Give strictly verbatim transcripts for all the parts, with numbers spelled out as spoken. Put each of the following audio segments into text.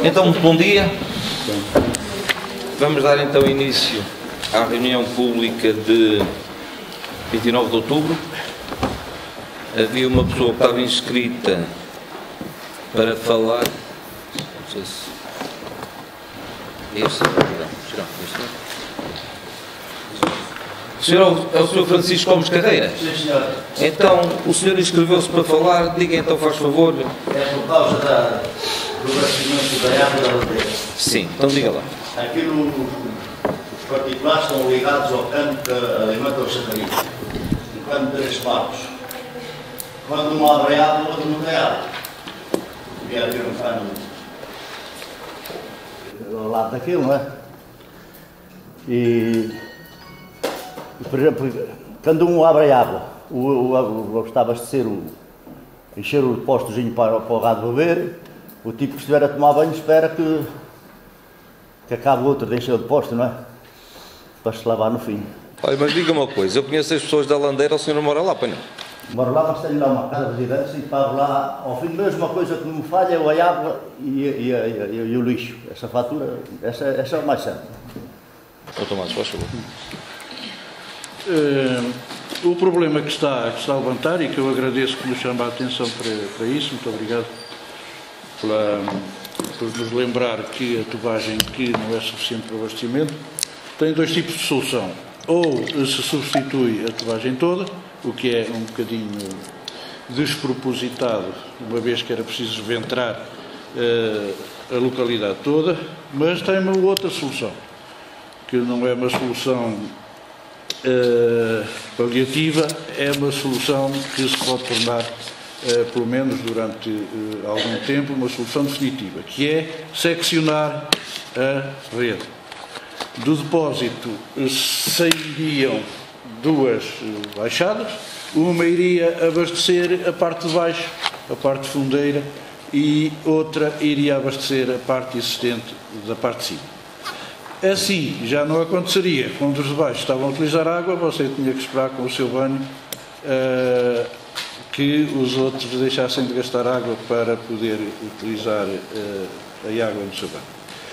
Então, muito bom dia. Vamos dar então início à reunião pública de vinte e nove de outubro. Havia uma pessoa que estava inscrita para falar. Não sei se. Este, perdão, este. O senhor é o senhor Francisco Gomes Carreira? Sim, senhor. Então, o senhor inscreveu-se para falar. Diga então, faz favor. É por causa da, do abastecimento da água da ladeira. Sim, então diga lá. Aquilo, os particulares estão ligados ao cano que alimenta o chafariz. Um cano de três partes. Quando um abre a água, o outro não tem água. Devia haver um cano ao lado daquilo, não é? E, por exemplo, quando um abre a água, o, o, o, está a abastecer, o, encher o postozinho para, para o gado beber, o tipo que estiver a tomar banho espera que, que acabe o outro de encher o posto, não é? Para se lavar no fim. Olha, mas diga-me uma coisa, eu conheço as pessoas da Landeira, o senhor não mora lá, pai não? Moro lá, mas tenho lá uma casa de residência e pago lá, ao fim de mês, uma coisa que não me falha é a água e, e, e, e, e o lixo. Essa fatura, essa, essa é o mais certo. Ô Tomás, faz favor. Uh, o problema que está, que está a levantar, e que eu agradeço que nos chama a atenção para, para isso, muito obrigado pela, por nos lembrar que a tubagem que não é suficiente para o abastecimento, tem dois tipos de solução. Ou se substitui a tubagem toda, o que é um bocadinho despropositado, uma vez que era preciso ventrar uh, a localidade toda, mas tem uma outra solução, que não é uma solução uh, paliativa, é uma solução que se pode tornar, uh, pelo menos durante uh, algum tempo, uma solução definitiva, que é seccionar a rede. Do depósito sairiam duas baixadas, uma iria abastecer a parte de baixo, a parte fundeira, e outra iria abastecer a parte existente da parte de cima. Assim, já não aconteceria, quando os de baixo estavam a utilizar água, você tinha que esperar com o seu banho uh, que os outros deixassem de gastar água para poder utilizar uh, a água no seu banho.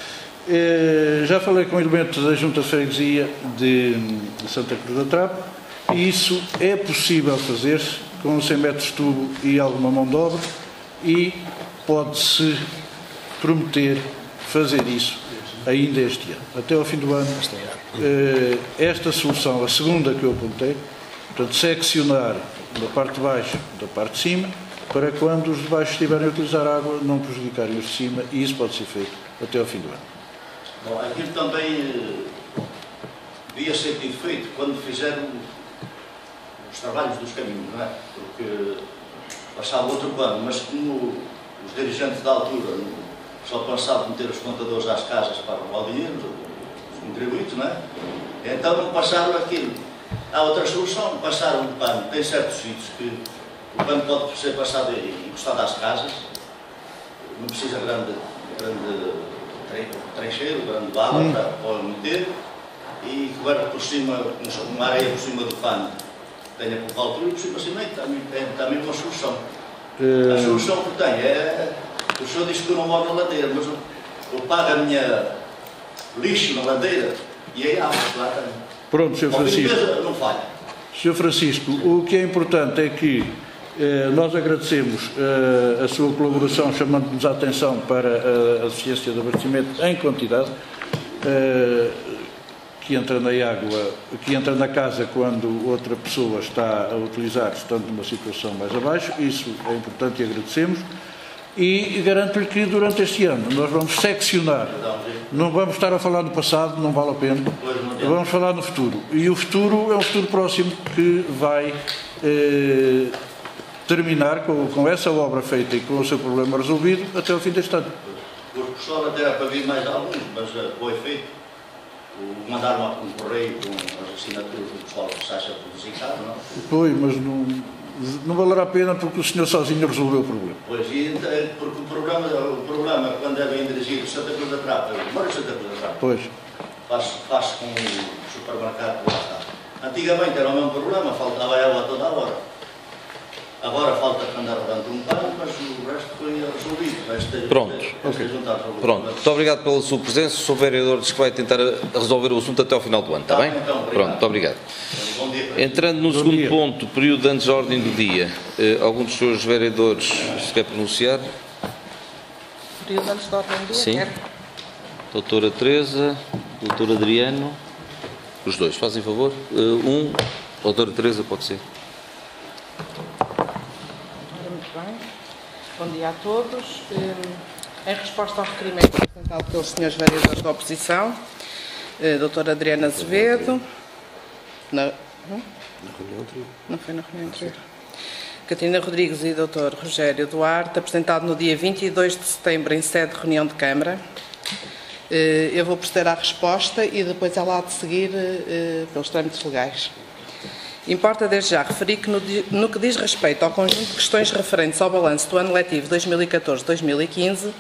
Uh, já falei com elementos da Junta de Freguesia de, de Santa Cruz da Trapa, e isso é possível fazer-se com cem metros de tubo e alguma mão de obra, e pode-se prometer fazer isso ainda este ano. Até ao fim do ano, uh, esta solução, a segunda que eu apontei, portanto, seccionar da parte de baixo da parte de cima, para quando os de baixo estiverem a utilizar água, não prejudicarem os de cima, e isso pode ser feito até ao fim do ano. Bom, aquilo também devia ser tido feito quando fizeram os trabalhos dos caminhos, não é? Porque passava outro plano, mas como os dirigentes da altura só pensavam meter os contadores às casas para roubar o dinheiro, os contribuintes, não é? Então não passaram aquilo. Há outra solução, passaram o pano. Tem certos sítios que o pano pode ser passado e encostado às casas, não precisa grande, grande trecheiro, grande bala hum. para, para meter, e que vai por cima, uma areia por cima do pano, tenha por altura e por cima assim, também tem também uma solução. Uh... A solução que tem é, o senhor diz que eu não moro na ladeira, mas eu, eu pago a minha lixo na ladeira e aí há lá também. Pronto, senhor Francisco. Não falha. senhor Francisco, o que é importante é que eh, nós agradecemos eh, a sua colaboração, chamando-nos a atenção para a, a deficiência do abastecimento em quantidade, eh, que entra na água, que entra na casa quando outra pessoa está a utilizar, estando numa situação mais abaixo. Isso é importante e agradecemos. E garanto-lhe que durante este ano nós vamos seccionar, não vamos estar a falar do passado, não vale a pena, vamos falar no futuro. E o futuro é um futuro próximo que vai eh, terminar com, com essa obra feita e com o seu problema resolvido até o fim deste ano. O pessoal até era para vir mais alguns, mas foi feito. Mandaram um correio com as assinaturas do pessoal que se acha prejudicado, não? Foi, mas não, não valerá a pena porque o senhor sozinho resolveu o problema. Pois, e, porque o problema, o problema quando devem dirigir Santa Cruz da Trapa, moro Santa Cruz da Trapa, pois. faz, faz com o supermercado que lá está. Antigamente era o mesmo problema, faltava água toda a hora. Agora falta andar dentro um pano, mas o resto foi resolvido. Este, Pronto. este, Okay. este Pronto. Muito obrigado pela sua presença. O senhor Vereador diz que vai tentar resolver o assunto até ao final do ano, está Tá, bem? então, obrigado. Pronto, muito obrigado. Bom dia para Entrando no Bom segundo dia. ponto, período antes da ordem do dia, eh, algum dos senhores vereadores se quer pronunciar? Período antes da ordem do dia? Sim. Quero. Doutora Teresa, doutor Adriano, os dois, fazem favor. Uh, um, doutora Teresa, pode ser. Ora, muito bem. Bom dia a todos. Hum, Em resposta ao requerimento apresentado pelos senhores vereadores da oposição, eh, doutor Adriano Azevedo, na, hum? não foi na reunião anterior, Catarina Rodrigues e doutor Rogério Duarte, apresentado no dia vinte e dois de setembro em sede de reunião de Câmara. Eh, Eu vou proceder à resposta e depois ela há de seguir eh, pelos trâmites legais. Importa desde já referir que no, no que diz respeito ao conjunto de questões referentes ao balanço do ano letivo dois mil e catorze dois mil e quinze,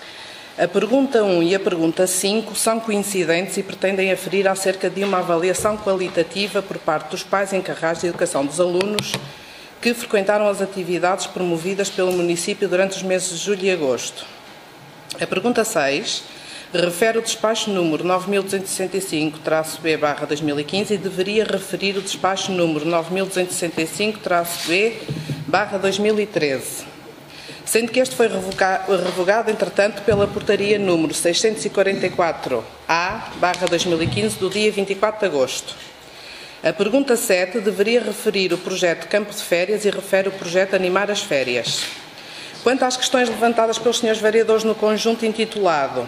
a pergunta um e a pergunta cinco são coincidentes e pretendem aferir acerca de uma avaliação qualitativa por parte dos pais encarregados de educação dos alunos que frequentaram as atividades promovidas pelo município durante os meses de julho e agosto. A pergunta seis refere o despacho número nove mil duzentos e sessenta e cinco traço B barra dois mil e quinze e deveria referir o despacho número nove mil duzentos e sessenta e cinco traço B barra dois mil e treze, sendo que este foi revogado, entretanto, pela portaria número seiscentos e quarenta e quatro A barra dois mil e quinze do dia vinte e quatro de agosto. A pergunta sete deveria referir o projeto Campo de Férias e refere o projeto Animar as Férias. Quanto às questões levantadas pelos senhores vereadores no conjunto intitulado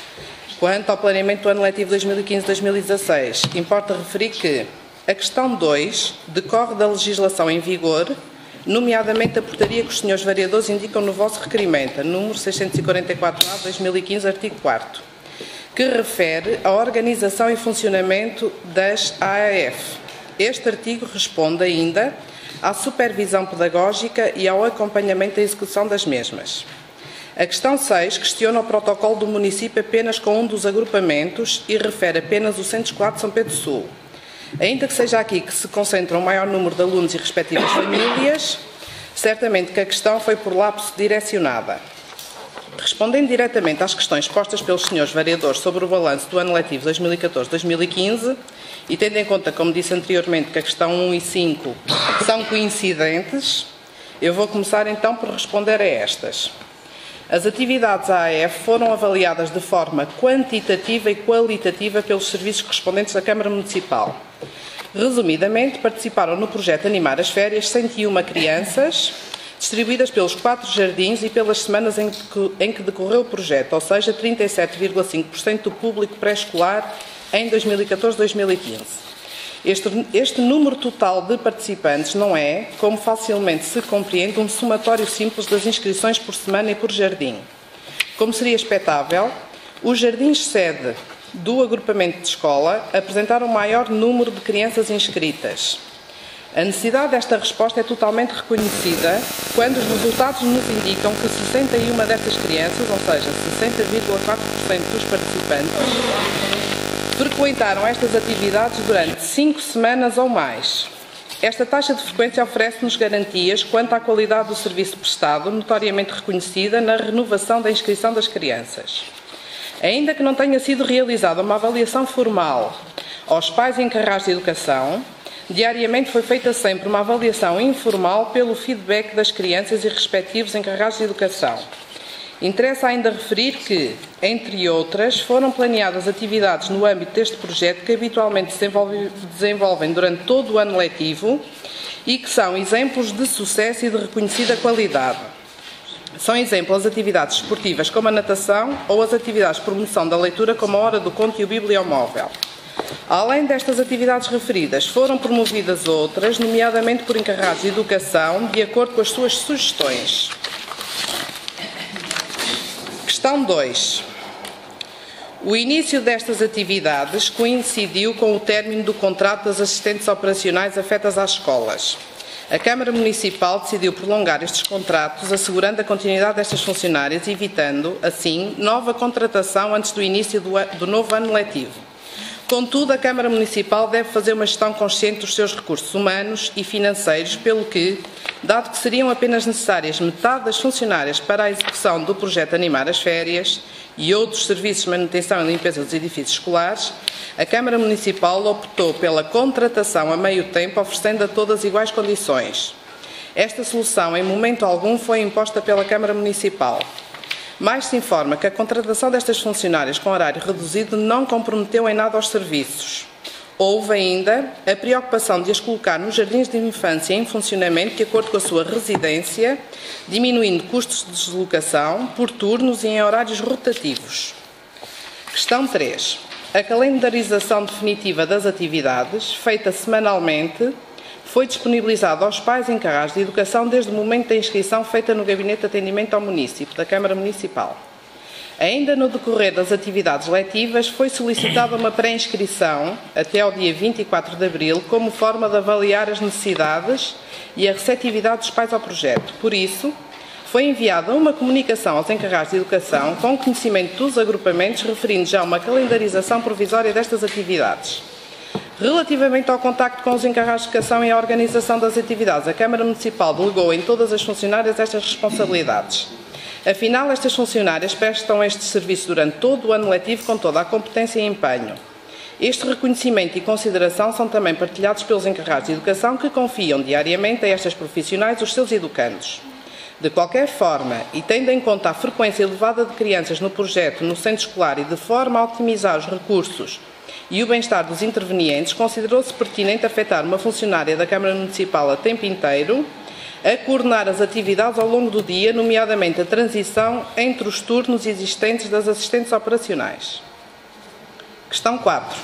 Quanto ao planeamento do ano letivo dois mil e quinze dois mil e dezasseis, importa referir que a questão dois decorre da legislação em vigor, nomeadamente a portaria que os senhores vereadores indicam no vosso requerimento, número seiscentos e quarenta e quatro A de dois mil e quinze, artigo quarto, que refere à organização e funcionamento das A A F. Este artigo responde ainda à supervisão pedagógica e ao acompanhamento da execução das mesmas. A questão seis questiona o protocolo do município apenas com um dos agrupamentos e refere apenas o Centro Escolar de São Pedro Sul. Ainda que seja aqui que se concentra um maior número de alunos e respectivas famílias, certamente que a questão foi por lapso direcionada. Respondendo diretamente às questões postas pelos senhores vereadores sobre o balanço do ano letivo dois mil e catorze dois mil e quinze, e tendo em conta, como disse anteriormente, que a questão um e cinco são coincidentes, eu vou começar então por responder a estas. As atividades A A F foram avaliadas de forma quantitativa e qualitativa pelos serviços correspondentes da Câmara Municipal. Resumidamente, participaram no projeto Animar as Férias cento e uma crianças, distribuídas pelos quatro jardins e pelas semanas em que, em que decorreu o projeto, ou seja, trinta e sete vírgula cinco por cento do público pré-escolar em dois mil e catorze dois mil e quinze. Este, este número total de participantes não é, como facilmente se compreende, um somatório simples das inscrições por semana e por jardim. Como seria expectável, os jardins sede do agrupamento de escola apresentaram o maior número de crianças inscritas. A necessidade desta resposta é totalmente reconhecida quando os resultados nos indicam que sessenta e uma dessas crianças, ou seja, sessenta vírgula quatro por cento dos participantes, frequentaram estas atividades durante cinco semanas ou mais. Esta taxa de frequência oferece-nos garantias quanto à qualidade do serviço prestado, notoriamente reconhecida na renovação da inscrição das crianças. Ainda que não tenha sido realizada uma avaliação formal aos pais encarregados de educação, diariamente foi feita sempre uma avaliação informal pelo feedback das crianças e respectivos encarregados de educação. Interessa ainda referir que, entre outras, foram planeadas atividades no âmbito deste projeto que habitualmente se desenvolvem durante todo o ano letivo e que são exemplos de sucesso e de reconhecida qualidade. São exemplos as atividades esportivas como a natação ou as atividades de promoção da leitura como a Hora do Conto e o Bibliomóvel. Além destas atividades referidas, foram promovidas outras, nomeadamente por encarregados de educação, de acordo com as suas sugestões. Questão dois. O início destas atividades coincidiu com o término do contrato das assistentes operacionais afetas às escolas. A Câmara Municipal decidiu prolongar estes contratos, assegurando a continuidade destas funcionárias e evitando, assim, nova contratação antes do início do, do novo ano letivo. Contudo, a Câmara Municipal deve fazer uma gestão consciente dos seus recursos humanos e financeiros, pelo que, dado que seriam apenas necessárias metade das funcionárias para a execução do projeto Animar as Férias e outros serviços de manutenção e limpeza dos edifícios escolares, a Câmara Municipal optou pela contratação a meio tempo, oferecendo a todas iguais condições. Esta solução, em momento algum, foi imposta pela Câmara Municipal. Mais se informa que a contratação destas funcionárias com horário reduzido não comprometeu em nada os serviços. Houve ainda a preocupação de as colocar nos jardins de infância em funcionamento de acordo com a sua residência, diminuindo custos de deslocação por turnos e em horários rotativos. Questão três. A calendarização definitiva das atividades, feita semanalmente, foi disponibilizada aos pais encarregados de educação desde o momento da inscrição feita no Gabinete de Atendimento ao Município, da Câmara Municipal. Ainda no decorrer das atividades letivas, foi solicitada uma pré-inscrição até ao dia vinte e quatro de abril, como forma de avaliar as necessidades e a receptividade dos pais ao projeto. Por isso, foi enviada uma comunicação aos encarregados de educação com conhecimento dos agrupamentos, referindo já uma calendarização provisória destas atividades. Relativamente ao contacto com os encarregados de educação e à organização das atividades, a Câmara Municipal delegou em todas as funcionárias estas responsabilidades. Afinal, estas funcionárias prestam este serviço durante todo o ano letivo com toda a competência e empenho. Este reconhecimento e consideração são também partilhados pelos encarregados de educação que confiam diariamente a estas profissionais os seus educandos. De qualquer forma, e tendo em conta a frequência elevada de crianças no projeto no centro escolar e de forma a otimizar os recursos e o bem-estar dos intervenientes, considerou-se pertinente afetar uma funcionária da Câmara Municipal a tempo inteiro a coordenar as atividades ao longo do dia, nomeadamente a transição entre os turnos existentes das assistentes operacionais. Questão quatro.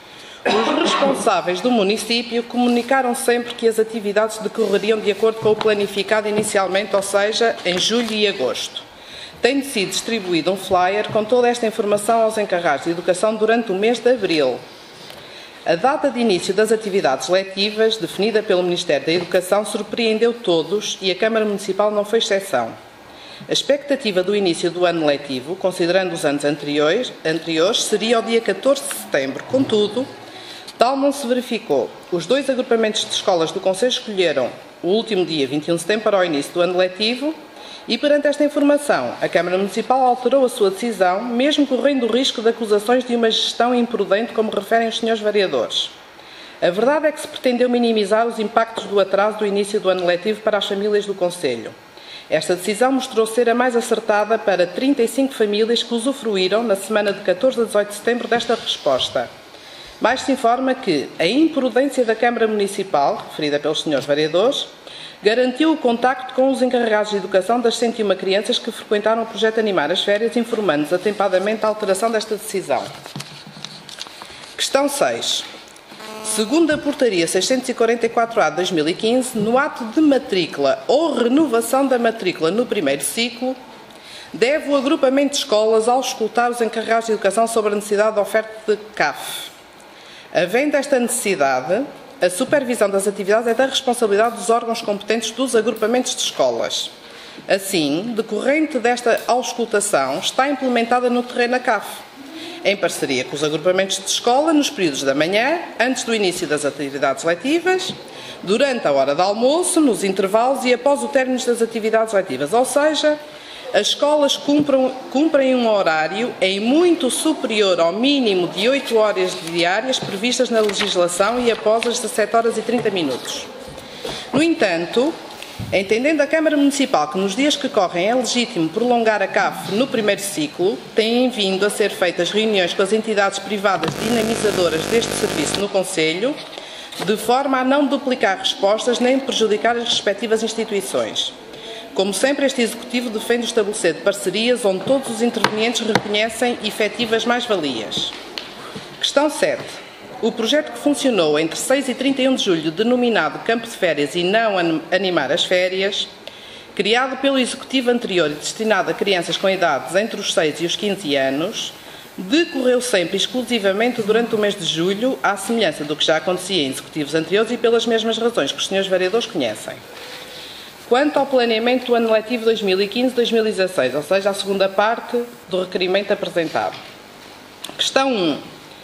Os responsáveis do município comunicaram sempre que as atividades decorreriam de acordo com o planificado inicialmente, ou seja, em julho e agosto. Tem sido distribuído um flyer com toda esta informação aos encarregados de educação durante o mês de abril. A data de início das atividades letivas, definida pelo Ministério da Educação, surpreendeu todos e a Câmara Municipal não foi exceção. A expectativa do início do ano letivo, considerando os anos anteriores, anteriores seria o dia catorze de setembro. Contudo, tal não se verificou. Os dois agrupamentos de escolas do Conselho escolheram o último dia, vinte e um de setembro, para o início do ano letivo e, perante esta informação, a Câmara Municipal alterou a sua decisão, mesmo correndo o risco de acusações de uma gestão imprudente, como referem os senhores vereadores. A verdade é que se pretendeu minimizar os impactos do atraso do início do ano letivo para as famílias do Conselho. Esta decisão mostrou ser a mais acertada para trinta e cinco famílias que usufruíram, na semana de catorze a dezoito de setembro, desta resposta. Mais se informa que a imprudência da Câmara Municipal, referida pelos senhores vereadores, garantiu o contacto com os encarregados de educação das cento e uma crianças que frequentaram o projeto Animar as Férias, informando-nos atempadamente a alteração desta decisão. Questão seis. Segundo a Portaria seiscentos e quarenta e quatro A de dois mil e quinze, no ato de matrícula ou renovação da matrícula no primeiro ciclo, deve o agrupamento de escolas auscultar os encarregados de educação sobre a necessidade de oferta de C A F. Havendo esta necessidade, a supervisão das atividades é da responsabilidade dos órgãos competentes dos agrupamentos de escolas. Assim, decorrente desta auscultação, está implementada no terreno a C A F, em parceria com os agrupamentos de escola, nos períodos da manhã, antes do início das atividades letivas, durante a hora de almoço, nos intervalos e após o término das atividades letivas. Ou seja, as escolas cumprem, cumprem um horário em muito superior ao mínimo de oito horas diárias previstas na legislação e após as dezassete horas e trinta minutos. No entanto, entendendo a Câmara Municipal que nos dias que correm é legítimo prolongar a C A F no primeiro ciclo, têm vindo a ser feitas reuniões com as entidades privadas dinamizadoras deste serviço no Conselho, de forma a não duplicar respostas nem prejudicar as respectivas instituições. Como sempre, este Executivo defende o estabelecer de parcerias onde todos os intervenientes reconhecem efetivas mais-valias. Questão sete. O projeto que funcionou entre seis e trinta e um de julho, denominado Campo de Férias e não Animar as Férias, criado pelo Executivo anterior e destinado a crianças com idades entre os seis e os quinze anos, decorreu sempre exclusivamente durante o mês de julho, à semelhança do que já acontecia em Executivos anteriores e pelas mesmas razões que os senhores vereadores conhecem. Quanto ao planeamento do ano letivo dois mil e quinze a dois mil e dezasseis, ou seja, a segunda parte do requerimento apresentado. Questão um.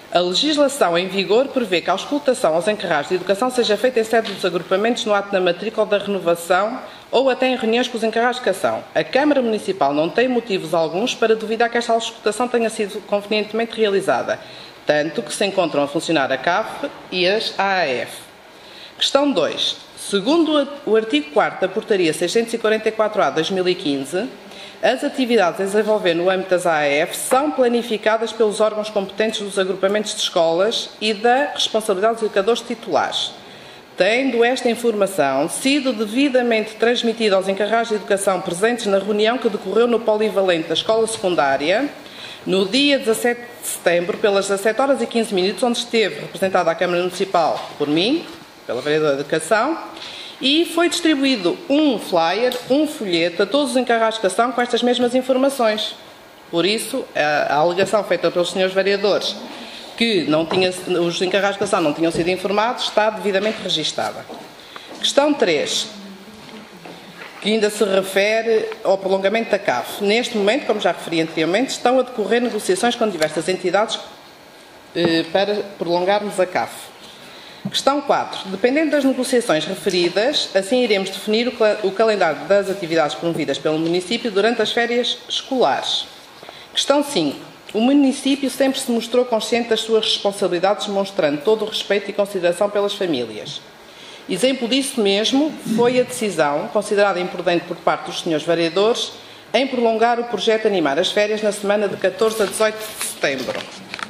A legislação em vigor prevê que a auscultação aos encarregados de educação seja feita em sede dos agrupamentos no ato da matrícula ou da renovação ou até em reuniões com os encarregados de educação. A Câmara Municipal não tem motivos alguns para duvidar que esta auscultação tenha sido convenientemente realizada, tanto que se encontram a funcionar a C A F e as A A F. Questão dois. Segundo o artigo quarto da Portaria seiscentos e quarenta e quatro A de dois mil e quinze, as atividades a desenvolver no âmbito das A A F são planificadas pelos órgãos competentes dos agrupamentos de escolas e da responsabilidade dos educadores titulares. Tendo esta informação sido devidamente transmitida aos encarregados de educação presentes na reunião que decorreu no polivalente da escola secundária, no dia dezassete de setembro, pelas dezassete horas e quinze minutos, onde esteve representada a Câmara Municipal por mim, pela Vereadora de Educação, e foi distribuído um flyer, um folheto a todos os encarregados de educação com estas mesmas informações. Por isso, a, a alegação feita pelos senhores vereadores que não tinha, os encarregados de educação não tinham sido informados está devidamente registada. Questão três, que ainda se refere ao prolongamento da C A F. Neste momento, como já referi anteriormente, estão a decorrer negociações com diversas entidades eh, para prolongarmos a C A F. Questão quatro. Dependendo das negociações referidas, assim iremos definir o, o calendário das atividades promovidas pelo município durante as férias escolares. Questão cinco. O município sempre se mostrou consciente das suas responsabilidades, demonstrando todo o respeito e consideração pelas famílias. Exemplo disso mesmo foi a decisão, considerada imprudente por parte dos senhores vereadores, em prolongar o projeto Animar as Férias na semana de catorze a dezoito de setembro.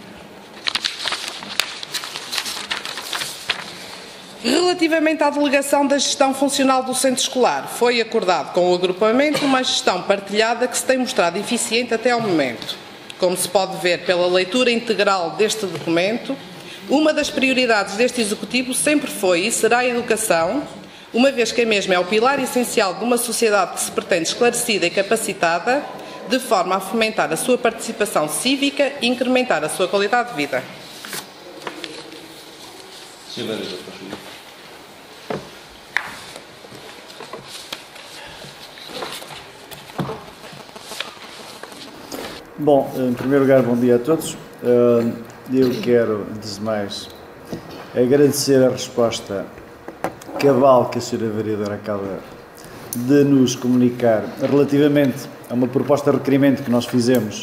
Relativamente à delegação da gestão funcional do centro escolar, foi acordado com o agrupamento uma gestão partilhada que se tem mostrado eficiente até ao momento. Como se pode ver pela leitura integral deste documento, uma das prioridades deste Executivo sempre foi e será a educação, uma vez que a mesma é o pilar essencial de uma sociedade que se pretende esclarecida e capacitada, de forma a fomentar a sua participação cívica e incrementar a sua qualidade de vida. senhor Vereador, por favor. Bom, em primeiro lugar, bom dia a todos. Eu quero, antes de mais, agradecer a resposta cabal que a senhora Vereadora acaba de nos comunicar relativamente a uma proposta de requerimento que nós fizemos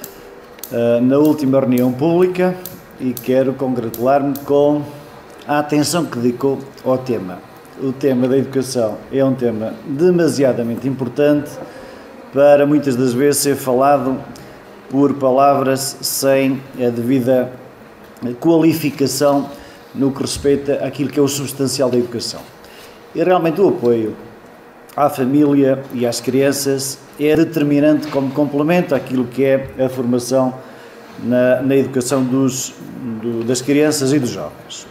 na última reunião pública e quero congratular-me com a atenção que dedicou ao tema. O tema da educação é um tema demasiadamente importante para muitas das vezes ser falado por palavras sem a devida qualificação no que respeita àquilo que é o substancial da educação. E realmente o apoio à família e às crianças é determinante como complemento àquilo que é a formação na, na educação dos, do, das crianças e dos jovens.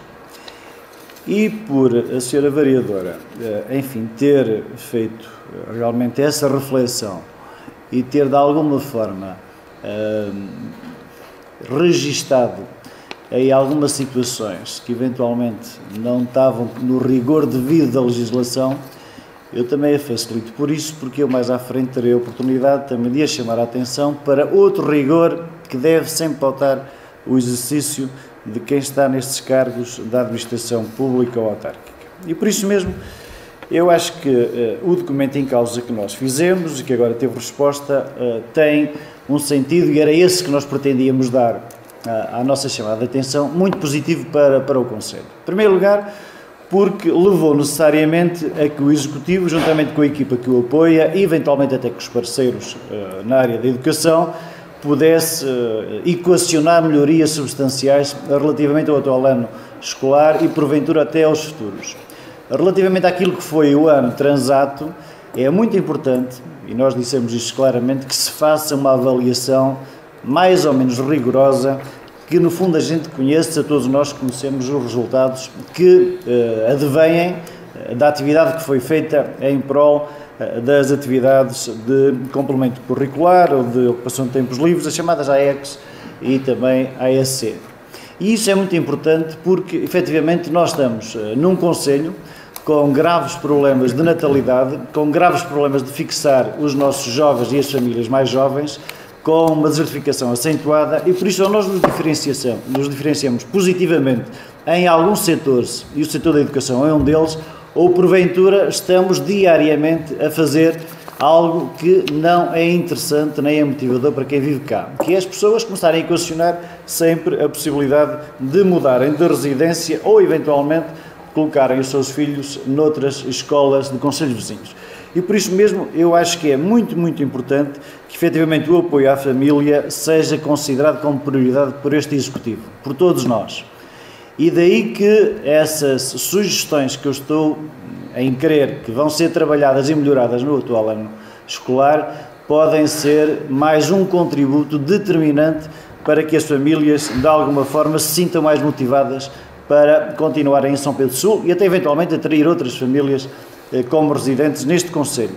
E por a senhora Vereadora, enfim, ter feito realmente essa reflexão e ter de alguma forma Uh, registado em algumas situações que eventualmente não estavam no rigor devido da legislação, eu também a facilito por isso, porque eu mais à frente terei a oportunidade também de a chamar a atenção para outro rigor que deve sempre pautar o exercício de quem está nestes cargos da administração pública ou autárquica. E por isso mesmo eu acho que uh, o documento em causa que nós fizemos e que agora teve resposta uh, tem um sentido, e era esse que nós pretendíamos dar uh, à nossa chamada de atenção, muito positivo para, para o Conselho. Em primeiro lugar, porque levou necessariamente a que o Executivo, juntamente com a equipa que o apoia, e eventualmente até com os parceiros uh, na área da educação, pudesse uh, equacionar melhorias substanciais relativamente ao atual ano escolar e, porventura, até aos futuros. Relativamente àquilo que foi o ano transato, é muito importante, e nós dissemos isto claramente, que se faça uma avaliação mais ou menos rigorosa, que no fundo a gente conheça, todos nós conhecemos os resultados que eh, advêm da atividade que foi feita em prol eh, das atividades de complemento curricular ou de ocupação de tempos livres, as chamadas A E Cs e também A E C. E isso é muito importante porque, efetivamente, nós estamos eh, num concelho com graves problemas de natalidade, com graves problemas de fixar os nossos jovens e as famílias mais jovens, com uma desertificação acentuada, e por isso nós nos diferenciamos, nos diferenciamos positivamente em alguns setores, e o setor da educação é um deles, ou porventura estamos diariamente a fazer algo que não é interessante nem é motivador para quem vive cá, que é as pessoas começarem a equacionar sempre a possibilidade de mudarem de residência ou eventualmente colocarem os seus filhos noutras escolas de concelhos vizinhos. E por isso mesmo eu acho que é muito, muito importante que efetivamente o apoio à família seja considerado como prioridade por este Executivo, por todos nós. E daí que essas sugestões que eu estou em crer que vão ser trabalhadas e melhoradas no atual ano escolar podem ser mais um contributo determinante para que as famílias, de alguma forma, se sintam mais motivadas para continuarem em São Pedro Sul e até eventualmente atrair outras famílias eh, como residentes neste concelho.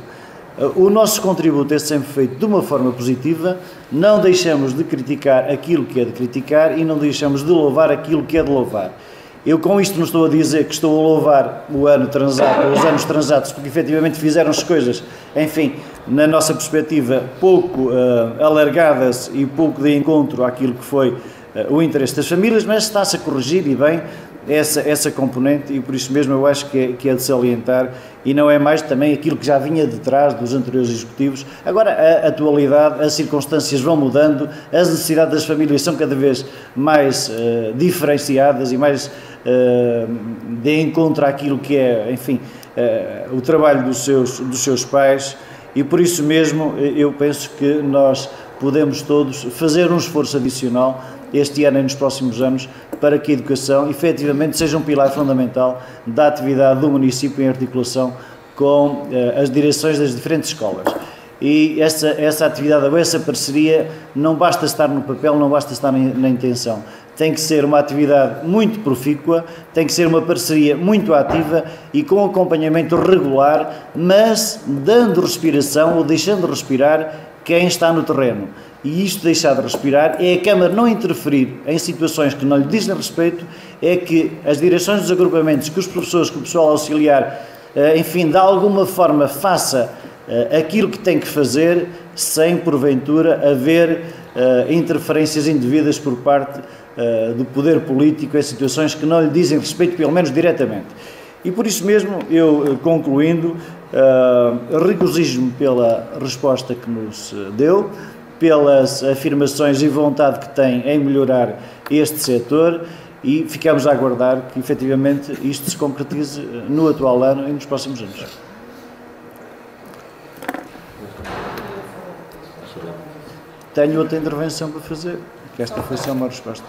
O nosso contributo é sempre feito de uma forma positiva, não deixamos de criticar aquilo que é de criticar e não deixamos de louvar aquilo que é de louvar. Eu com isto não estou a dizer que estou a louvar o ano transato, os anos transatos, porque efetivamente fizeram as coisas, enfim, na nossa perspectiva, pouco uh, alargadas e pouco de encontro àquilo que foi uh, o interesse das famílias, mas está-se a corrigir e bem essa, essa componente e por isso mesmo eu acho que é, que é de salientar e não é mais também aquilo que já vinha de trás dos anteriores executivos. Agora a atualidade, as circunstâncias vão mudando, as necessidades das famílias são cada vez mais uh, diferenciadas e mais uh, de encontro àquilo que é, enfim, uh, o trabalho dos seus, dos seus pais e por isso mesmo eu penso que nós podemos todos fazer um esforço adicional este ano e nos próximos anos para que a educação efetivamente seja um pilar fundamental da atividade do município em articulação com eh, as direções das diferentes escolas. E essa, essa atividade ou essa parceria não basta estar no papel, não basta estar na, na intenção. Tem que ser uma atividade muito profícua, tem que ser uma parceria muito ativa e com acompanhamento regular, mas dando respiração ou deixando respirar quem está no terreno. E isto deixar de respirar é a Câmara não interferir em situações que não lhe dizem respeito, é que as direções dos agrupamentos, que os professores, que o pessoal auxiliar, enfim, de alguma forma faça aquilo que tem que fazer, sem porventura haver interferências indevidas por parte do poder político em situações que não lhe dizem respeito, pelo menos diretamente. E por isso mesmo, eu concluindo, regozijo-me pela resposta que nos deu, pelas afirmações e vontade que tem em melhorar este setor e ficamos a aguardar que efetivamente isto se concretize no atual ano e nos próximos anos. Tenho outra intervenção para fazer, que esta foi só uma resposta.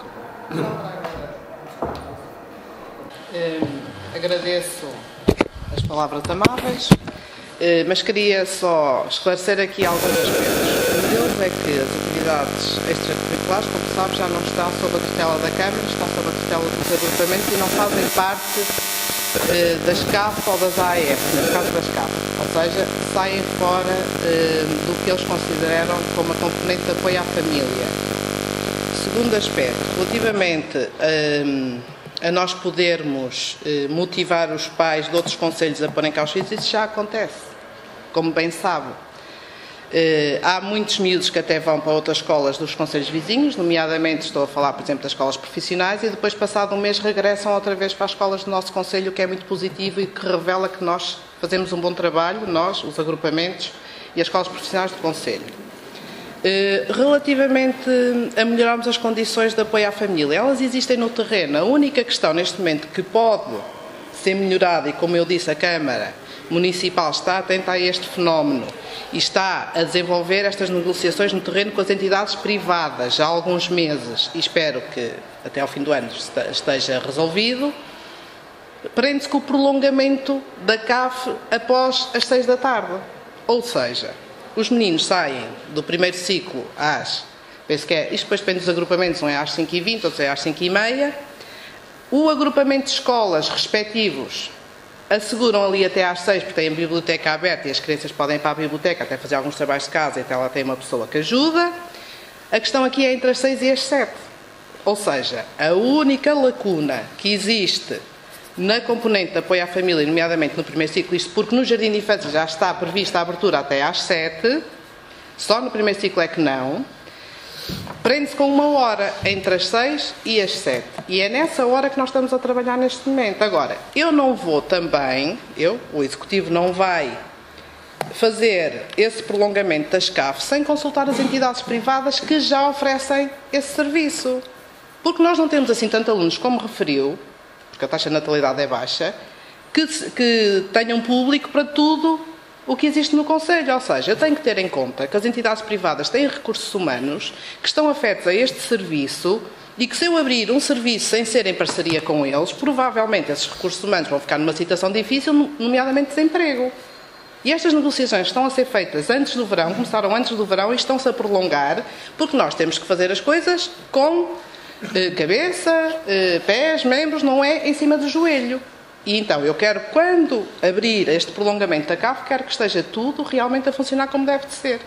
Eh, agradeço as palavras amáveis, eh, mas queria só esclarecer aqui alguns aspectos. Um deles é que as atividades extracurriculares, como sabe, já não estão sob a tutela da Câmara, estão sob a tutela dos agrupamentos e não fazem parte eh, das C A F ou das A E F, no caso das C A F. Ou seja, saem fora eh, do que eles consideram como a componente de apoio à família. Segundo aspecto, relativamente eh, a nós podermos eh, motivar os pais de outros concelhos a porem cá os filhos, isso já acontece, como bem sabe. Uh, há muitos miúdos que até vão para outras escolas dos concelhos vizinhos, nomeadamente estou a falar, por exemplo, das escolas profissionais, e depois, passado um mês, regressam outra vez para as escolas do nosso concelho, o que é muito positivo e que revela que nós fazemos um bom trabalho, nós, os agrupamentos e as escolas profissionais do concelho. Uh, relativamente a melhorarmos as condições de apoio à família, elas existem no terreno. A única questão neste momento que pode ser melhorada, e como eu disse, a Câmara Municipal está atenta a este fenómeno e está a desenvolver estas negociações no terreno com as entidades privadas já há alguns meses e espero que até ao fim do ano esteja resolvido, prende-se com o prolongamento da C A F após as seis da tarde. Ou seja, os meninos saem do primeiro ciclo às, penso que é, isto depois depende dos agrupamentos, um é às cinco e vinte, outro é às cinco e meia, o agrupamento de escolas respectivos asseguram ali até às seis, porque têm a biblioteca aberta e as crianças podem ir para a biblioteca até fazer alguns trabalhos de casa e até lá tem uma pessoa que ajuda. A questão aqui é entre as seis e as sete. Ou seja, a única lacuna que existe na componente de apoio à família, nomeadamente no primeiro ciclo, isto porque no Jardim de Infância já está prevista a abertura até às sete, só no primeiro ciclo é que não, prende-se com uma hora entre as seis e as sete. E é nessa hora que nós estamos a trabalhar neste momento. Agora, eu não vou também, eu, o Executivo não vai fazer esse prolongamento da SCAF sem consultar as entidades privadas que já oferecem esse serviço. Porque nós não temos assim tantos alunos como referiu, porque a taxa de natalidade é baixa, que, que tenham público para tudo o que existe no Conselho. Ou seja, eu tenho que ter em conta que as entidades privadas têm recursos humanos que estão afetos a este serviço e que, se eu abrir um serviço sem ser em parceria com eles, provavelmente esses recursos humanos vão ficar numa situação difícil, nomeadamente desemprego. E estas negociações estão a ser feitas antes do verão, começaram antes do verão e estão-se a prolongar, porque nós temos que fazer as coisas com eh, cabeça, eh, pés, membros, não é em cima do joelho. E então eu quero, quando abrir este prolongamento da C A F, quero que esteja tudo realmente a funcionar como deve de ser.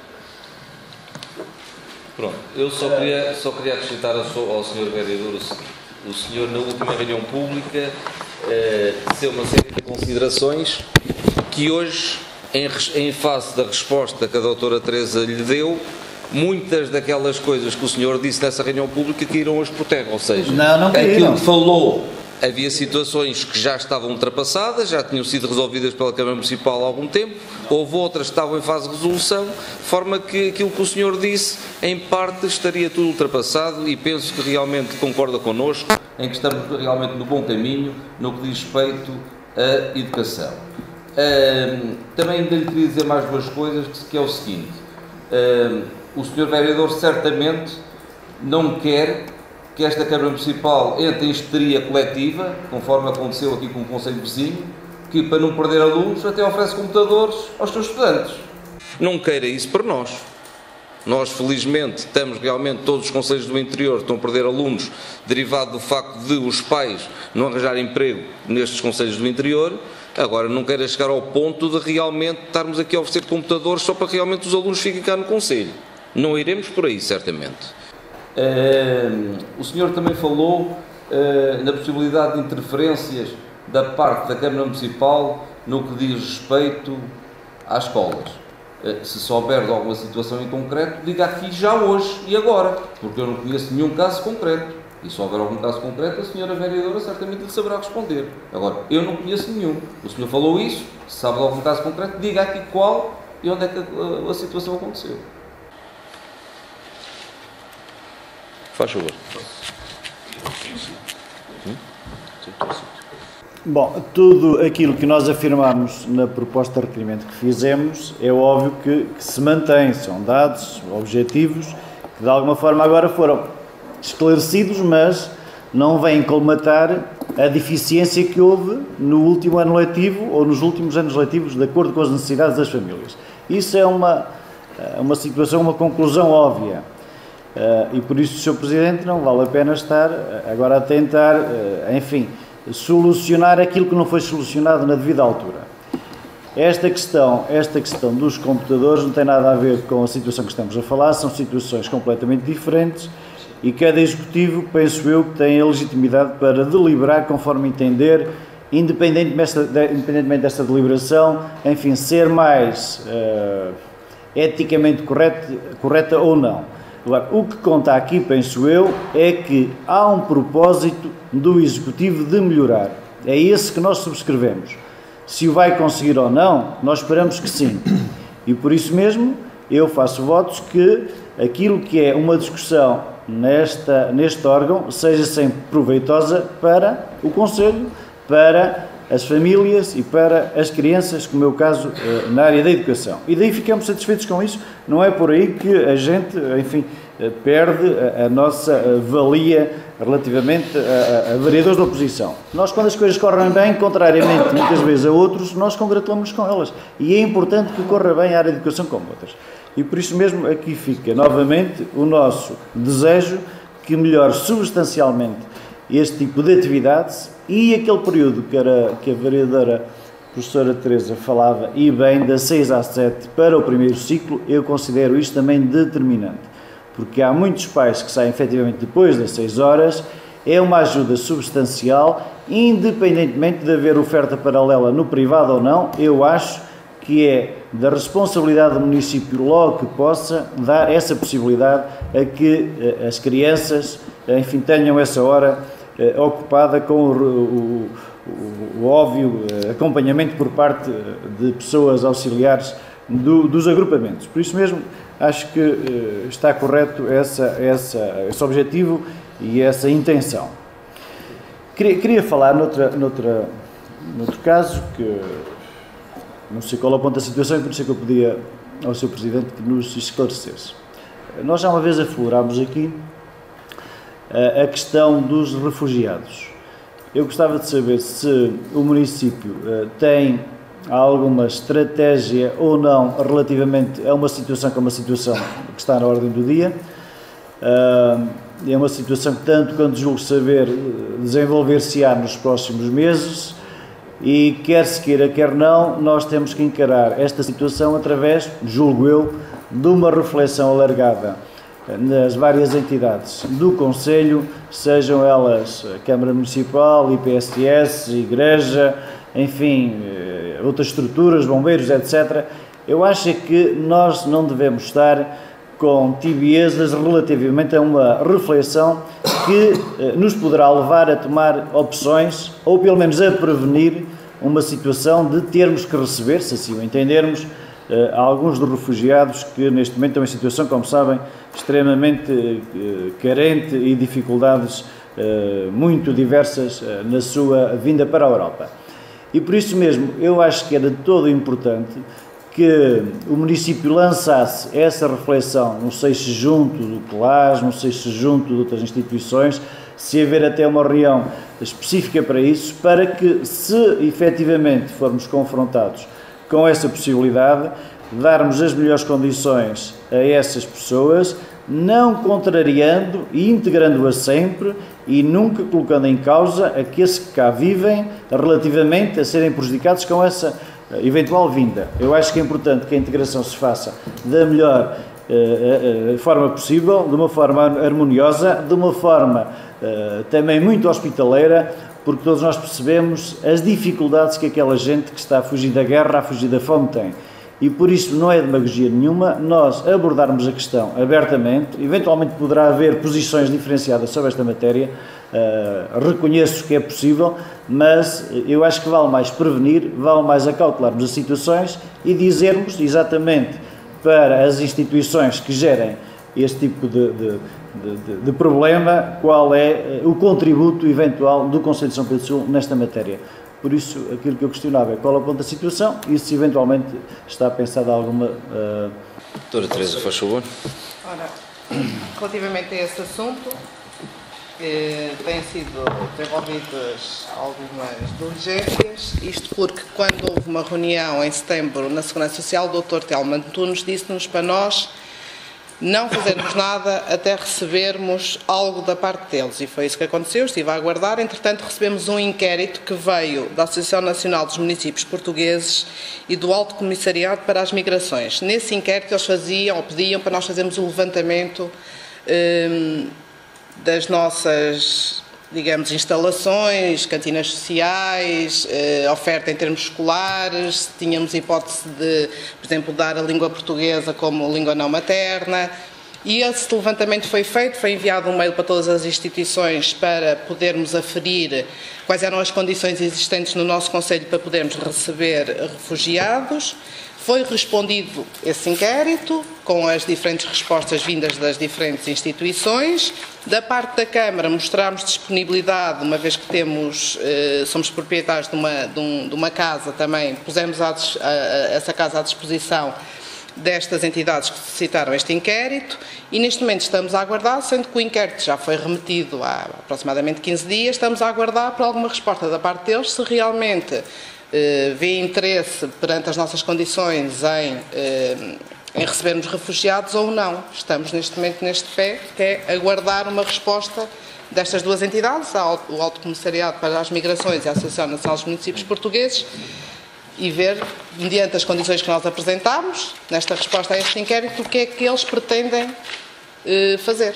Pronto, eu só queria, só queria acrescentar ao senhor Vereador o seguinte. O senhor, na última reunião pública, eh, deu uma série de considerações que hoje, em, em face da resposta que a doutora Teresa lhe deu, muitas daquelas coisas que o senhor disse nessa reunião pública caíram hoje por terra. Ou seja, não, não aquilo que falou, havia situações que já estavam ultrapassadas, já tinham sido resolvidas pela Câmara Municipal há algum tempo, houve outras que estavam em fase de resolução, de forma que aquilo que o senhor disse, em parte, estaria tudo ultrapassado e penso que realmente concorda connosco em que estamos realmente no bom caminho no que diz respeito à educação. Uh, também ainda lhe queria dizer mais duas coisas, que é o seguinte, uh, o senhor Vereador certamente não quer que esta Câmara Municipal entre em histeria coletiva, conforme aconteceu aqui com o Conselho Vizinho, que para não perder alunos até oferece computadores aos seus estudantes. Não queira isso para nós. Nós, felizmente, estamos realmente, todos os concelhos do interior estão a perder alunos derivado do facto de os pais não arranjarem emprego nestes concelhos do interior. Agora, não queira chegar ao ponto de realmente estarmos aqui a oferecer computadores só para realmente os alunos fiquem cá no concelho. Não iremos por aí, certamente. Uh, o senhor também falou uh, na possibilidade de interferências da parte da Câmara Municipal no que diz respeito às escolas. Uh, se souber de alguma situação em concreto, diga aqui já hoje e agora, porque eu não conheço nenhum caso concreto. E se houver algum caso concreto, a senhora Vereadora certamente lhe saberá responder. Agora, eu não conheço nenhum. O senhor falou isso, se sabe de algum caso concreto, diga aqui qual e onde é que a, a situação aconteceu. Faz favor. Bom, tudo aquilo que nós afirmamos na proposta de requerimento que fizemos é óbvio que, que se mantém, são dados objetivos que de alguma forma agora foram esclarecidos, mas não vêm colmatar a deficiência que houve no último ano letivo ou nos últimos anos letivos, de acordo com as necessidades das famílias. Isso é uma, uma situação, uma conclusão óbvia. Uh, e por isso, senhor Presidente, não vale a pena estar agora a tentar, uh, enfim, solucionar aquilo que não foi solucionado na devida altura. Esta questão, esta questão dos computadores não tem nada a ver com a situação que estamos a falar, são situações completamente diferentes e cada Executivo, penso eu, que tem a legitimidade para deliberar conforme entender, independentemente desta, independentemente desta deliberação, enfim, ser mais uh, eticamente correto, correta ou não. Agora, o que conta aqui, penso eu, é que há um propósito do Executivo de melhorar. É esse que nós subscrevemos. Se o vai conseguir ou não, nós esperamos que sim. E por isso mesmo, eu faço votos que aquilo que é uma discussão nesta, neste órgão seja sempre proveitosa para o Conselho, para as famílias e para as crianças, como é o caso na área da educação. E daí ficamos satisfeitos com isso, não é por aí que a gente, enfim, perde a, a nossa valia relativamente a, a, a vereadores da oposição. Nós, quando as coisas correm bem, contrariamente muitas vezes a outros, nós congratulamos-nos com elas. E é importante que corra bem a área da educação como outras. E por isso mesmo aqui fica novamente o nosso desejo que melhore substancialmente este tipo de atividades e aquele período que, era, que a vereadora professora Teresa falava, e bem, das seis às sete para o primeiro ciclo, eu considero isto também determinante, porque há muitos pais que saem efetivamente depois das seis horas, é uma ajuda substancial, independentemente de haver oferta paralela no privado ou não, eu acho que é da responsabilidade do município logo que possa dar essa possibilidade a que as crianças, enfim, tenham essa hora eh, ocupada com o, o, o, o óbvio acompanhamento por parte de pessoas auxiliares do, dos agrupamentos. Por isso mesmo, acho que eh, está correto essa, essa, esse objetivo e essa intenção. Queria, queria falar noutra, noutra, noutro caso, que não sei qual é o ponto da situação, e por isso é que eu pedia ao senhor Presidente que nos esclarecesse. Nós já uma vez aflorámos aqui a questão dos refugiados. Eu gostava de saber se o município tem alguma estratégia ou não relativamente a uma situação que é uma situação que está na ordem do dia. É uma situação que, tanto quanto julgo saber, desenvolver-se-á nos próximos meses. E quer se queira, quer não, nós temos que encarar esta situação através, julgo eu, de uma reflexão alargada nas várias entidades do Conselho, sejam elas a Câmara Municipal, I P S S, Igreja, enfim, outras estruturas, bombeiros, etcétera. Eu acho que nós não devemos estar com tibiezas relativamente a uma reflexão que nos poderá levar a tomar opções, ou pelo menos a prevenir uma situação de termos que receber, se assim o entendermos, alguns dos refugiados que neste momento estão em situação, como sabem, extremamente carente e dificuldades muito diversas na sua vinda para a Europa. E por isso mesmo, eu acho que era de todo importante que o município lançasse essa reflexão, não sei se junto do C L A S, não sei se junto de outras instituições, se haver até uma reunião específica para isso, para que, se efetivamente formos confrontados com essa possibilidade, darmos as melhores condições a essas pessoas, não contrariando e integrando-as sempre e nunca colocando em causa aqueles que cá vivem relativamente a serem prejudicados com essa eventual vinda. Eu acho que é importante que a integração se faça da melhor uh, uh, forma possível, de uma forma harmoniosa, de uma forma uh, também muito hospitaleira, porque todos nós percebemos as dificuldades que aquela gente que está a fugir da guerra, a fugir da fome tem. E por isso não é demagogia nenhuma nós abordarmos a questão abertamente. Eventualmente poderá haver posições diferenciadas sobre esta matéria, uh, reconheço que é possível, mas eu acho que vale mais prevenir, vale mais acautelarmos as situações e dizermos exatamente para as instituições que gerem este tipo de, de, de, de problema qual é o contributo eventual do Conselho de São Pedro do Sul nesta matéria. Por isso, aquilo que eu questionava é qual é o ponto da situação e se eventualmente está pensada alguma... Uh... Doutora Teresa, faz favor. Ora, relativamente a esse assunto, eh, têm sido desenvolvidas algumas diligências, isto porque quando houve uma reunião em setembro na Segurança Social, o doutor Telmo Antunes disse-nos para nós não fazermos nada até recebermos algo da parte deles. E foi isso que aconteceu, estive a aguardar. Entretanto, recebemos um inquérito que veio da Associação Nacional dos Municípios Portugueses e do Alto Comissariado para as Migrações. Nesse inquérito eles faziam, ou pediam para nós fazermos o levantamento hum, das nossas, digamos, instalações, cantinas sociais, eh, oferta em termos escolares, se tínhamos hipótese de, por exemplo, dar a língua portuguesa como língua não materna. E esse levantamento foi feito, foi enviado um mail para todas as instituições para podermos aferir quais eram as condições existentes no nosso Conselho para podermos receber refugiados. Foi respondido esse inquérito, com as diferentes respostas vindas das diferentes instituições. Da parte da Câmara mostramos disponibilidade, uma vez que temos, eh, somos proprietários de uma, de, um, de uma casa também, pusemos a, a, essa casa à disposição destas entidades que suscitaram este inquérito e neste momento estamos a aguardar, sendo que o inquérito já foi remetido há aproximadamente quinze dias, estamos a aguardar por alguma resposta da parte deles se realmente Uh, vê interesse perante as nossas condições em, uh, em recebermos refugiados ou não. Estamos neste momento neste pé, que é aguardar uma resposta destas duas entidades, o Alto Comissariado para as Migrações e a Associação Nacional dos Municípios Portugueses, e ver, mediante as condições que nós apresentámos, nesta resposta a este inquérito, o que é que eles pretendem uh, fazer.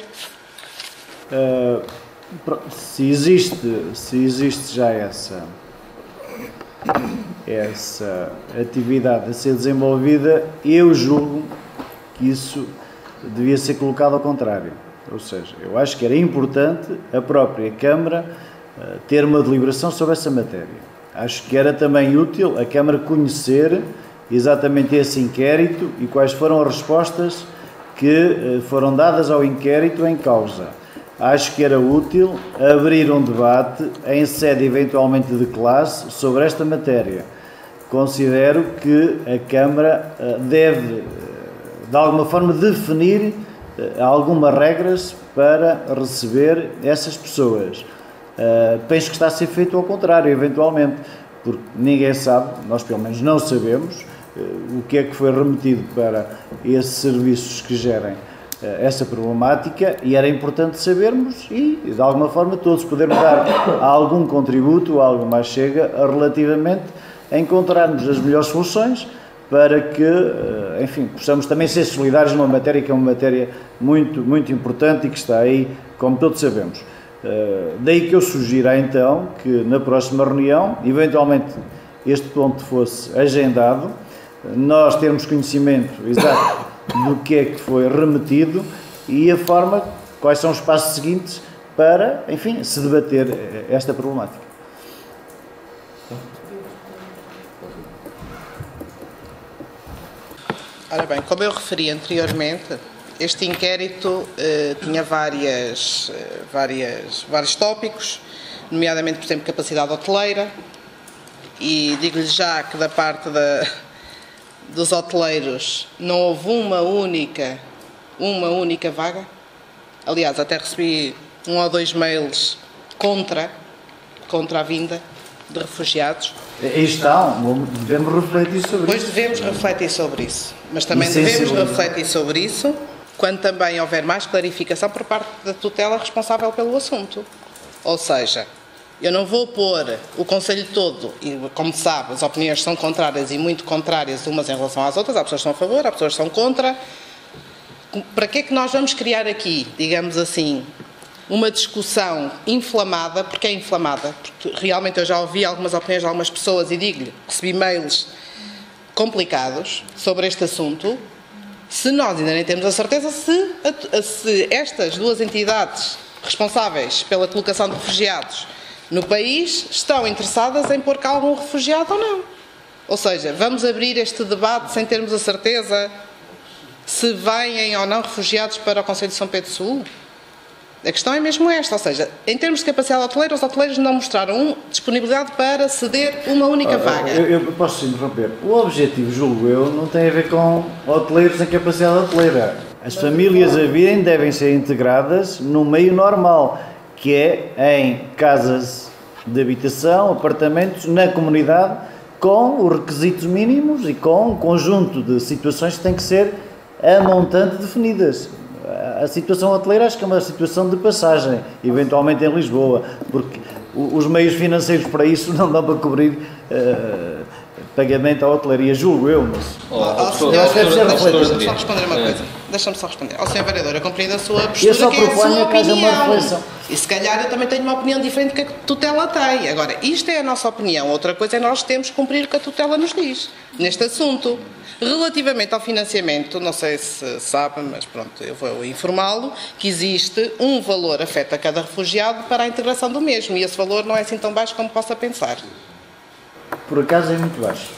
Uh, se existe, se existe já essa essa atividade a ser desenvolvida, eu julgo que isso devia ser colocado ao contrário. Ou seja, eu acho que era importante a própria Câmara uh, ter uma deliberação sobre essa matéria. Acho que era também útil a Câmara conhecer exatamente esse inquérito e quais foram as respostas que uh, foram dadas ao inquérito em causa. Acho que era útil abrir um debate em sede eventualmente de classe sobre esta matéria. Considero que a Câmara uh, deve, uh, de alguma forma, definir algumas regras para receber essas pessoas. Uh, penso que está a ser feito ao contrário, eventualmente, porque ninguém sabe, nós pelo menos não sabemos, uh, o que é que foi remetido para esses serviços que gerem uh, essa problemática, e era importante sabermos e, de alguma forma, todos podermos dar algum contributo, algo mais chega, relativamente a encontrarmos as melhores soluções para que, enfim, possamos também ser solidários numa matéria que é uma matéria muito, muito importante e que está aí, como todos sabemos. Daí que eu sugiro, então, que na próxima reunião, eventualmente, este ponto fosse agendado, nós termos conhecimento exato do que é que foi remetido e a forma, quais são os passos seguintes para, enfim, se debater esta problemática. Ora bem, como eu referi anteriormente, este inquérito eh, tinha várias, eh, várias, vários tópicos, nomeadamente, por exemplo, capacidade hoteleira, e digo-lhe já que da parte da, dos hoteleiros não houve uma única, uma única vaga. Aliás, até recebi um ou dois mails contra, contra a vinda de refugiados. Aí está, devemos refletir sobre pois isso. Pois devemos refletir sobre isso, mas também devemos refletir sobre isso quando também houver mais clarificação por parte da tutela responsável pelo assunto. Ou seja, eu não vou pôr o Conselho todo, e como sabe, as opiniões são contrárias e muito contrárias umas em relação às outras, há pessoas que estão a favor, há pessoas que estão contra. Para que é que nós vamos criar aqui, digamos assim, uma discussão inflamada, porque é inflamada, porque realmente eu já ouvi algumas opiniões de algumas pessoas e digo-lhe, recebi mails complicados sobre este assunto, se nós ainda nem temos a certeza se, se estas duas entidades responsáveis pela colocação de refugiados no país estão interessadas em pôr cá algum refugiado ou não. Ou seja, vamos abrir este debate sem termos a certeza se vêm ou não refugiados para o Conselho de São Pedro Sul? A questão é mesmo esta, ou seja, em termos de capacidade hoteleira, os hoteleiros não mostraram disponibilidade para ceder uma única vaga. Eu, eu posso interromper. O objetivo, julgo eu, não tem a ver com hoteleiros sem capacidade hoteleira. As famílias a virem devem ser integradas no meio normal, que é em casas de habitação, apartamentos, na comunidade, com os requisitos mínimos e com um conjunto de situações que têm que ser a montante definidas. A situação hoteleira acho que é uma situação de passagem, eventualmente em Lisboa, porque os meios financeiros para isso não dão para cobrir uh, pagamento à hotelaria, julgo eu, mas... Oh, oh, senhor, deixa-me só responder uma coisa. Deixa-me só responder. Ó, senhor Vereador, eu compreendo a sua postura, eu só que é a sua que haja uma opinião. reflexão. E se calhar eu também tenho uma opinião diferente que a tutela tem. Agora, isto é a nossa opinião. Outra coisa é nós temos que cumprir o que a tutela nos diz neste assunto. Relativamente ao financiamento, não sei se sabe, mas pronto, eu vou informá-lo, que existe um valor afeto a cada refugiado para a integração do mesmo, e esse valor não é assim tão baixo como possa pensar. Por acaso é muito baixo.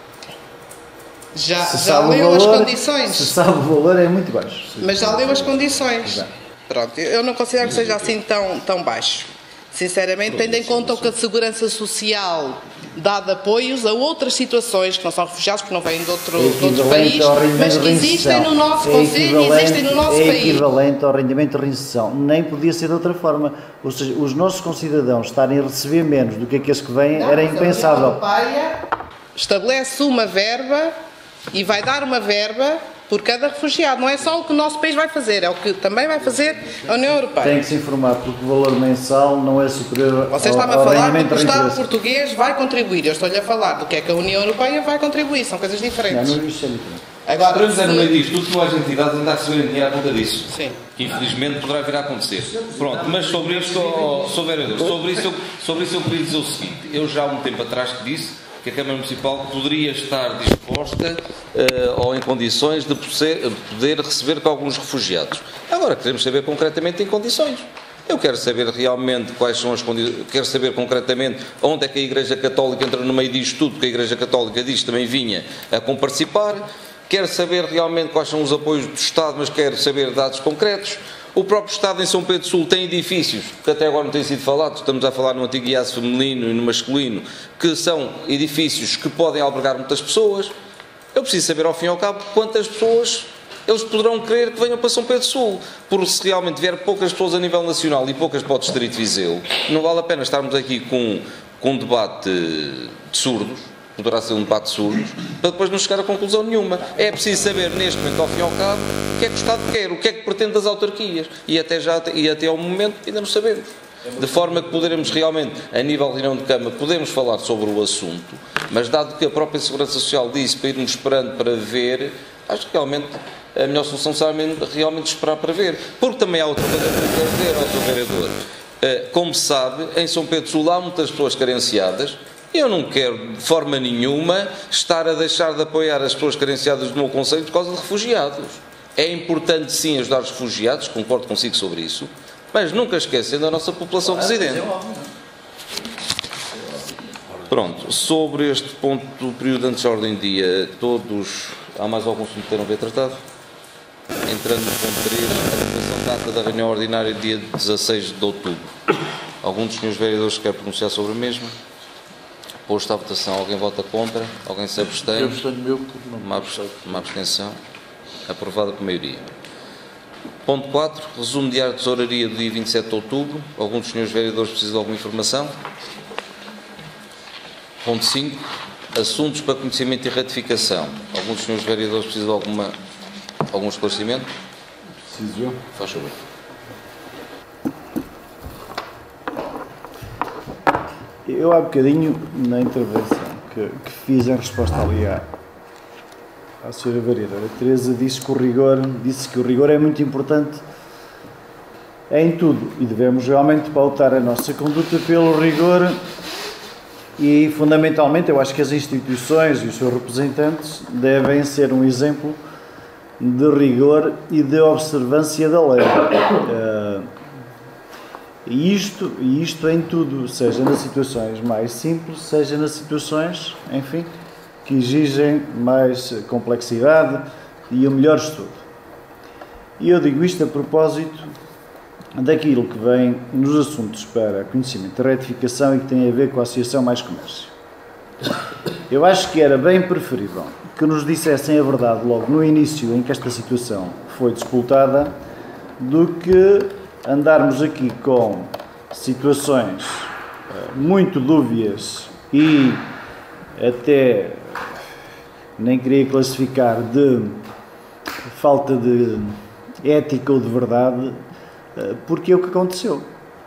Já, se já leu valor, as condições? Se sabe o valor é muito baixo. Mas já leu as condições? Já. Pronto, eu não considero que seja assim tão, tão baixo. Sinceramente, tendo em conta o que a Segurança Social dá de apoios a outras situações que não são refugiados, que não vêm de outro, de outro país, mas que existem no nosso Conselho e existem no nosso é país. É equivalente ao rendimento de reinserção. Nem podia ser de outra forma. Ou seja, os nossos concidadãos estarem a receber menos do que aqueles que vêm Não, era impensável. A União Europeia estabelece uma verba e vai dar uma verba por cada refugiado. Não é só o que o nosso país vai fazer, é o que também vai fazer a União Europeia. Tem que se informar, porque o valor mensal não é superior Você ao, estava ao a falar rendimento do que o de Estado reinserção. português vai contribuir. Eu estou-lhe a falar do que é que a União Europeia vai contribuir. São coisas diferentes. Não, não, isso é diferente. Agora, Para dizer se... no meio disto, tudo que mais entidades ainda a receberem dinheiro à conta disso. Sim. Que infelizmente poderá vir a acontecer. Pronto, mas sobre isto, oh, oh, Sr. Vereador, sobre isso, eu, sobre isso eu queria dizer o seguinte. Eu já há um tempo atrás que disse que a Câmara Municipal poderia estar disposta uh, ou em condições de poder receber com alguns refugiados. Agora, queremos saber concretamente em condições. Eu quero saber realmente quais são as condições, quero saber concretamente onde é que a Igreja Católica entra no meio disto tudo, porque a Igreja Católica diz que também vinha a comparticipar. Quero saber realmente quais são os apoios do Estado, mas quero saber dados concretos. O próprio Estado em São Pedro do Sul tem edifícios, que até agora não têm sido falados, estamos a falar no antigo I A S feminino e no masculino, que são edifícios que podem albergar muitas pessoas. Eu preciso saber, ao fim e ao cabo, quantas pessoas eles poderão querer que venham para São Pedro do Sul. Porque se realmente vier poucas pessoas a nível nacional e poucas para o Distrito de Viseu, não vale a pena estarmos aqui com, com um debate de surdos, poderá ser um debate de surdos, para depois não chegar a conclusão nenhuma. É preciso saber, neste momento, ao fim e ao cabo, o que é que o Estado quer, o que é que pretende das autarquias. E até, já, e até ao momento ainda não sabemos. De forma que poderemos realmente, a nível de reunião de Câmara, podemos falar sobre o assunto, mas dado que a própria Segurança Social disse para irmos esperando para ver, acho que realmente a melhor solução será realmente esperar para ver. Porque também há outra coisa que eu quero dizer ao seu vereador. Como sabe, em São Pedro do Sul há muitas pessoas carenciadas. Eu não quero, de forma nenhuma, estar a deixar de apoiar as pessoas carenciadas do meu concelho por causa de refugiados. É importante, sim, ajudar os refugiados, concordo consigo sobre isso, mas nunca esquecendo a nossa população residente. Pronto, sobre este ponto do período antes da ordem do dia, todos, há mais algum assunto que queiram ver tratado? Entrando no ponto três, a aprovação data da reunião ordinária dia dezasseis de outubro. Algum dos senhores vereadores quer pronunciar sobre a mesma? Posto à votação, alguém vota contra? Alguém se abstém? Eu abstenho meu porque não. Uma, uma abstenção. Aprovada por maioria. Ponto quatro. Resumo diário de tesouraria do dia vinte e sete de outubro. Algum dos senhores vereadores precisa de alguma informação? Ponto cinco. Assuntos para conhecimento e ratificação. Algum dos senhores vereadores precisa de alguma, algum esclarecimento? Preciso eu. Faz favor. Eu há bocadinho, na intervenção que, que fiz em resposta ali à, à senhora vereadora Teresa, disse que o rigor, disse que o rigor é muito importante em tudo e devemos realmente pautar a nossa conduta pelo rigor e, fundamentalmente, eu acho que as instituições e os seus representantes devem ser um exemplo de rigor e de observância da lei. Uh, E isto, e isto em tudo, seja nas situações mais simples, seja nas situações, enfim, que exigem mais complexidade e um melhor estudo. E eu digo isto a propósito daquilo que vem nos assuntos para conhecimento e retificação e que tem a ver com a Associação Mais Comércio. Eu acho que era bem preferível que nos dissessem a verdade logo no início em que esta situação foi disputada do que andarmos aqui com situações uh, muito dúbias e até nem queria classificar de falta de ética ou de verdade, uh, porque é o que aconteceu.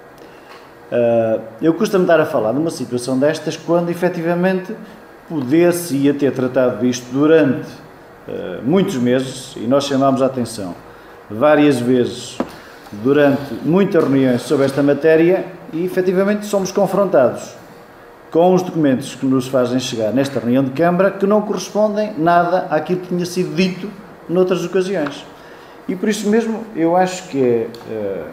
Uh, eu custa-me dar a falar numa situação destas quando efetivamente poder-se ia ter tratado disto durante uh, muitos meses e nós chamámos a atenção várias vezes durante muitas reuniões sobre esta matéria e, efetivamente, somos confrontados com os documentos que nos fazem chegar nesta reunião de Câmara que não correspondem nada àquilo que tinha sido dito noutras ocasiões. E, por isso mesmo, eu acho que é uh,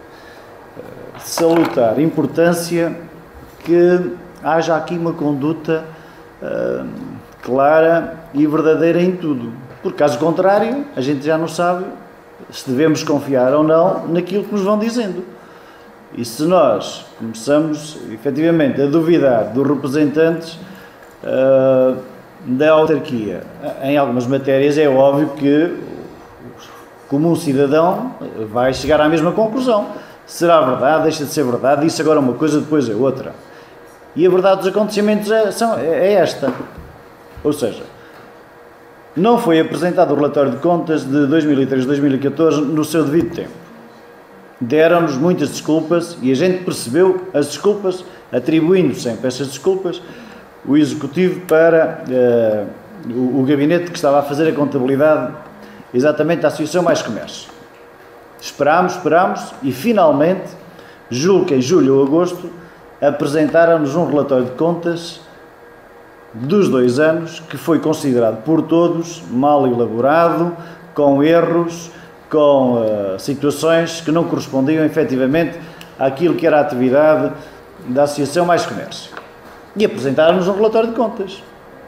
uh, salutar importância que haja aqui uma conduta uh, clara e verdadeira em tudo. Porque, caso contrário, a gente já não sabe se devemos confiar ou não naquilo que nos vão dizendo. E se nós começamos, efetivamente, a duvidar dos representantes uh, da autarquia em algumas matérias, é óbvio que, como um cidadão, vai chegar à mesma conclusão. Será verdade, deixa de ser verdade, disse agora uma coisa, depois é outra. E a verdade dos acontecimentos é, são, é esta. Ou seja, não foi apresentado o relatório de contas de dois mil e treze a dois mil e catorze no seu devido tempo. Deram-nos muitas desculpas e a gente percebeu as desculpas, atribuindo sempre essas desculpas o Executivo para uh, o, o gabinete que estava a fazer a contabilidade exatamente da Associação Mais Comércio. Esperámos, esperámos e finalmente, julgo que em julho ou agosto, apresentaram-nos um relatório de contas dos dois anos, que foi considerado por todos mal elaborado, com erros, com uh, situações que não correspondiam efetivamente àquilo que era a atividade da Associação Mais Comércio. E apresentaram-nos um relatório de contas.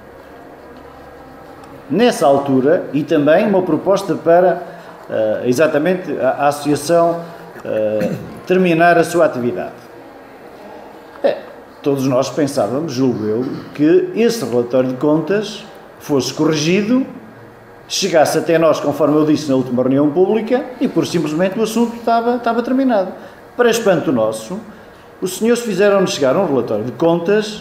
Nessa altura, e também uma proposta para uh, exatamente a, a Associação uh, terminar a sua atividade. É, todos nós pensávamos, julgo eu, que esse relatório de contas fosse corrigido, chegasse até nós, conforme eu disse na última reunião pública, e por simplesmente o assunto estava, estava terminado. Para espanto nosso, os senhores fizeram-nos chegar um relatório de contas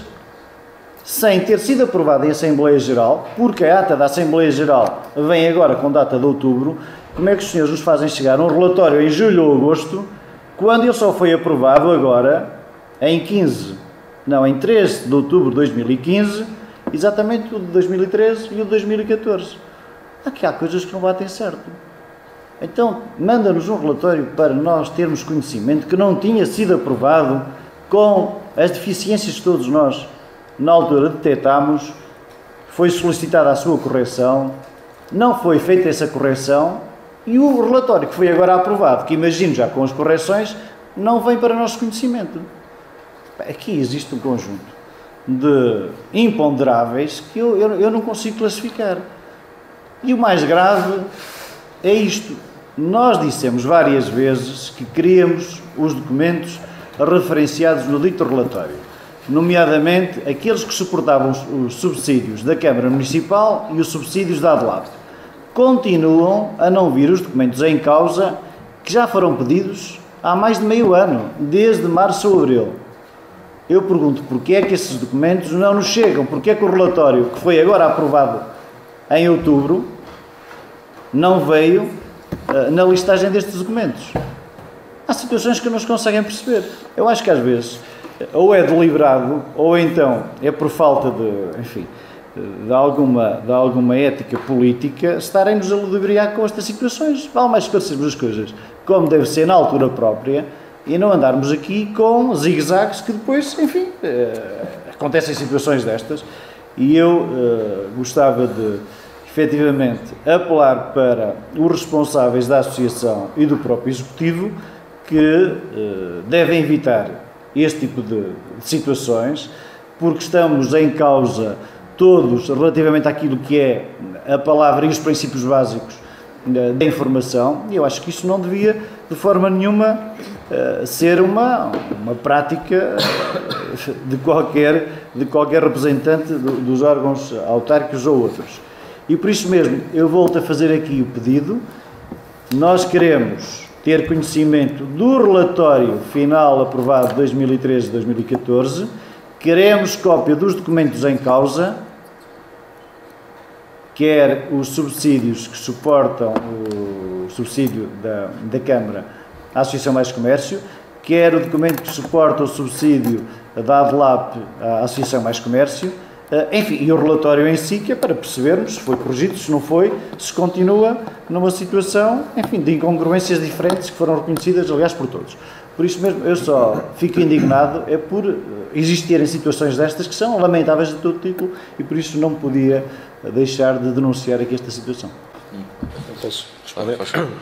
sem ter sido aprovado em Assembleia Geral, porque a ata da Assembleia Geral vem agora com data de outubro. Como é que os senhores nos fazem chegar um relatório em julho ou agosto, quando ele só foi aprovado agora em quinze, não, em treze de outubro de dois mil e quinze, exatamente o de dois mil e treze e o de dois mil e catorze? Aqui há coisas que não batem certo. Então, manda-nos um relatório para nós termos conhecimento que não tinha sido aprovado, com as deficiências que todos nós na altura detectámos, foi solicitada a sua correção, não foi feita essa correção, e o relatório que foi agora aprovado, que imagino já com as correções, não vem para nosso conhecimento. Aqui existe um conjunto de imponderáveis que eu, eu, eu não consigo classificar. E o mais grave é isto. Nós dissemos várias vezes que queríamos os documentos referenciados no dito relatório, nomeadamente aqueles que suportavam os, os subsídios da Câmara Municipal e os subsídios da ADLAP. Continuam a não vir os documentos em causa, que já foram pedidos há mais de meio ano, desde março a abril. Eu pergunto porquê é que esses documentos não nos chegam, porquê é que o relatório que foi agora aprovado em outubro não veio uh, na listagem destes documentos. Há situações que não se conseguem perceber. Eu acho que às vezes ou é deliberado, ou então é por falta de, enfim, de alguma, de alguma ética política, estarem-nos a ludibriar com estas situações. Vale mais esclarecermos as coisas como deve ser na altura própria e não andarmos aqui com zigue-zagues que depois, enfim, eh, acontecem situações destas. E eu eh, gostava de, efetivamente, apelar para os responsáveis da Associação e do próprio Executivo que eh, devem evitar este tipo de, de situações, porque estamos em causa todos relativamente àquilo que é a palavra e os princípios básicos da, da informação, e eu acho que isso não devia de forma nenhuma uh, ser uma, uma prática de qualquer, de qualquer representante do, dos órgãos autárquicos ou outros. E por isso mesmo eu volto a fazer aqui o pedido. Nós queremos ter conhecimento do relatório final aprovado de dois mil e treze a dois mil e catorze, queremos cópia dos documentos em causa, quer os subsídios que suportam o subsídio da, da Câmara à Associação Mais Comércio, quer o documento que suporta o subsídio da ADLAP à Associação Mais Comércio, enfim, e o relatório em si, que é para percebermos se foi corrigido, se não foi, se continua numa situação, enfim, de incongruências diferentes que foram reconhecidas, aliás, por todos. Por isso mesmo, eu só fico indignado é por existirem situações destas que são lamentáveis de todo tipo e por isso não podia deixar de denunciar aqui esta situação. Posso responder?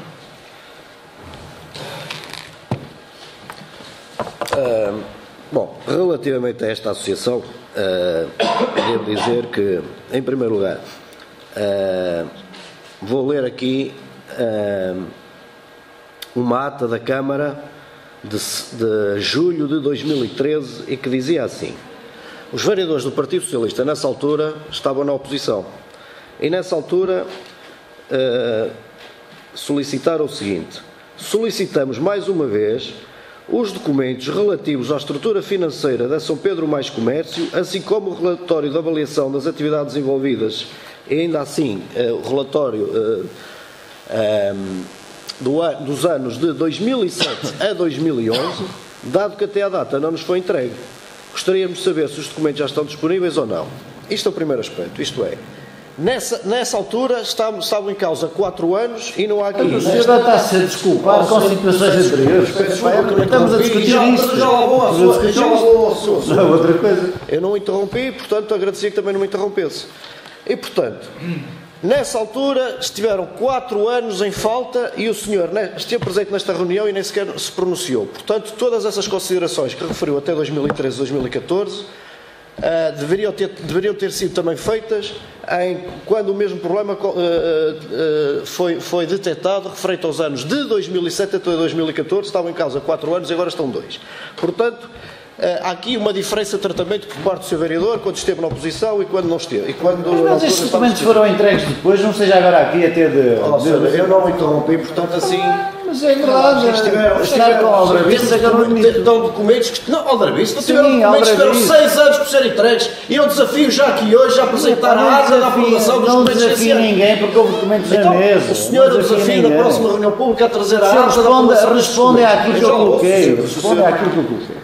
Uh, bom, relativamente a esta associação, uh, devo dizer que, em primeiro lugar, uh, vou ler aqui uh, uma ata da Câmara de, de julho de dois mil e treze e que dizia assim: os vereadores do Partido Socialista nessa altura estavam na oposição e nessa altura uh, solicitaram o seguinte: solicitamos mais uma vez os documentos relativos à estrutura financeira da São Pedro Mais Comércio, assim como o relatório de avaliação das atividades envolvidas e ainda assim uh, o relatório uh, um, do, dos anos de dois mil e sete a dois mil e onze, dado que até à data não nos foi entregue. Gostaríamos de saber se os documentos já estão disponíveis ou não. Isto é o primeiro aspecto, isto é, Nessa, nessa altura estavam, estavam em causa quatro anos e não há aqui. O senhor está a ser desculpado com situações anteriores. Estamos a discutir isso. Já lá vou à sua. Já outra coisa. Eu não interrompi, portanto agradecia que também não me interrompesse. E portanto, nessa altura estiveram quatro anos em falta e o senhor né, esteve presente nesta reunião e nem sequer se pronunciou. Portanto, todas essas considerações que referiu até dois mil e treze, dois mil e catorze uh, deveriam, ter, deveriam ter sido também feitas em, quando o mesmo problema uh, uh, foi, foi detectado, referente aos anos de dois mil e sete até dois mil e catorze, estavam em causa quatro anos e agora estão dois. Portanto, há aqui uma diferença de tratamento por parte do seu vereador quando esteve na oposição e quando não esteve. E quando mas estes documentos foram entregues depois, não seja agora aqui até de... Oh, de... Eu não me interrompi, portanto assim... Mas é verdade, estiveram, estiveram com aldrabices, dão documentos que... Não, aldrabices, não tiveram documentos que tiveram seis anos por serem entregues e eu desafio já aqui hoje a apresentar a ata da aprovação dos documentos. Não desafio ninguém porque houve documentos na mesa. O senhor desafia na próxima reunião pública a trazer a ata da aprovação. Responde àquilo que eu coloquei, responde àquilo que eu coloquei.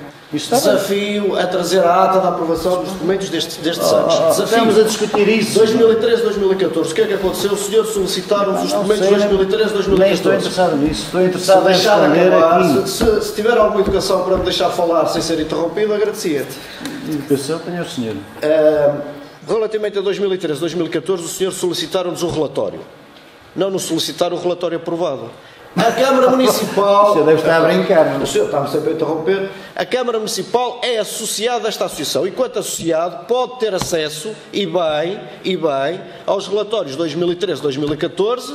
Desafio a trazer a ata da aprovação dos documentos destes, destes anos. Oh, oh, estamos a discutir isso. dois mil e treze, dois mil e catorze. O que é que aconteceu? O senhor solicitaram os documentos de dois mil e treze, dois mil e catorze. Nem estou interessado nisso. Estou interessado se em responder acabar, aqui. Se, se, se tiver alguma educação para me deixar falar sem ser interrompido, agradecia-te. Educação tenho o senhor. Uh, relativamente a dois mil e treze, dois mil e catorze, o senhor solicitaram-nos um relatório. Não nos solicitaram o relatório aprovado. A Câmara Municipal... O senhor deve estar a brincar. O senhor está-me sempre a interromper. A Câmara Municipal é associada a esta associação. Enquanto associado, pode ter acesso, e bem, e bem, aos relatórios de dois mil e treze, dois mil e catorze,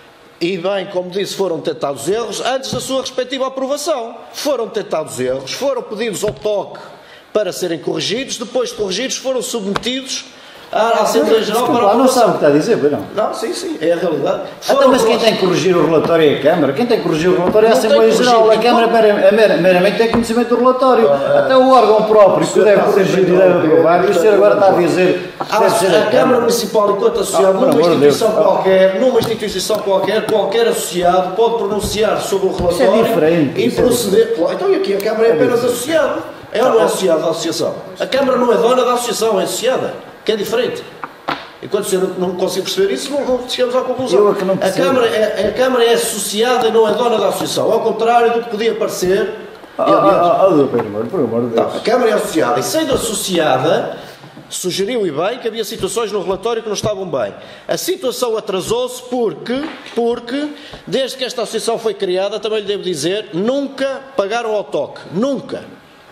e bem, como disse, foram detectados erros antes da sua respectiva aprovação. Foram detectados erros, foram pedidos ao toque para serem corrigidos, depois de corrigidos foram submetidos à Assembleia Geral para a aprovação. Não sabe o que está a dizer, pois não? Não, sim, sim, é a realidade. Então, mas quem tem que corrigir o relatório é a Câmara. Quem tem que corrigir o relatório é a Assembleia Geral. A Câmara meramente tem conhecimento do relatório. Até o órgão próprio que deve corrigir e deve aprovar. E o senhor agora está a dizer... A Câmara Municipal, enquanto associado, numa instituição qualquer, numa instituição qualquer, qualquer associado pode pronunciar sobre o relatório é diferente, e proceder... É então, e aqui a Câmara é apenas associado. É ou não é associado à associação? A Câmara não é dona da associação, é associada. Que é diferente. Enquanto o senhor não consegue perceber isso, não, não chegamos à conclusão. Eu é que não a, Câmara é, a Câmara é associada e não é dona da associação. Ao contrário do que podia parecer. Ah, ah, ah, por amor de Deus. A Câmara é associada. E sendo associada, sugeriu e bem que havia situações no relatório que não estavam bem. A situação atrasou-se porque, porque, desde que esta associação foi criada, também lhe devo dizer, nunca pagaram ao toque. Nunca.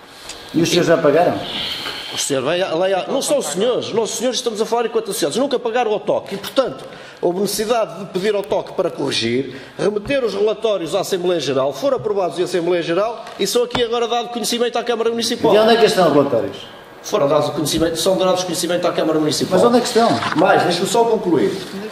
E os senhores já pagaram? O senhor vai, leia, não são os senhores, nós os senhores estamos a falar enquanto associados, nunca pagaram ao toque e, portanto, houve necessidade de pedir ao toque para corrigir, remeter os relatórios à Assembleia Geral, foram aprovados em Assembleia Geral e são aqui agora dado conhecimento à Câmara Municipal. E onde é que estão os relatórios? Foram dados conhecimento, são dados conhecimento à Câmara Municipal. Mas onde é que estão? Mais, deixa-me só concluir.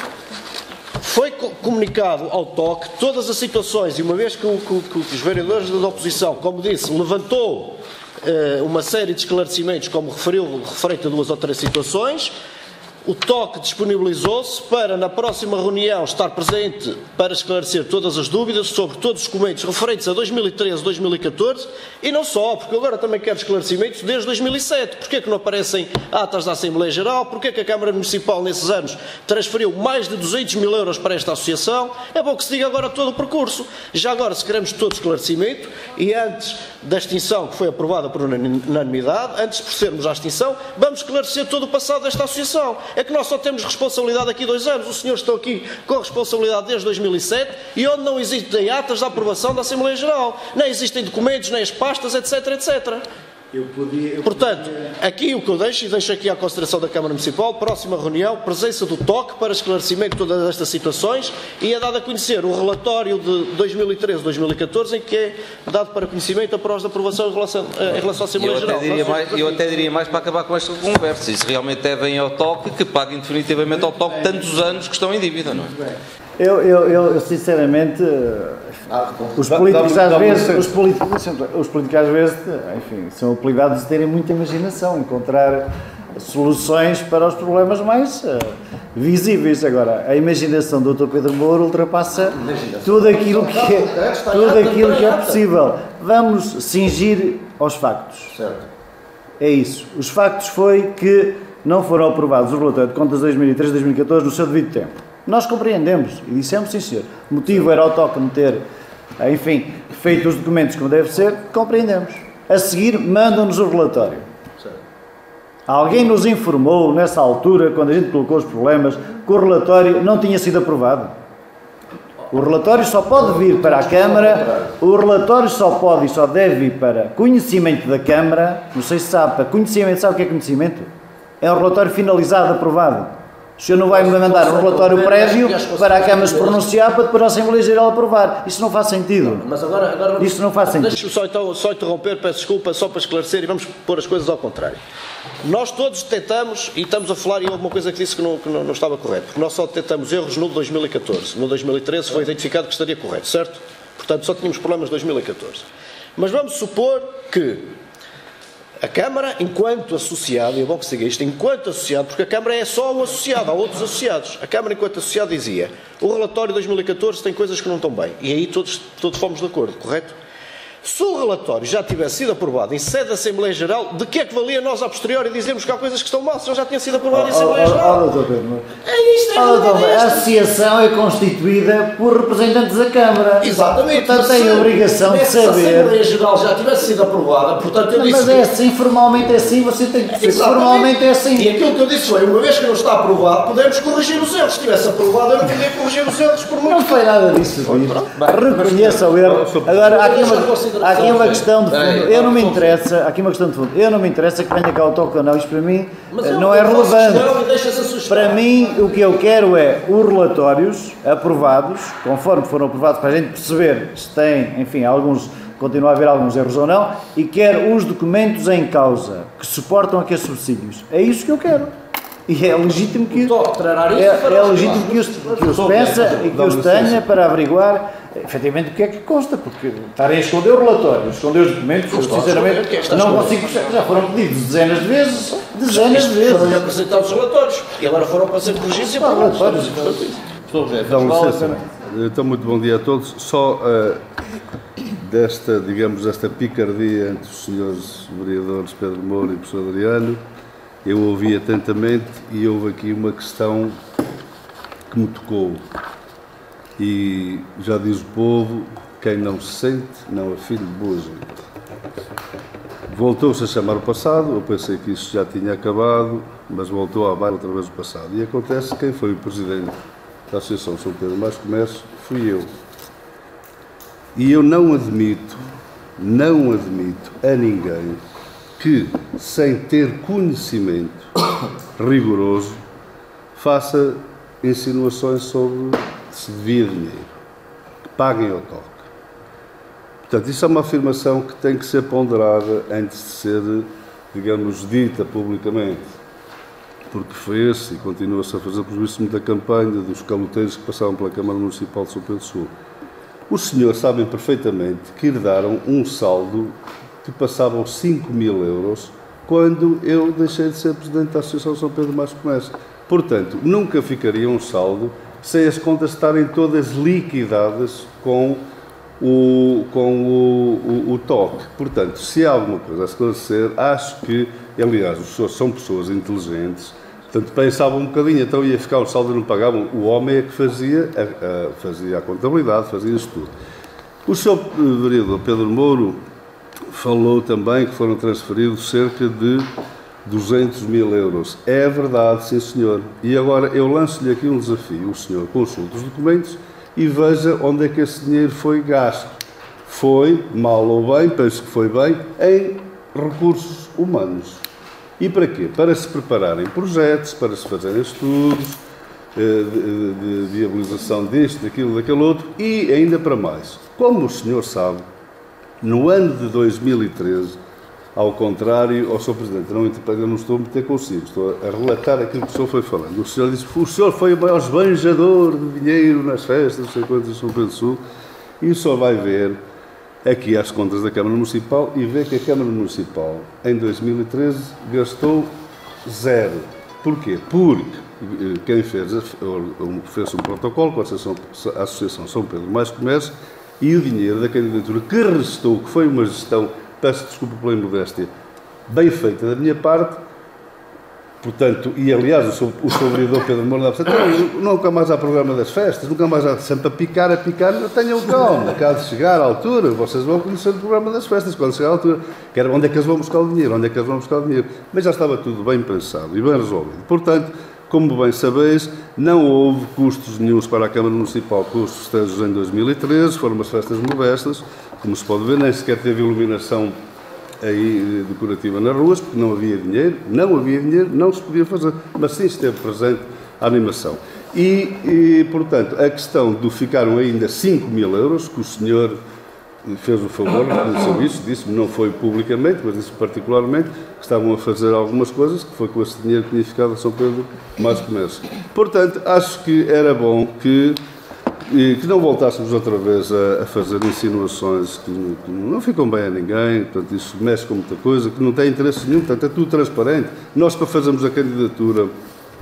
Foi comunicado ao toque todas as situações e uma vez que, que, que os vereadores da oposição, como disse, levantou uma série de esclarecimentos, como referiu, referente a duas ou três situações, o toque disponibilizou-se para, na próxima reunião, estar presente para esclarecer todas as dúvidas sobre todos os documentos referentes a dois mil e treze, dois mil e catorze e não só, porque agora também quero esclarecimentos desde dois mil e sete. Porquê é que não aparecem atas da Assembleia Geral? Porquê é que a Câmara Municipal, nesses anos, transferiu mais de duzentos mil euros para esta associação? É bom que se diga agora todo o percurso. Já agora, se queremos todo esclarecimento, e antes da extinção, que foi aprovada por unanimidade, antes de procedermos à extinção, vamos esclarecer todo o passado desta associação. É que nós só temos responsabilidade aqui dois anos. O senhor está aqui com responsabilidade desde dois mil e sete e onde não existem atas da aprovação da Assembleia Geral. Nem existem documentos, nem as pastas, etc, etcétera. Eu podia, eu Portanto, podia... aqui o que eu deixo, e deixo aqui à consideração da Câmara Municipal, próxima reunião, presença do toque para esclarecimento de todas estas situações e é dado a conhecer o relatório de dois mil e treze, dois mil e catorze, em que é dado para conhecimento após a aprovação em relação, em relação à Assembleia eu Geral. Até diria mais, eu até diria mais para acabar com esta conversa. Isso realmente devem ao toque, que paguem definitivamente ao toque tantos anos que estão em dívida, não é? Eu, eu, eu sinceramente, os políticos às vezes, os políticos, os políticos às vezes, enfim, são apelidados de terem muita imaginação, encontrar soluções para os problemas mais uh, visíveis. Agora, a imaginação do doutor Pedro Moura ultrapassa tudo aquilo que é, tudo aquilo que é possível. Vamos cingir aos factos. É isso. Os factos foi que não foram aprovados os relatórios de contas de dois mil e treze e dois mil e catorze no seu devido tempo. Nós compreendemos e dissemos sim, senhor. O motivo era o toque me ter, enfim, feito os documentos como deve ser, compreendemos. A seguir, mandam-nos o relatório. Alguém nos informou, nessa altura, quando a gente colocou os problemas, que o relatório não tinha sido aprovado. O relatório só pode vir para a Câmara, o relatório só pode e só deve ir para conhecimento da Câmara, não sei se sabe, para conhecimento, sabe o que é conhecimento? É um relatório finalizado, aprovado. O senhor não vai me mandar um relatório prévio para a Câmara se pronunciar para depois a Assembleia Geral aprovar. Isso não faz sentido. Mas agora, agora Isso não faz sentido. Deixe-me só, então, só interromper, peço desculpa, só para esclarecer e vamos pôr as coisas ao contrário. Nós todos detectamos, e estamos a falar, e houve uma coisa que disse que não, que não, não estava correto, porque nós só detectamos erros no dois mil e catorze. No dois mil e treze foi identificado que estaria correto, certo? Portanto, só tínhamos problemas em dois mil e catorze. Mas vamos supor que a Câmara, enquanto associado, e é bom que se diga isto, enquanto associado, porque a Câmara é só um associado, há outros associados. A Câmara, enquanto associado, dizia: o relatório de dois mil e catorze tem coisas que não estão bem. E aí todos, todos fomos de acordo, correto? Se o relatório já tivesse sido aprovado em sede da Assembleia Geral, de que é que valia nós, a posteriori, dizermos que há coisas que estão mal, se ele já tinha sido aprovado em Assembleia Geral? Oh, doutor Pedro, É isto, é oh, doutor, é a associação é constituída por representantes da Câmara. Exatamente. Portanto, tem a obrigação de Se a saber. Assembleia Geral já tivesse sido aprovada, portanto, eu disse Mas que... é assim, formalmente é assim, você tem que dizer. Exatamente. Formalmente é assim. E aquilo que eu disse foi, uma vez que não está aprovado, podemos corrigir os erros. Se tivesse aprovado, eu não podia corrigir os erros por muito Não foi nada disso, Luís. Reconheça o erro. Agora, há aqui uma, há aqui uma questão de fundo. Eu não me interessa, há aqui uma questão de fundo. Eu não me interessa que venha cá o toque ou não. Isto para mim não é relevante. Para mim, o que eu quero é os relatórios aprovados, conforme foram aprovados, para a gente perceber se tem, enfim, alguns, continua a haver alguns erros ou não, e quero os documentos em causa que suportam aqueles subsídios. É isso que eu quero. E é legítimo que, é, é legítimo que os, que os peça e que os tenha para averiguar efetivamente o que é que consta, porque estarem a esconder o relatório, esconder os documentos, eu, sinceramente não consigo perceber. Já foram pedidos dezenas de vezes, dezenas de vezes. Foram apresentados os relatórios e agora foram para ser corrigidos e aprovados. Dá licença. Então, muito bom dia a todos. Só uh, desta, digamos, desta picardia entre os senhores vereadores Pedro Moura e o professor Adriano, eu ouvi atentamente e houve aqui uma questão que me tocou. E já diz o povo, quem não se sente, não é filho de boa gente. Voltou-se a chamar o passado, eu pensei que isso já tinha acabado, mas voltou à baila outra vez o passado. E acontece que quem foi o presidente da Associação São Pedro Mais Comércio fui eu. E eu não admito, não admito a ninguém que, sem ter conhecimento rigoroso, faça insinuações sobre se devia dinheiro, que paguem ao toque. Portanto, isso é uma afirmação que tem que ser ponderada antes de ser, digamos, dita publicamente, porque fez-se e continua-se a fazer, por isso, muita campanha dos caloteiros que passavam pela Câmara Municipal de São Pedro do Sul. Os senhores sabem perfeitamente que herdaram um saldo que passavam cinco mil euros quando eu deixei de ser Presidente da Associação São Pedro Mais Comércio. Portanto, nunca ficaria um saldo sem as contas estarem todas liquidadas com o, com o, o, o toque. Portanto, se há alguma coisa a esclarecer, acho que, aliás, os senhores são pessoas inteligentes, portanto, pensavam um bocadinho, então ia ficar o saldo e não pagavam. O homem é que fazia a, a, fazia a contabilidade, fazia isso tudo. O senhor vereador Pedro Mouro falou também que foram transferidos cerca de duzentos mil euros. É verdade, sim senhor. E agora eu lanço-lhe aqui um desafio. O senhor consulte os documentos e veja onde é que esse dinheiro foi gasto. Foi, mal ou bem, penso que foi bem, em recursos humanos. E para quê? Para se prepararem projetos, para se fazerem estudos de, de, de viabilização disto, daquilo, daquele outro, e ainda para mais. Como o senhor sabe, no ano de dois mil e treze, ao contrário, ao senhor Presidente, não, eu não estou a meter consigo, estou a relatar aquilo que o senhor foi falando. O senhor disse que o senhor foi o maior esbanjador de dinheiro nas festas, não sei quantas, em São Pedro do Sul, e o senhor vai ver aqui às contas da Câmara Municipal e vê que a Câmara Municipal, em dois mil e treze, gastou zero. Porquê? Porque quem fez, fez um protocolo com a Associação, a Associação São Pedro Mais Comércio e o dinheiro da candidatura que restou, que foi uma gestão, peço desculpa pela imodéstia, bem feita da minha parte, Portanto, e aliás, o, o seu vereador Pedro Moura disse, nunca mais há programa das festas, nunca mais há sempre a picar, a picar, não tenham calma, acaba de chegar à altura, vocês vão conhecer o programa das festas, quando chegar à altura, que era onde é que eles vão buscar o dinheiro, onde é que eles vão buscar o dinheiro, mas já estava tudo bem pensado e bem resolvido. Portanto, como bem sabeis, não houve custos nenhuns para a Câmara Municipal com os festejos em dois mil e treze, foram umas festas modestas, como se pode ver, nem sequer teve iluminação aí decorativa nas ruas, porque não havia dinheiro, não havia dinheiro, não se podia fazer, mas sim esteve presente a animação. E, e portanto, a questão do ficaram ainda cinco mil euros, que o senhor fez o favor, reconheceu isso, disse-me, não foi publicamente, mas disse particularmente, que estavam a fazer algumas coisas, que foi com esse dinheiro que tinha ficado a São Pedro mais comércio. Portanto, acho que era bom que E que não voltássemos outra vez a, a fazer insinuações que, que não ficam bem a ninguém, portanto, isso mexe com muita coisa, que não tem interesse nenhum, portanto, é tudo transparente. Nós, para fazermos a candidatura uh,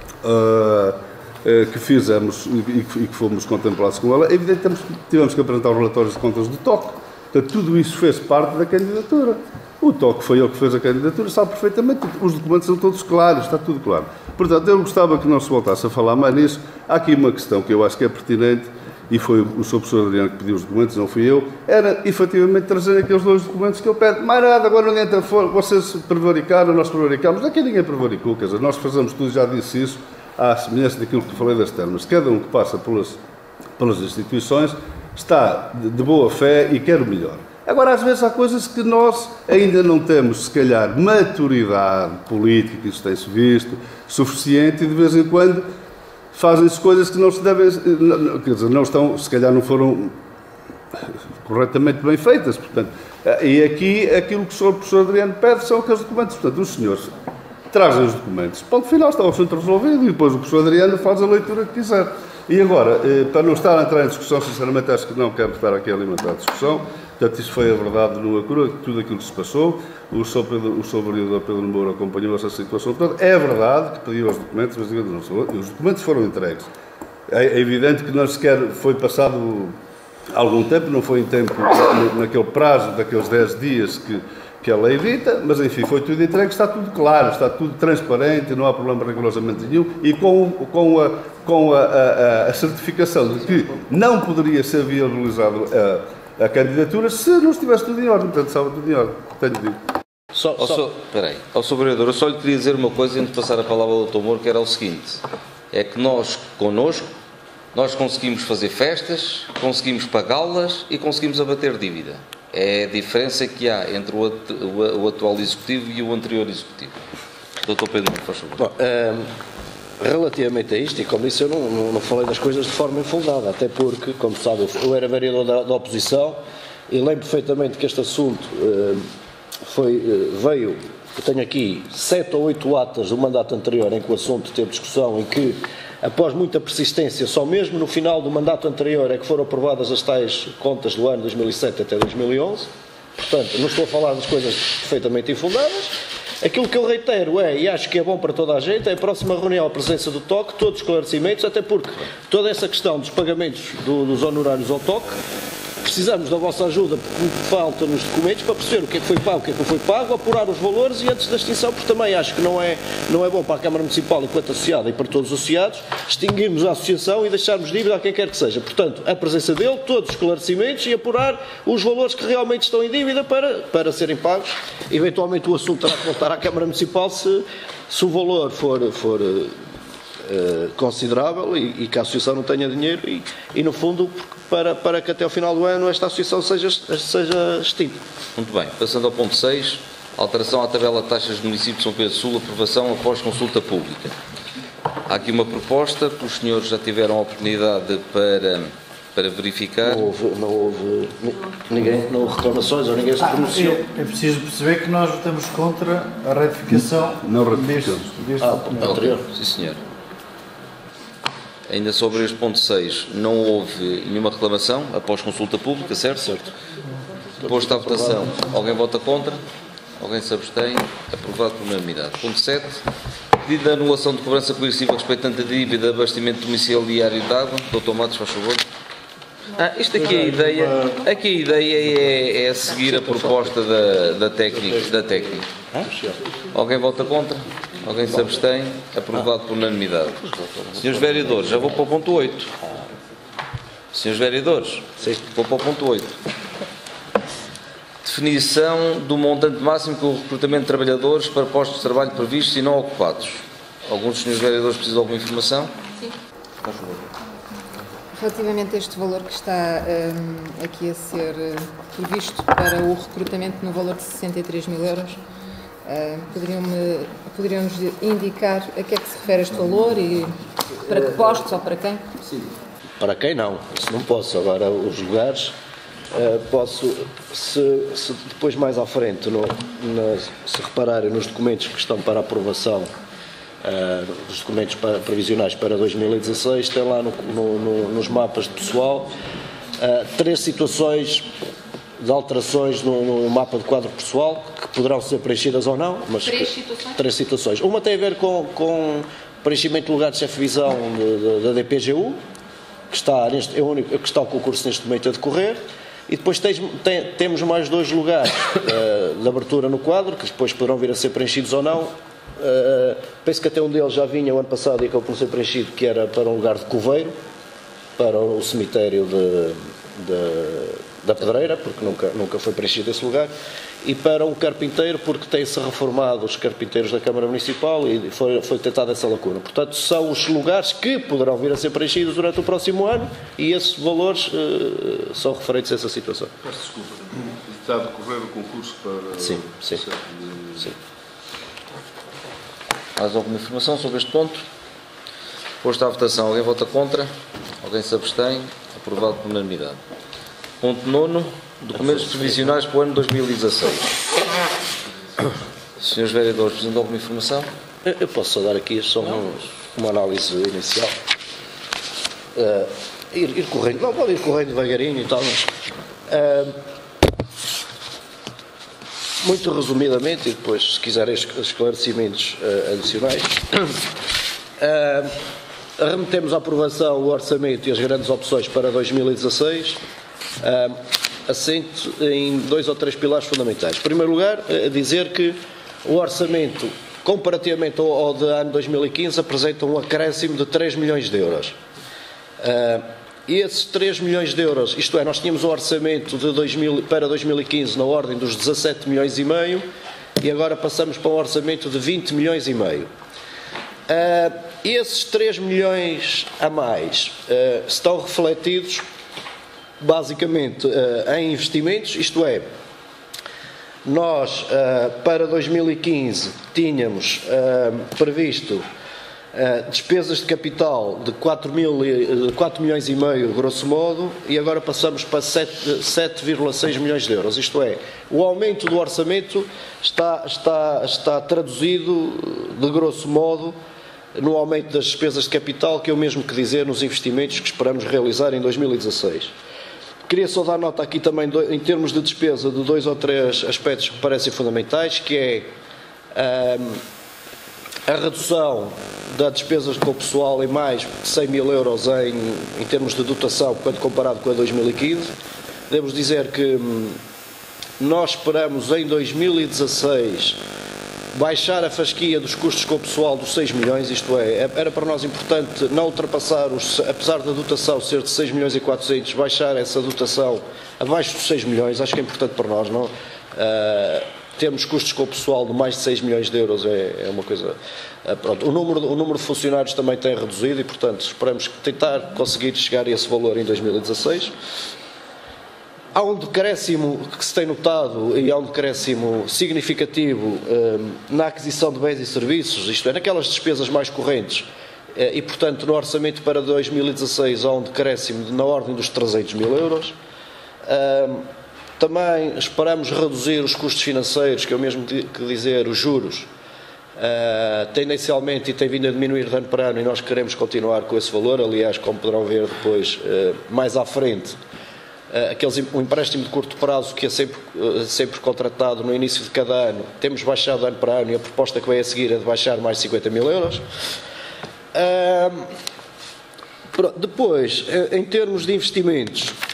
uh, que fizemos e que, e que fomos contemplados com ela, é evidente que tivemos que apresentar os relatórios de contas do T O C, portanto, tudo isso fez parte da candidatura. O T O C foi ele que fez a candidatura, sabe perfeitamente, os documentos são todos claros, está tudo claro. Portanto, eu gostava que não se voltasse a falar mais nisso. Há aqui uma questão que eu acho que é pertinente, e foi o seu professor Adriano que pediu os documentos, não fui eu, era efetivamente trazer aqueles dois documentos que ele pede. Mais nada, agora não entra fora, vocês prevaricaram, nós prevaricámos, aqui ninguém prevaricou, quer dizer, nós fazemos tudo, já disse isso, à semelhança daquilo que falei das termas. Cada um que passa pelas, pelas instituições está de, de boa fé e quer o melhor. Agora, às vezes há coisas que nós ainda não temos, se calhar, maturidade política, isso tem-se visto, suficiente, e de vez em quando fazem-se coisas que não se devem, quer dizer, não estão, se calhar não foram corretamente bem feitas, portanto, e aqui aquilo que o senhor professor Adriano pede são aqueles documentos, portanto, os senhores trazem os documentos, ponto final, está o assunto resolvido, e depois o professor Adriano faz a leitura que quiser. E agora, para não estar a entrar em discussão, sinceramente acho que não quero estar aqui a alimentar a discussão, portanto, isso foi a verdade nua crua, tudo aquilo que se passou, o senhor vereador Pedro Moura acompanhou essa situação toda, é verdade que pediu os documentos, mas os documentos foram entregues. É evidente que não sequer foi passado algum tempo, não foi em tempo, naquele prazo daqueles dez dias que, que a lei evita, mas enfim, foi tudo entregue, está tudo claro, está tudo transparente, não há problema rigorosamente nenhum, e com, com, a, com a, a, a certificação de que não poderia ser viabilizado a, a candidatura se não estivesse tudo em ordem, portanto estava tudo em ordem, tenho dito. Só, só... Sou, peraí, ao senhor vereador, eu só lhe queria dizer uma coisa antes de passar a palavra ao doutor Moura, que era o seguinte, é que nós, connosco, nós conseguimos fazer festas, conseguimos pagá-las e conseguimos abater dívida. É a diferença que há entre o, atu o, o atual Executivo e o anterior Executivo. doutor Pedro, por favor. Bom, um, relativamente a isto, e como disse, eu não, não, não falei das coisas de forma infundada, até porque, como sabe, eu era vereador da, da oposição e lembro perfeitamente que este assunto uh, foi, uh, veio, eu tenho aqui sete ou oito atas do mandato anterior em que o assunto teve discussão e que, após muita persistência, só mesmo no final do mandato anterior é que foram aprovadas as tais contas do ano dois mil e sete até dois mil e onze. Portanto, não estou a falar das coisas perfeitamente infundadas. Aquilo que eu reitero é, e acho que é bom para toda a gente, é a próxima reunião, a presença do T O C, todos os esclarecimentos, até porque toda essa questão dos pagamentos do, dos honorários ao T O C, precisamos da vossa ajuda, porque falta nos documentos, para perceber o que é que foi pago, o que é que não foi pago, apurar os valores e antes da extinção, porque também acho que não é, não é bom para a Câmara Municipal, enquanto associada e para todos os associados, extinguirmos a associação e deixarmos dívida a quem quer que seja. Portanto, a presença dele, todos os esclarecimentos e apurar os valores que realmente estão em dívida para, para serem pagos. Eventualmente o assunto terá que voltar à Câmara Municipal se, se o valor for... for Uh, considerável e, e que a associação não tenha dinheiro e, e no fundo, para, para que até ao final do ano esta associação seja, seja extinta. Muito bem, passando ao ponto seis, alteração à tabela de taxas do município de São Pedro do Sul, aprovação após consulta pública. Há aqui uma proposta que os senhores já tiveram a oportunidade para, para verificar. Não houve, não houve ninguém, não houve reclamações ou ninguém se pronunciou. Ah, é, é preciso perceber que nós votamos contra a retificação não, não deste, deste ah, anterior. Sim, senhor. Ainda sobre este ponto seis, não houve nenhuma reclamação após consulta pública, certo? Certo. Posto à votação, alguém vota contra? Alguém se abstém? Aprovado por unanimidade. Ponto sete, pedido de anulação de cobrança coerciva respeitante a dívida de abastecimento domiciliário de água. doutor Matos, faz favor. Ah, isto aqui a ideia, aqui a ideia é, é seguir a proposta da, da técnica. Da técnica. Alguém vota contra? Alguém se abstém? Aprovado por unanimidade. Senhores vereadores, já vou para o ponto oito. Senhores vereadores, vou para o ponto oito. Definição do montante máximo com o recrutamento de trabalhadores para postos de trabalho previstos e não ocupados. Alguns dos senhores vereadores precisam de alguma informação? Sim. Relativamente a este valor que está um, aqui a ser uh, previsto para o recrutamento no valor de sessenta e três mil euros, uh, poderiam-me, poderiam-nos indicar a que é que se refere este valor e para que postos ou para quem? Sim. Para quem não, isso não posso. Agora, os lugares, uh, posso, se, se depois mais à frente, no, na, se repararem nos documentos que estão para aprovação, Uh, os documentos para, previsionais para dois mil e dezasseis, tem lá no, no, no, nos mapas de pessoal uh, três situações de alterações no, no mapa de quadro pessoal que poderão ser preenchidas ou não. Mas três que, situações? Três situações. Uma tem a ver com, com preenchimento de lugar de chefe de divisão da D P G U, que está, neste, é o único, que está o concurso neste momento a decorrer. E depois tem, tem, temos mais dois lugares uh, de abertura no quadro, que depois poderão vir a ser preenchidos ou não. Uh, penso que até um deles já vinha o ano passado e acabou por ser preenchido, que era para um lugar de coveiro, para o cemitério de, de, da Pedreira, porque nunca, nunca foi preenchido esse lugar, e para um carpinteiro, porque tem-se reformado os carpinteiros da Câmara Municipal e foi, foi tentada essa lacuna. Portanto, são os lugares que poderão vir a ser preenchidos durante o próximo ano e esses valores uh, são referentes a essa situação. Peço desculpa, está a decorrer o concurso para... Sim, sim. sim. Mais alguma informação sobre este ponto? Posto à votação, alguém vota contra? Alguém se abstém? Aprovado por unanimidade. Ponto nono, documentos previsionais para o ano dois mil e dezasseis. Senhores vereadores, precisam de alguma informação? Eu, eu posso só dar aqui só um, uma análise inicial. Uh, ir, ir correndo, não, pode ir correndo devagarinho e tal, mas... Uh, muito resumidamente, e depois, se quiserem esclarecimentos uh, adicionais, uh, remetemos à aprovação o orçamento e as grandes opções para dois mil e dezasseis, uh, assente em dois ou três pilares fundamentais. Em primeiro lugar, uh, dizer que o orçamento, comparativamente ao, ao de ano dois mil e quinze, apresenta um acréscimo de três milhões de euros. Uh, E esses três milhões de euros, isto é, nós tínhamos um orçamento de dois mil, para dois mil e quinze na ordem dos dezassete milhões e meio e agora passamos para um orçamento de vinte milhões e meio. Uh, esses três milhões a mais uh, estão refletidos basicamente uh, em investimentos, isto é, nós uh, para dois mil e quinze tínhamos uh, previsto Uh, despesas de capital de quatro milhões e meio, grosso modo, e agora passamos para sete vírgula seis milhões de euros. Isto é, o aumento do orçamento está, está, está traduzido, de grosso modo, no aumento das despesas de capital, que é o mesmo que dizer nos investimentos que esperamos realizar em dois mil e dezasseis. Queria só dar nota aqui também, em termos de despesa, de dois ou três aspectos que parecem fundamentais, que é... Um, a redução das despesas com o pessoal em mais de cem mil euros em, em termos de dotação, quando comparado com a dois mil e quinze. Devo dizer que hum, nós esperamos em dois mil e dezasseis baixar a fasquia dos custos com o pessoal dos seis milhões, isto é, era para nós importante não ultrapassar, os, apesar da dotação ser de seis milhões e quatrocentos, baixar essa dotação abaixo dos seis milhões, acho que é importante para nós, não? Uh, Termos custos com o pessoal de mais de seis milhões de euros é, é uma coisa... Pronto. O, número, o número de funcionários também tem reduzido e, portanto, esperamos tentar conseguir chegar a esse valor em dois mil e dezasseis. Há um decréscimo que se tem notado e há um decréscimo significativo um, na aquisição de bens e serviços, isto é, naquelas despesas mais correntes. E, portanto, no orçamento para dois mil e dezasseis há um decréscimo na ordem dos trezentos mil euros. Um, Também esperamos reduzir os custos financeiros, que é o mesmo que dizer os juros, uh, tendencialmente e tem vindo a diminuir de ano para ano e nós queremos continuar com esse valor. Aliás, como poderão ver depois, uh, mais à frente, uh, aqueles, um empréstimo de curto prazo que é sempre, uh, sempre contratado no início de cada ano, temos baixado de ano para ano e a proposta que vem a seguir é de baixar mais cinquenta mil euros. Uh, depois, uh, em termos de investimentos,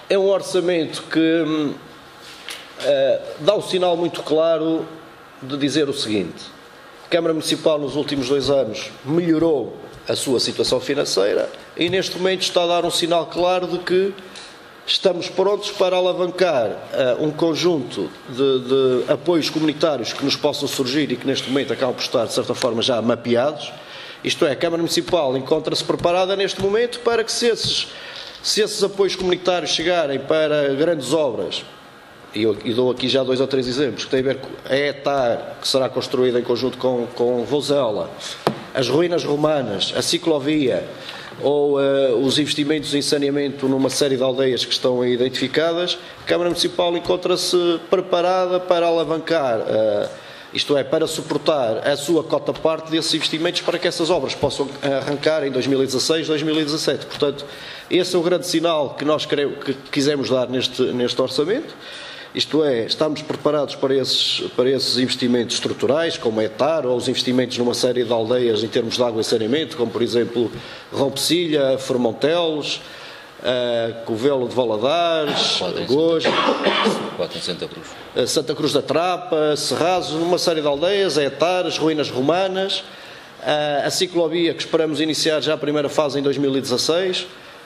é um orçamento que hum, uh, dá um sinal muito claro de dizer o seguinte: a Câmara Municipal nos últimos dois anos melhorou a sua situação financeira e neste momento está a dar um sinal claro de que estamos prontos para alavancar uh, um conjunto de, de apoios comunitários que nos possam surgir e que neste momento acabam por estar de certa forma já mapeados. Isto é, a Câmara Municipal encontra-se preparada neste momento para que se esses, se esses apoios comunitários chegarem para grandes obras, e eu e dou aqui já dois ou três exemplos, que tem a ver com a ETAR, que será construída em conjunto com, com Vozela, as ruínas romanas, a ciclovia, ou uh, os investimentos em saneamento numa série de aldeias que estão aí identificadas, a Câmara Municipal encontra-se preparada para alavancar, uh, isto é, para suportar a sua cota-parte desses investimentos para que essas obras possam arrancar em dois mil e dezasseis, dois mil e dezassete. Portanto, esse é o grande sinal que nós queremos, que quisemos dar neste, neste orçamento. Isto é, estamos preparados para esses, para esses investimentos estruturais, como a ETAR, ou os investimentos numa série de aldeias em termos de água e saneamento, como por exemplo Rompecilha, Formontelos, uh, Covelo de Valadares, Gosto, Santa Cruz. Uh, Santa Cruz da Trapa, Serrazos, numa série de aldeias, a ETAR, as ruínas romanas, uh, a ciclovia que esperamos iniciar já a primeira fase em dois mil e dezasseis,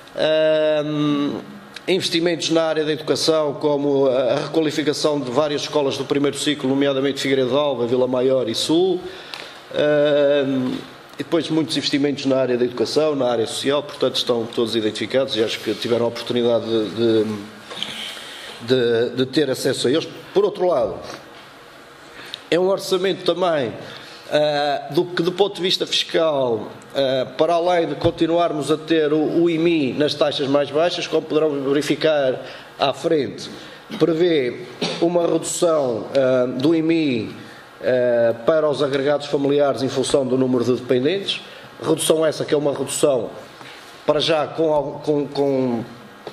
uh, investimentos na área da educação, como a requalificação de várias escolas do primeiro ciclo, nomeadamente Figueiredo de Alva, Vila Maior e Sul, uh, e depois muitos investimentos na área da educação, na área social, portanto estão todos identificados e acho que tiveram a oportunidade de, de, de, de ter acesso a eles. Por outro lado, é um orçamento também Uh, do que do ponto de vista fiscal, uh, para além de continuarmos a ter o, o I M I nas taxas mais baixas, como poderão verificar à frente, prevê uma redução uh, do I M I uh, para os agregados familiares em função do número de dependentes, redução essa que é uma redução para já com, com, com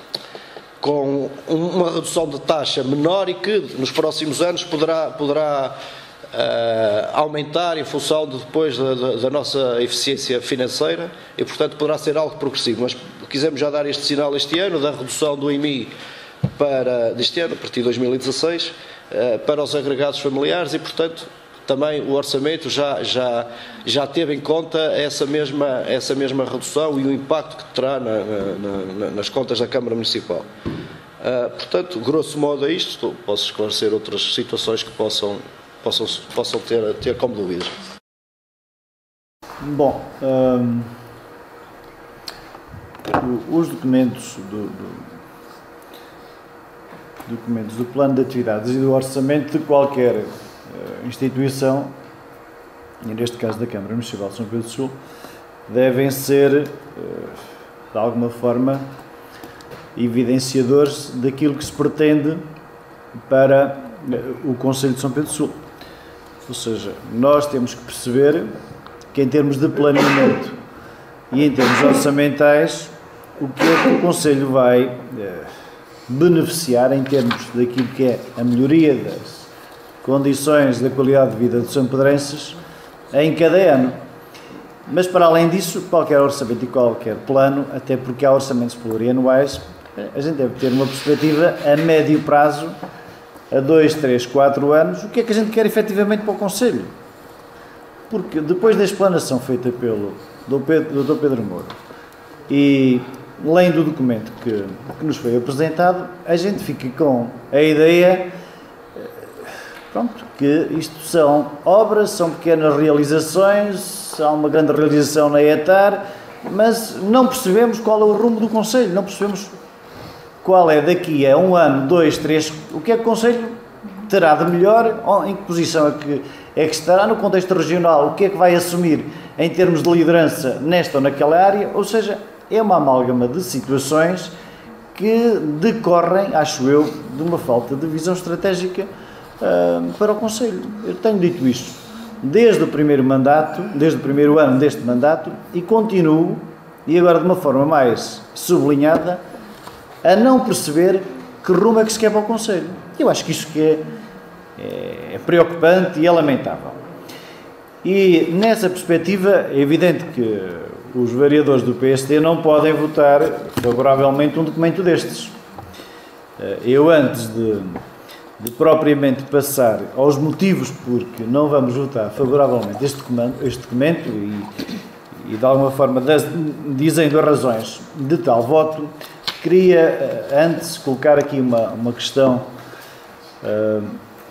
com uma redução de taxa menor e que nos próximos anos poderá, poderá Uh, aumentar em função de, depois da, da, da nossa eficiência financeira e portanto poderá ser algo progressivo, mas quisemos já dar este sinal este ano da redução do I M I para, deste ano, a partir de dois mil e dezasseis, uh, para os agregados familiares e portanto também o orçamento já, já, já teve em conta essa mesma, essa mesma redução e o impacto que terá na, na, na, nas contas da Câmara Municipal. Uh, portanto, grosso modo é isto, posso esclarecer outras situações que possam possam, possam ter, ter como dúvidas. Bom, hum, os documentos do, do, documentos do plano de atividades e do orçamento de qualquer uh, instituição, e neste caso da Câmara Municipal de São Pedro do Sul, devem ser, uh, de alguma forma, evidenciadores daquilo que se pretende para uh, o Conselho de São Pedro do Sul. Ou seja, nós temos que perceber que em termos de planeamento e em termos orçamentais, o que é que o Conselho vai eh, beneficiar em termos daquilo que é a melhoria das condições da qualidade de vida dos sampedrenses em cada ano. Mas para além disso, qualquer orçamento e qualquer plano, até porque há orçamentos plurianuais, a gente deve ter uma perspectiva a médio prazo, a dois, três, quatro anos, o que é que a gente quer efetivamente para o Conselho. Porque depois da explanação feita pelo doutor Pedro Moura e além do documento que, que nos foi apresentado, a gente fica com a ideia, pronto, que isto são obras, são pequenas realizações, há uma grande realização na ETAR, mas não percebemos qual é o rumo do Conselho, não percebemos qual é daqui a um ano, dois, três, o que é que o Conselho terá de melhor, em que posição é que, é que estará no contexto regional, o que é que vai assumir em termos de liderança nesta ou naquela área, ou seja, é uma amálgama de situações que decorrem, acho eu, de uma falta de visão estratégica uh, para o Conselho. Eu tenho dito isto desde o primeiro mandato, desde o primeiro ano deste mandato e continuo, e agora de uma forma mais sublinhada, a não perceber que rumo é que se quer para o Conselho. Eu acho que isso que é, é, é preocupante e é lamentável. E nessa perspectiva é evidente que os vereadores do P S D não podem votar favoravelmente um documento destes. Eu, antes de, de propriamente passar aos motivos porque não vamos votar favoravelmente este documento, este documento e, e de alguma forma das, dizendo as razões de tal voto, queria antes colocar aqui uma, uma questão uh,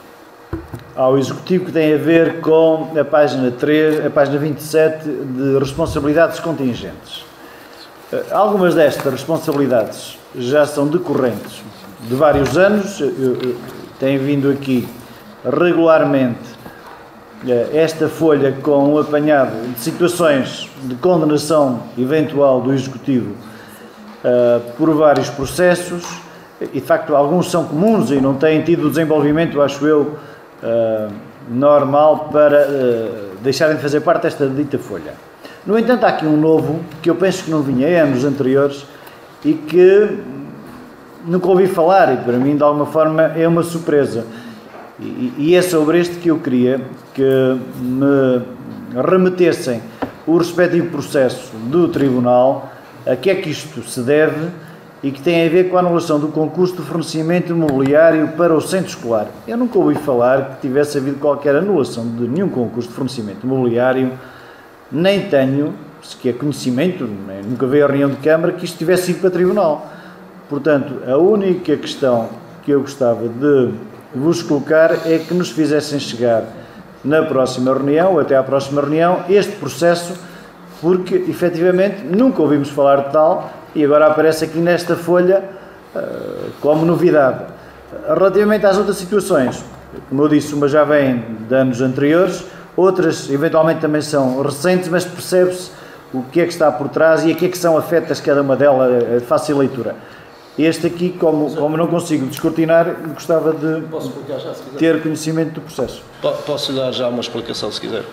ao Executivo que tem a ver com a página três, a página vinte e sete de responsabilidades contingentes. Uh, algumas destas responsabilidades já são decorrentes de vários anos, eu, eu, tenho vindo aqui regularmente uh, esta folha com um apanhado de situações de condenação eventual do Executivo uh, por vários processos, e de facto alguns são comuns e não têm tido o desenvolvimento, acho eu, uh, normal para uh, deixarem de fazer parte desta dita folha. No entanto, há aqui um novo que eu penso que não vinha em anos anteriores e que nunca ouvi falar, e para mim de alguma forma é uma surpresa, e, e é sobre este que eu queria que me remetessem o respectivo processo do Tribunal, a que é que isto se deve e que tem a ver com a anulação do concurso de fornecimento imobiliário para o centro escolar. Eu nunca ouvi falar que tivesse havido qualquer anulação de nenhum concurso de fornecimento imobiliário, nem tenho sequer conhecimento, nem, nunca veio a reunião de Câmara que isto tivesse ido para o Tribunal. Portanto, a única questão que eu gostava de vos colocar é que nos fizessem chegar na próxima reunião, ou até à próxima reunião, este processo, porque, efetivamente, nunca ouvimos falar de tal e agora aparece aqui nesta folha uh, como novidade. Relativamente às outras situações, como eu disse, uma já vem de anos anteriores, outras, eventualmente, também são recentes, mas percebe-se o que é que está por trás e a que é que são afetas cada uma delas, é de fácil leitura. Este aqui, como, como não consigo descortinar, gostava de Posso explicar já, se quiser? ter conhecimento do processo. Posso dar já uma explicação, se quiser?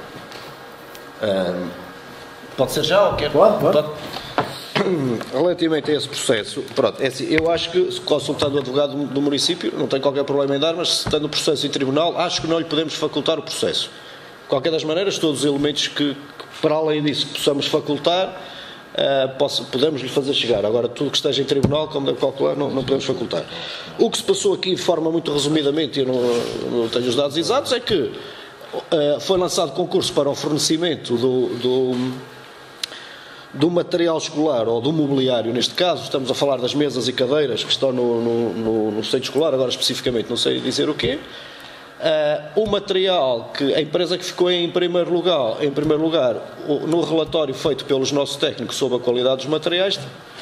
Um, pode ser já ou quer? Pode, pode. pode. Relativamente a esse processo, pronto, é assim, eu acho que, consultando o advogado do município, não tem qualquer problema em dar, mas se estando o processo em tribunal, acho que não lhe podemos facultar o processo. De qualquer das maneiras, todos os elementos que, que para além disso, possamos facultar, Uh, posso, podemos lhe fazer chegar. Agora, tudo que esteja em tribunal, como deve calcular, não, não podemos facultar. O que se passou aqui, de forma muito resumidamente, eu não, não tenho os dados exatos, é que uh, foi lançado concurso para o fornecimento do, do, do material escolar, ou do mobiliário, neste caso, estamos a falar das mesas e cadeiras que estão no, no, no, no centro escolar, agora especificamente não sei dizer o quê. Uh, o material que a empresa que ficou em primeiro lugar, em primeiro lugar o, no relatório feito pelos nossos técnicos sobre a qualidade dos materiais,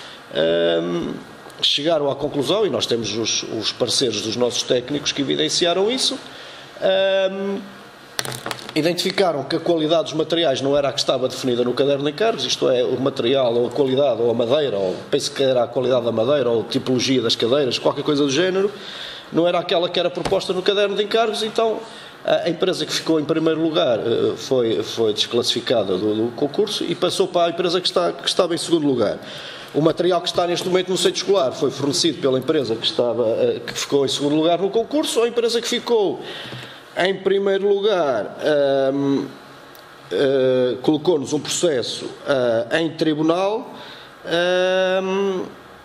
uh, chegaram à conclusão, e nós temos os, os pareceres dos nossos técnicos que evidenciaram isso, uh, identificaram que a qualidade dos materiais não era a que estava definida no caderno de encargos, isto é, o material ou a qualidade ou a madeira, ou penso que era a qualidade da madeira ou a tipologia das cadeiras, qualquer coisa do género, não era aquela que era proposta no caderno de encargos. Então a empresa que ficou em primeiro lugar foi, foi desclassificada do, do concurso e passou para a empresa que, está, que estava em segundo lugar. O material que está neste momento no centro escolar foi fornecido pela empresa que, estava, que ficou em segundo lugar no concurso. A empresa que ficou em primeiro lugar um, uh, colocou-nos um processo uh, em tribunal um,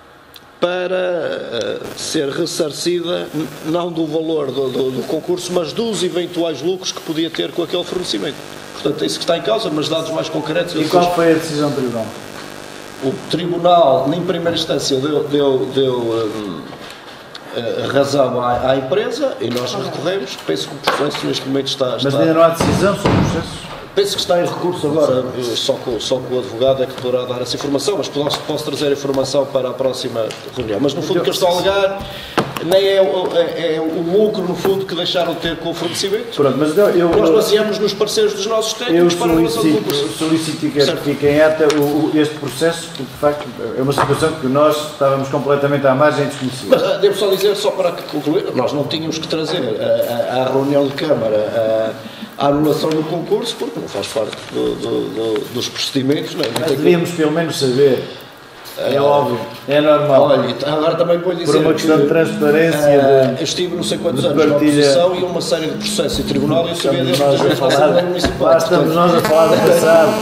para uh, ser ressarcida, não do valor do, do, do concurso, mas dos eventuais lucros que podia ter com aquele fornecimento. Portanto, é isso que está em causa, mas dados mais concretos... E qual foi a decisão do tribunal? O tribunal, em primeira instância, deu, deu, deu um, uh, razão à, à empresa e nós recorremos. Penso que o processo neste momento está... Mas está... ainda não há decisão sobre o processo? Penso que está em recurso agora, só com, só com o advogado é que poderá dar essa informação, mas posso, posso trazer a informação para a próxima reunião. Mas no fundo o que eu estou a alegar nem é, é, é o lucro, no fundo, que deixaram de ter com o fornecimento. Pronto, mas eu, eu, Nós baseamos nos parceiros dos nossos técnicos para a relação do concurso. Eu solicito que fique em ata o, o, este processo, porque de facto é uma situação que nós estávamos completamente à margem e desconhecidos. Mas devo só dizer, só para concluir, nós não tínhamos que trazer à reunião de Câmara a, a anulação do concurso, porque não faz parte do, do, do, dos procedimentos. Não é? Mas devíamos pelo menos saber. É óbvio, é normal. Olha, agora também vou dizer. Por uma questão que, de transparência. Uh, de, eu estive não sei quantos anos na oposição e uma série de processos em tribunal e eu sabia desde muitas vezes na Assembleia Municipal. Lá estamos nós a falar do passado.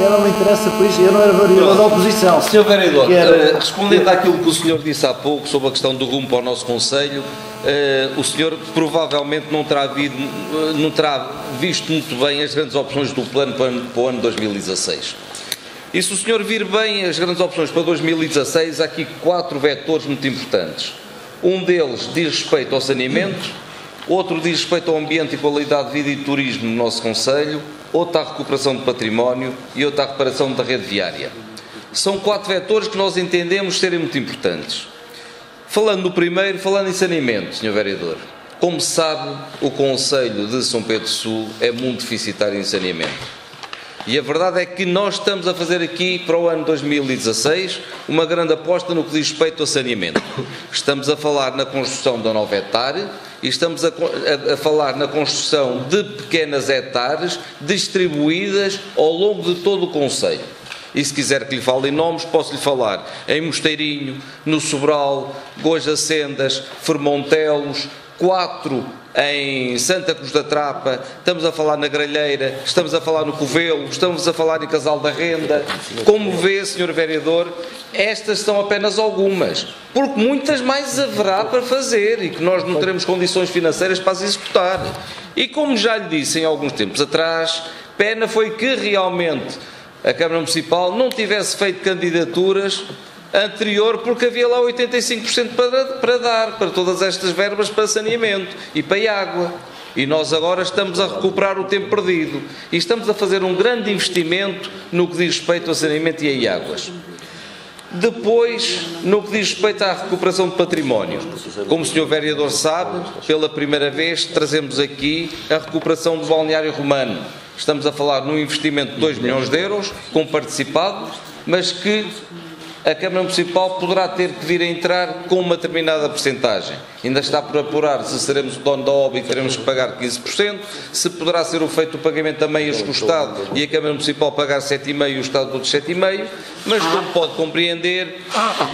eu não me interessa por isso, eu não era vereador da oposição. senhor Vereador, Era... uh, respondendo àquilo que o senhor disse há pouco sobre a questão do rumo para o nosso Conselho, uh, o senhor provavelmente não terá, havido, uh, não terá visto muito bem as grandes opções do plano para, para o ano dois mil e dezasseis. E se o senhor vir bem as grandes opções para dois mil e dezasseis, há aqui quatro vetores muito importantes. Um deles diz respeito ao saneamento, outro diz respeito ao ambiente e qualidade de vida e turismo no nosso Conselho, outro à recuperação de património e outro à reparação da rede viária. São quatro vetores que nós entendemos serem muito importantes. Falando no primeiro, falando em saneamento, senhor Vereador, como sabe, o Conselho de São Pedro Sul é muito deficitário em saneamento. E a verdade é que nós estamos a fazer aqui, para o ano dois mil e dezasseis, uma grande aposta no que diz respeito ao saneamento. Estamos a falar na construção da nova hectare e estamos a, a, a falar na construção de pequenas hectares distribuídas ao longo de todo o Conselho. E se quiser que lhe fale em nomes, posso-lhe falar em Mosteirinho, no Sobral, Gojas-Sendas, Fermontelos, quatro em Santa Cruz da Trapa, estamos a falar na Gralheira, estamos a falar no Covelo, estamos a falar em Casal da Renda. Como vê, senhor Vereador, estas são apenas algumas, porque muitas mais haverá para fazer e que nós não teremos condições financeiras para as executar. E como já lhe disse em alguns tempos atrás, pena foi que realmente a Câmara Municipal não tivesse feito candidaturas anterior, porque havia lá oitenta e cinco por cento para, para dar, para todas estas verbas para saneamento e para água. E nós agora estamos a recuperar o tempo perdido. E estamos a fazer um grande investimento no que diz respeito ao saneamento e a águas. Depois, no que diz respeito à recuperação de património, como o senhor Vereador sabe, pela primeira vez trazemos aqui a recuperação do balneário romano. Estamos a falar num investimento de dois milhões de euros, com participado, mas que a Câmara Municipal poderá ter que vir a entrar com uma determinada percentagem. Ainda está por apurar se seremos o dono da obra e teremos que pagar quinze por cento, se poderá ser feito o pagamento a meias com o Estado e a Câmara Municipal pagar sete vírgula cinco por cento e o Estado outros sete vírgula cinco por cento, mas como pode compreender,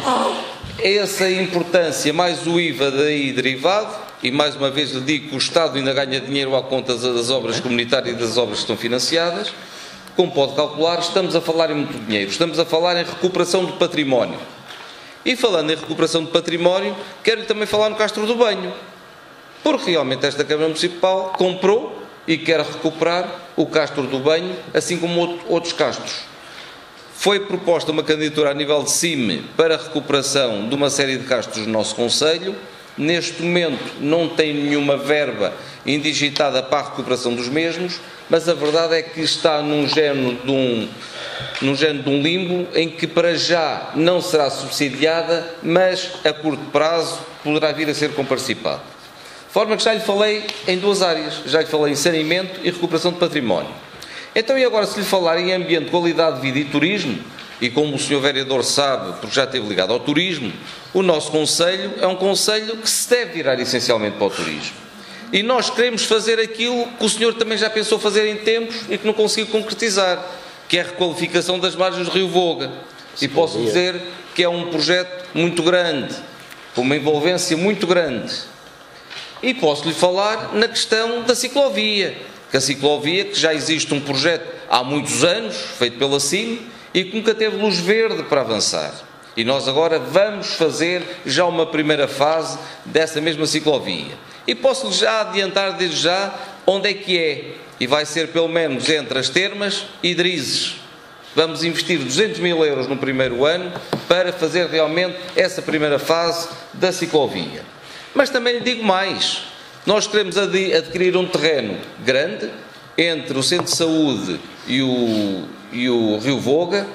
essa importância mais o I V A daí derivado, e mais uma vez lhe digo que o Estado ainda ganha dinheiro à conta das obras comunitárias e das obras que estão financiadas. Como pode calcular, estamos a falar em muito dinheiro, estamos a falar em recuperação do património. E falando em recuperação de património, quero também falar no Castro do Banho, porque realmente esta Câmara Municipal comprou e quer recuperar o Castro do Banho, assim como outros castros. Foi proposta uma candidatura a nível de C I M para a recuperação de uma série de castros no nosso Conselho. Neste momento não tem nenhuma verba indigitada para a recuperação dos mesmos, mas a verdade é que está num género de um, num género de um limbo em que para já não será subsidiada, mas a curto prazo poderá vir a ser comparticipado. De forma que já lhe falei em duas áreas, já lhe falei em saneamento e recuperação de património. Então, e agora se lhe falar em ambiente, qualidade de vida e turismo, e como o senhor Vereador sabe, porque já esteve ligado ao turismo, o nosso Conselho é um Conselho que se deve virar essencialmente para o turismo. E nós queremos fazer aquilo que o senhor também já pensou fazer em tempos e que não conseguiu concretizar, que é a requalificação das margens do Rio Voga. E posso dizer que é um projeto muito grande, com uma envolvência muito grande. E posso-lhe falar na questão da ciclovia, que a ciclovia, que já existe um projeto há muitos anos, feito pela C I M, e que nunca teve luz verde para avançar. E nós agora vamos fazer já uma primeira fase dessa mesma ciclovia. E posso-lhe já adiantar desde já onde é que é. E vai ser pelo menos entre as Termas e Drizes. Vamos investir duzentos mil euros no primeiro ano para fazer realmente essa primeira fase da ciclovia. Mas também lhe digo mais. Nós queremos adquirir um terreno grande entre o Centro de Saúde e o, e o Rio Voga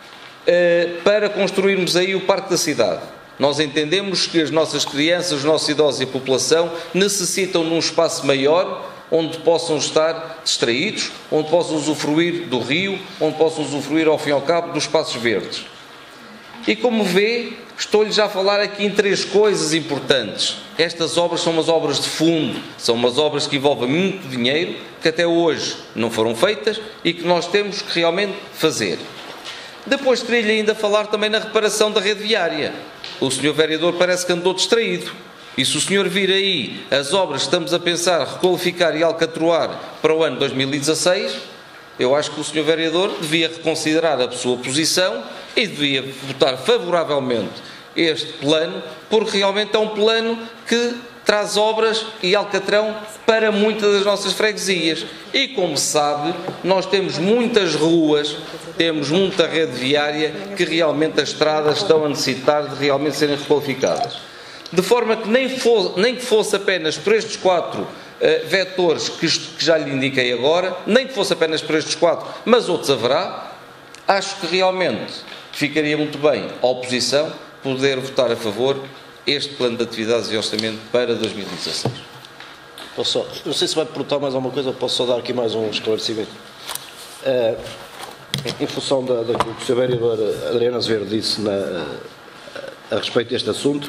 para construirmos aí o Parque da Cidade. Nós entendemos que as nossas crianças, os nossos idosos e a população necessitam de um espaço maior onde possam estar distraídos, onde possam usufruir do rio, onde possam usufruir ao fim e ao cabo dos espaços verdes. E como vê, estou-lhe já a falar aqui em três coisas importantes. Estas obras são umas obras de fundo, são umas obras que envolvem muito dinheiro, que até hoje não foram feitas e que nós temos que realmente fazer. Depois queria-lhe ainda falar também na reparação da rede viária. O senhor Vereador parece que andou distraído. E se o senhor vir aí as obras que estamos a pensar requalificar e alcatroar para o ano dois mil e dezasseis, Eu acho que o senhor vereador devia reconsiderar a sua posição e devia votar favoravelmente este plano, porque realmente é um plano que traz obras e alcatrão para muitas das nossas freguesias. E como se sabe, nós temos muitas ruas, temos muita rede viária que realmente as estradas estão a necessitar de realmente serem requalificadas. De forma que nem, for, nem que fosse apenas por estes quatro uh, vetores que, que já lhe indiquei agora, nem que fosse apenas por estes quatro, mas outros haverá, acho que realmente ficaria muito bem a oposição poder votar a favor este plano de atividades e orçamento para dois mil e dezasseis. Posso só, não sei se vai perguntar mais alguma coisa, posso só dar aqui mais um esclarecimento. Uh, em função da, daquilo que o senhor vereador Adriano Azevedo disse na, a respeito deste assunto,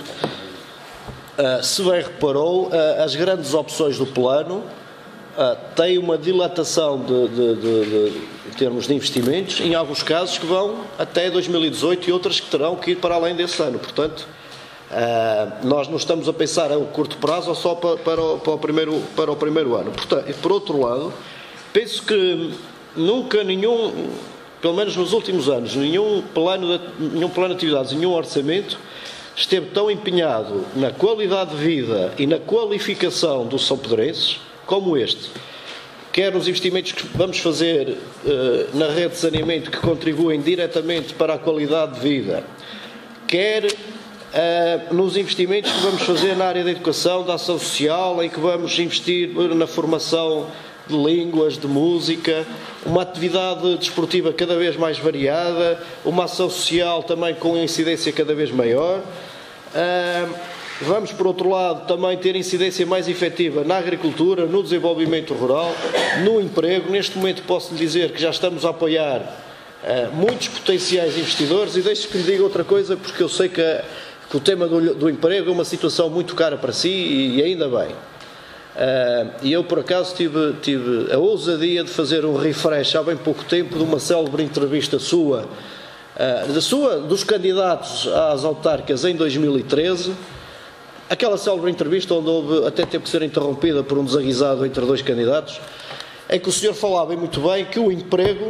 uh, se bem reparou, uh, as grandes opções do plano uh, têm uma dilatação de, de, de, de, em termos de investimentos, em alguns casos que vão até dois mil e dezoito e outras que terão que ir para além desse ano. Portanto, Uh, nós não estamos a pensar a curto prazo ou só para, para, o, para, o, primeiro, para o primeiro ano. Portanto, e por outro lado, penso que nunca nenhum, pelo menos nos últimos anos, nenhum plano de, nenhum plano de atividades, nenhum orçamento esteve tão empenhado na qualidade de vida e na qualificação dos são pedrenses como este. Quer nos investimentos que vamos fazer uh, na rede de saneamento que contribuem diretamente para a qualidade de vida, quer Uh, nos investimentos que vamos fazer na área da educação, da ação social, em que vamos investir na formação de línguas, de música, uma atividade desportiva cada vez mais variada, uma ação social também com incidência cada vez maior. Uh, vamos, por outro lado, também ter incidência mais efetiva na agricultura, no desenvolvimento rural, no emprego. Neste momento posso lhe dizer que já estamos a apoiar uh, muitos potenciais investidores, e deixe que lhe diga outra coisa, porque eu sei que a que o tema do, do emprego é uma situação muito cara para si, e, e ainda bem. Uh, e eu, por acaso, tive, tive a ousadia de fazer um refresh há bem pouco tempo de uma célebre entrevista sua, uh, da sua, dos candidatos às autárquicas em dois mil e treze, aquela célebre entrevista onde houve, até teve que ser interrompida por um desaguisado entre dois candidatos, em que o senhor falava muito bem que o emprego,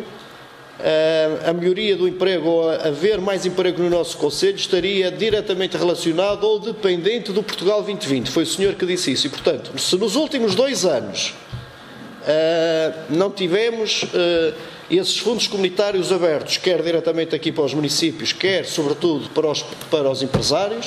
a melhoria do emprego, ou haver mais emprego no nosso concelho, estaria diretamente relacionado ou dependente do Portugal vinte vinte. Foi o senhor que disse isso. E, portanto, se nos últimos dois anos uh, não tivemos uh, esses fundos comunitários abertos, quer diretamente aqui para os municípios, quer, sobretudo, para os, para os empresários,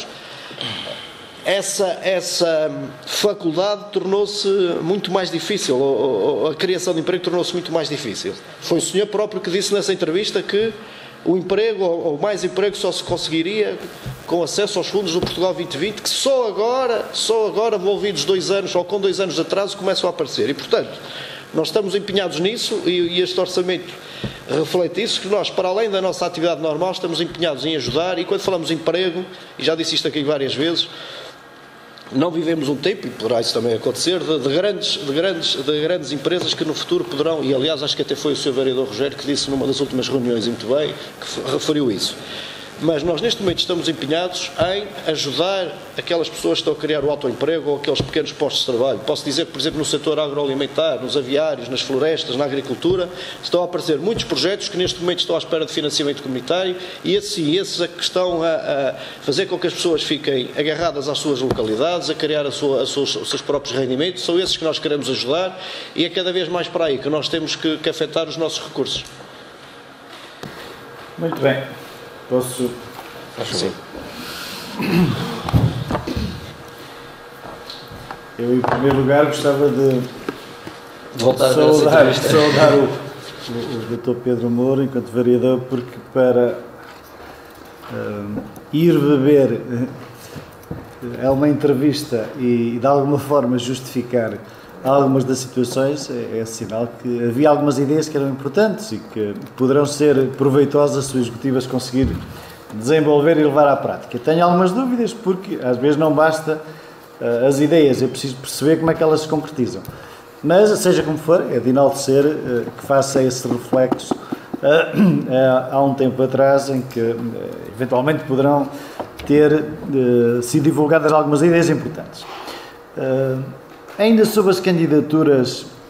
essa, essa faculdade tornou-se muito mais difícil, ou, ou a criação de emprego tornou-se muito mais difícil. Foi o senhor próprio que disse nessa entrevista que o emprego, ou mais emprego, só se conseguiria com acesso aos fundos do Portugal vinte vinte, que só agora, só agora, envolvidos dois anos, ou com dois anos de atraso, começam a aparecer. E, portanto, nós estamos empenhados nisso, e, e este orçamento reflete isso, que nós, para além da nossa atividade normal, estamos empenhados em ajudar. E quando falamos de emprego, e já disse isto aqui várias vezes, não vivemos um tempo, e poderá isso também acontecer, de, de, grandes, de, grandes, de grandes empresas que no futuro poderão, e aliás acho que até foi o senhor vereador Rogério que disse numa das últimas reuniões, muito bem, que referiu isso. Mas nós neste momento estamos empenhados em ajudar aquelas pessoas que estão a criar o autoemprego ou aqueles pequenos postos de trabalho. Posso dizer que, por exemplo, no setor agroalimentar, nos aviários, nas florestas, na agricultura, estão a aparecer muitos projetos que neste momento estão à espera de financiamento comunitário, e esses sim, esses é que estão a, a fazer com que as pessoas fiquem agarradas às suas localidades, a criar a sua, a seus, os seus próprios rendimentos. São esses que nós queremos ajudar, e é cada vez mais para aí que nós temos que, que afetar os nossos recursos. Muito bem. Posso? Sim. Eu, em primeiro lugar, gostava de voltar saudar, saudar o, o, o doutor Pedro Moura, enquanto vereador, porque para uh, ir beber uh, a uma entrevista e, e, de alguma forma, justificar algumas das situações, é, é sinal que havia algumas ideias que eram importantes e que poderão ser proveitosas se o Executivo as conseguir desenvolver e levar à prática. Tenho algumas dúvidas porque às vezes não basta uh, as ideias, é preciso perceber como é que elas se concretizam. Mas, seja como for, é de enaltecer uh, que faça esse reflexo uh, uh, há um tempo atrás em que uh, eventualmente poderão ter uh, sido divulgadas algumas ideias importantes. Uh, Ainda sobre as candidaturas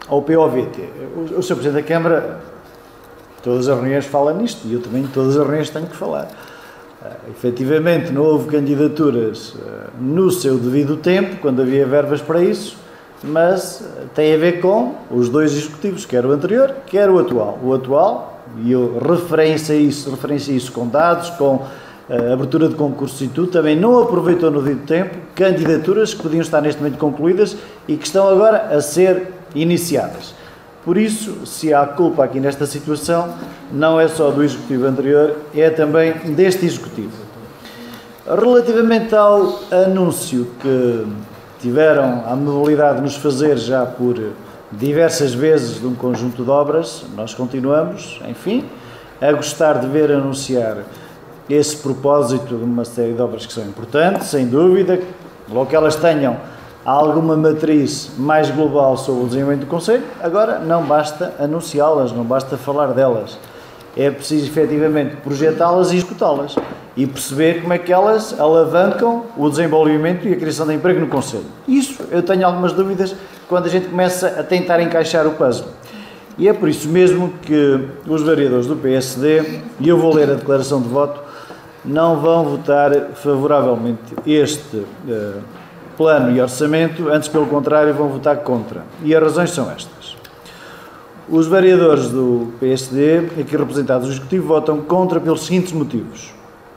ao P O V T. O, o senhor Presidente da Câmara, todas as reuniões fala nisto, e eu também todas as reuniões tenho que falar. Uh, efetivamente, não houve candidaturas uh, no seu devido tempo, quando havia verbas para isso, mas uh, tem a ver com os dois executivos, quer o anterior, quer o atual. O atual, e eu referência isso, referência isso com dados, com uh, abertura de concursos e tudo, também não aproveitou no devido tempo candidaturas que podiam estar neste momento concluídas e que estão agora a ser iniciadas. Por isso, se há culpa aqui nesta situação, não é só do Executivo anterior, é também deste Executivo. Relativamente ao anúncio que tiveram a amabilidade de nos fazer já por diversas vezes de um conjunto de obras, nós continuamos, enfim, a gostar de ver anunciar esse propósito de uma série de obras que são importantes, sem dúvida, logo que elas tenham alguma matriz mais global sobre o desenvolvimento do Conselho. Agora não basta anunciá-las, não basta falar delas. É preciso efetivamente projetá-las e executá-las e perceber como é que elas alavancam o desenvolvimento e a criação de emprego no Conselho. Isso eu tenho algumas dúvidas quando a gente começa a tentar encaixar o puzzle. E é por isso mesmo que os vereadores do P S D, e eu vou ler a declaração de voto, não vão votar favoravelmente este uh, plano e orçamento, antes pelo contrário vão votar contra. E as razões são estas. Os vereadores do P S D, aqui representados no Executivo, votam contra pelos seguintes motivos.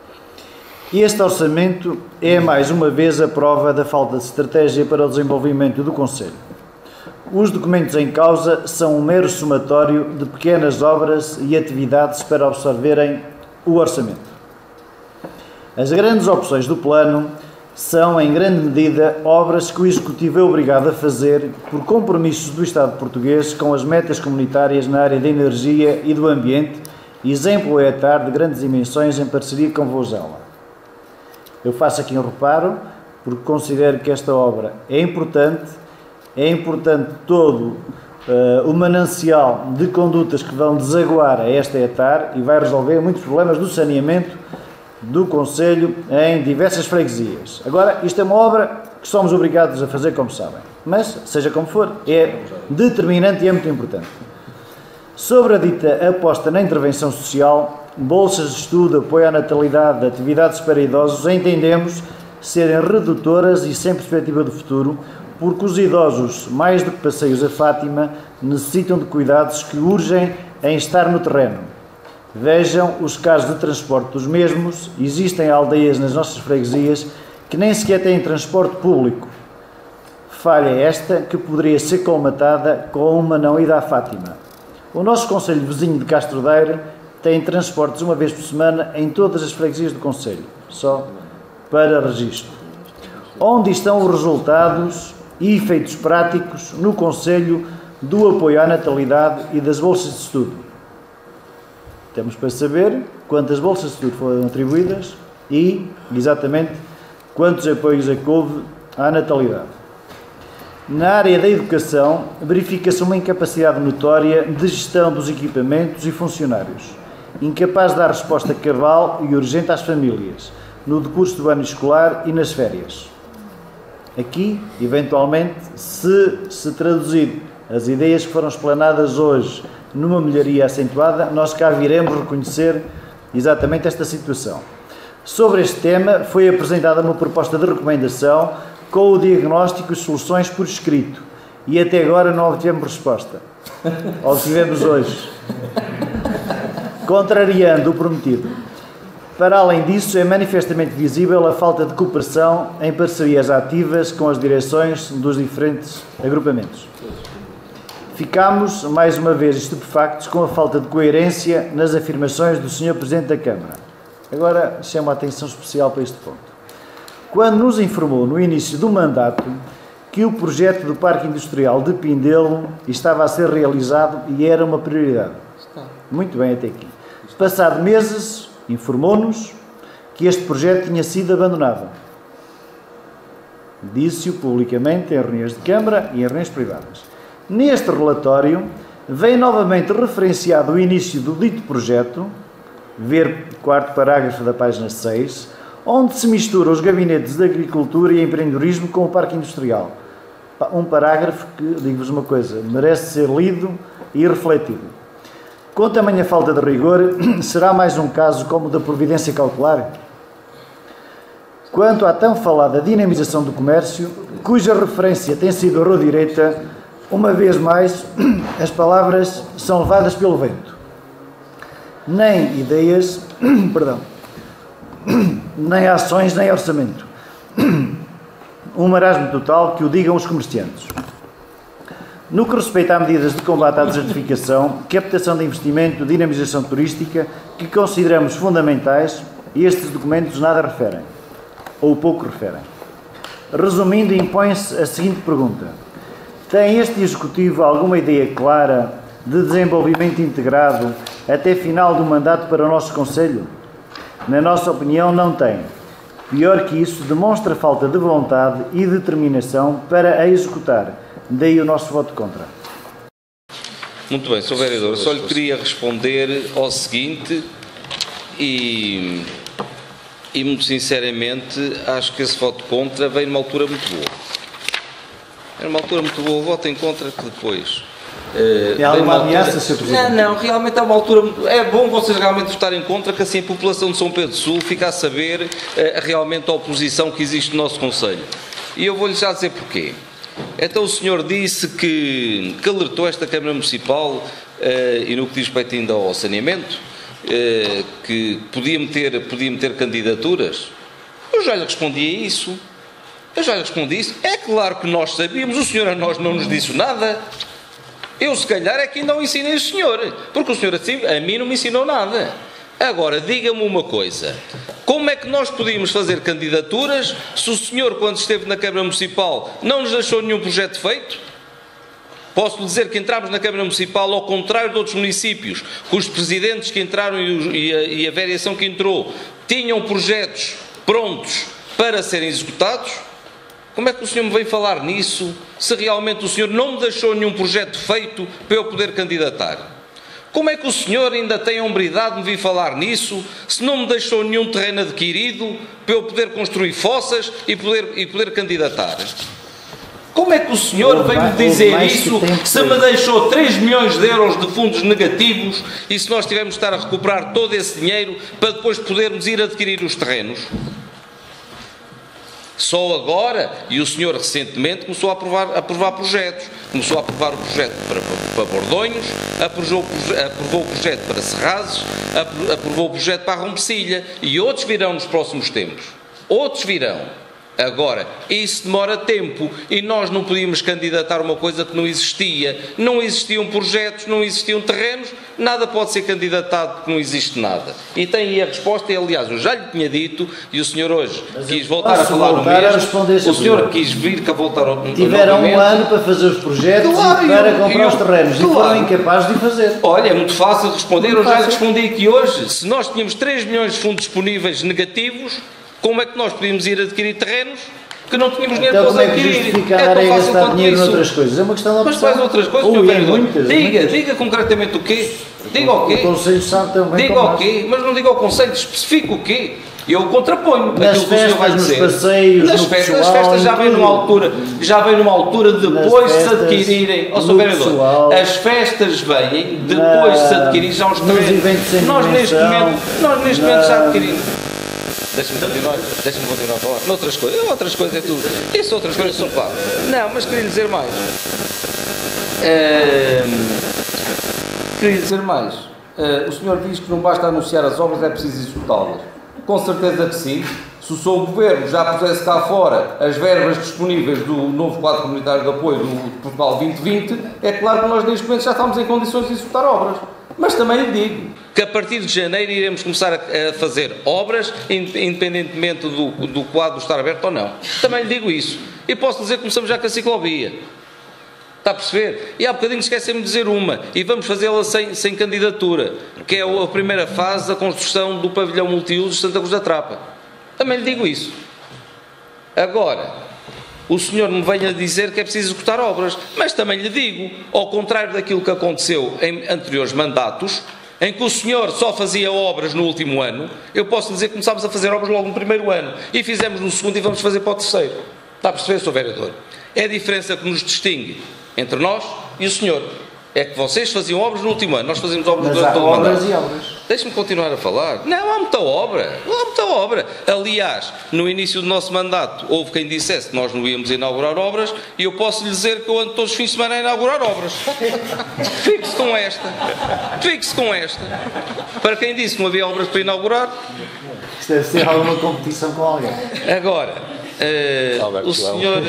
Este orçamento é mais uma vez a prova da falta de estratégia para o desenvolvimento do Conselho. Os documentos em causa são um mero somatório de pequenas obras e atividades para absorverem o orçamento. As grandes opções do plano são, em grande medida, obras que o Executivo é obrigado a fazer por compromissos do Estado português com as metas comunitárias na área da energia e do ambiente, exemplo é etar de grandes dimensões em parceria com Vozela. Eu faço aqui um reparo, porque considero que esta obra é importante, é importante todo uh, o manancial de condutas que vão desaguar a esta etar e vai resolver muitos problemas do saneamento do Conselho em diversas freguesias. Agora, isto é uma obra que somos obrigados a fazer, como sabem, mas, seja como for, é determinante e é muito importante. Sobre a dita aposta na intervenção social, bolsas de estudo, apoio à natalidade, atividades para idosos, entendemos serem redutoras e sem perspectiva de futuro, porque os idosos, mais do que passeios a Fátima, necessitam de cuidados que urgem em estar no terreno. Vejam os casos de transporte dos mesmos. Existem aldeias nas nossas freguesias que nem sequer têm transporte público. Falha esta que poderia ser colmatada com uma não ida à Fátima. O nosso concelho vizinho de Castro Daire tem transportes uma vez por semana em todas as freguesias do concelho, só para registro. Onde estão os resultados e efeitos práticos no concelho do apoio à natalidade e das bolsas de estudo? Temos para saber quantas bolsas de estudo foram atribuídas e, exatamente, quantos apoios é que houve à natalidade. Na área da educação, verifica-se uma incapacidade notória de gestão dos equipamentos e funcionários, incapaz de dar resposta cabal e urgente às famílias, no decurso do ano escolar e nas férias. Aqui, eventualmente, se se traduzir as ideias que foram explanadas hoje numa melhoria acentuada, nós cá viremos reconhecer exatamente esta situação. Sobre este tema, foi apresentada uma proposta de recomendação com o diagnóstico e soluções por escrito e até agora não obtivemos resposta. Obtivemos hoje, contrariando o prometido. Para além disso, é manifestamente visível a falta de cooperação em parcerias ativas com as direções dos diferentes agrupamentos. Ficámos, mais uma vez, estupefactos com a falta de coerência nas afirmações do senhor Presidente da Câmara. Agora, chamo a atenção especial para este ponto. Quando nos informou, no início do mandato, que o projeto do Parque Industrial de Pindelo estava a ser realizado e era uma prioridade. Muito bem até aqui. Passado meses, informou-nos que este projeto tinha sido abandonado. Disse-o publicamente em reuniões de Câmara e em reuniões privadas. Neste relatório, vem novamente referenciado o início do dito projeto, ver o quarto parágrafo da página seis, onde se mistura os gabinetes de agricultura e empreendedorismo com o parque industrial. um parágrafo que, digo-vos uma coisa, merece ser lido e refletido. Com tamanha falta de rigor, será mais um caso como o da providência cautelar? Quanto à tão falada dinamização do comércio, cuja referência tem sido a rua-direita, uma vez mais, as palavras são levadas pelo vento. Nem ideias, perdão, nem ações, nem orçamento. Um marasmo total que o digam os comerciantes. No que respeita a medidas de combate à desertificação, captação de investimento, dinamização turística, que consideramos fundamentais, estes documentos nada referem, ou pouco referem. Resumindo, impõe-se a seguinte pergunta: tem este Executivo alguma ideia clara de desenvolvimento integrado até final do mandato para o nosso Conselho? Na nossa opinião, não tem. Pior que isso, demonstra falta de vontade e determinação para a executar. Daí o nosso voto contra. Muito bem, senhor Vereador, só lhe queria responder ao seguinte e, e muito sinceramente, acho que esse voto contra vem numa altura muito boa. É numa altura muito boa, o voto em contra que depois... Uh, Tem alguma ameaça, senhor Presidente? Não, não, realmente é uma altura... É bom vocês realmente votarem contra, que assim a população de São Pedro do Sul fica a saber uh, realmente a oposição que existe no nosso Conselho. E eu vou-lhe já dizer porquê. Então o senhor disse que, que alertou esta Câmara Municipal, uh, e no que diz respeito ainda ao saneamento, uh, que podia ter, podia ter candidaturas. Eu já lhe respondi a isso. Eu já lhe respondi isso. É claro que nós sabíamos, o senhor a nós não nos disse nada. Eu, se calhar, é que ainda não ensinei o senhor, porque o senhor assim, a mim não me ensinou nada. Agora, diga-me uma coisa, como é que nós podíamos fazer candidaturas se o senhor, quando esteve na Câmara Municipal, não nos deixou nenhum projeto feito? Posso lhe dizer que entramos na Câmara Municipal, ao contrário de outros municípios, cujos presidentes que entraram e a, e a variação que entrou tinham projetos prontos para serem executados. Como é que o senhor me vem falar nisso, se realmente o senhor não me deixou nenhum projeto feito para eu poder candidatar? Como é que o senhor ainda tem a hombridade de me vir falar nisso, se não me deixou nenhum terreno adquirido para eu poder construir fossas e poder, e poder candidatar? Como é que o senhor vem-me dizer isso, se me deixou três milhões de euros de fundos negativos e se nós tivermos de estar a recuperar todo esse dinheiro para depois podermos ir adquirir os terrenos? Só agora, e o senhor recentemente começou a aprovar, a aprovar projetos, começou a aprovar o projeto para, para, para Bordonhos, aprovou, aprovou o projeto para Serrazes, aprovou o projeto para a Rompecilha, e outros virão nos próximos tempos. Outros virão. Agora, isso demora tempo e nós não podíamos candidatar uma coisa que não existia. Não existiam projetos, não existiam terrenos, nada pode ser candidatado porque não existe nada. E tem aí a resposta, e aliás, eu já lhe tinha dito, e o senhor hoje Mas quis voltar a falar no mesmo, o senhor quis vir cá voltar ao Tiveram um ano para fazer os projetos claro, e para eu, comprar eu, os terrenos claro. E foram incapazes de fazer. Olha, é muito fácil de responder, muito eu já lhe respondi aqui hoje, se nós tínhamos três milhões de fundos disponíveis negativos, como é que nós podíamos ir adquirir terrenos que não tínhamos dinheiro então, para os adquirir? É tão fácil quanto gastar dinheiro isso. Noutras coisas. É uma questão de opção. Mas faz outras coisas, Ui, senhor Vereador. Muitas, diga, muitas. diga concretamente o quê? Diga o quê? O Conselho sabe também. Diga o quê? Mas não diga ao Conselho, especifica o quê? Eu contraponho nas aquilo que o senhor vai dizer. Nos passeios, nas no festas, pessoal, as festas já vêm numa altura, já vêm numa altura depois de se adquirirem. Ó, senhor Vereador, pessoal, as festas vêm depois de se adquirirem já os terrenos. Nós neste momento, nós neste momento já adquirimos. Deixa-me continuar, deixa-me continuar a falar. Noutras coisas, outras coisas é tudo. Isso, outras coisas são claro. Não, mas queria dizer mais. Uh, queria dizer mais. Uh, o senhor diz que não basta anunciar as obras, é preciso executá-las. Com certeza que sim. Se o seu governo já pusesse cá fora as verbas disponíveis do novo quadro comunitário de apoio do Portugal vinte vinte, é claro que nós neste momento já estamos em condições de executar obras. Mas também lhe digo que a partir de janeiro iremos começar a fazer obras, independentemente do, do quadro estar aberto ou não. Também lhe digo isso. E posso dizer que começamos já com a ciclovia. Está a perceber? E há bocadinho esquecemos de dizer uma, e vamos fazê-la sem, sem candidatura, que é a primeira fase da construção do pavilhão multiuso de Santa Cruz da Trapa. Também lhe digo isso. Agora, o senhor me venha dizer que é preciso executar obras, mas também lhe digo, ao contrário daquilo que aconteceu em anteriores mandatos, em que o senhor só fazia obras no último ano, eu posso dizer que começámos a fazer obras logo no primeiro ano, e fizemos no segundo e vamos fazer para o terceiro. Está a perceber, senhor Vereador? É a diferença que nos distingue entre nós e o senhor. É que vocês faziam obras no último ano, nós fazíamos obras Mas durante há todo o mandato. obras e obras. Deixe-me continuar a falar. Não, há muita obra. Há muita obra. Aliás, no início do nosso mandato, houve quem dissesse que nós não íamos inaugurar obras e eu posso lhe dizer que eu ando todos os fins de semana a inaugurar obras. Fique-se com esta. Fique-se com esta. Para quem disse que não havia obras para inaugurar... Isto deve ser alguma competição com alguém. Agora, uh, o senhor...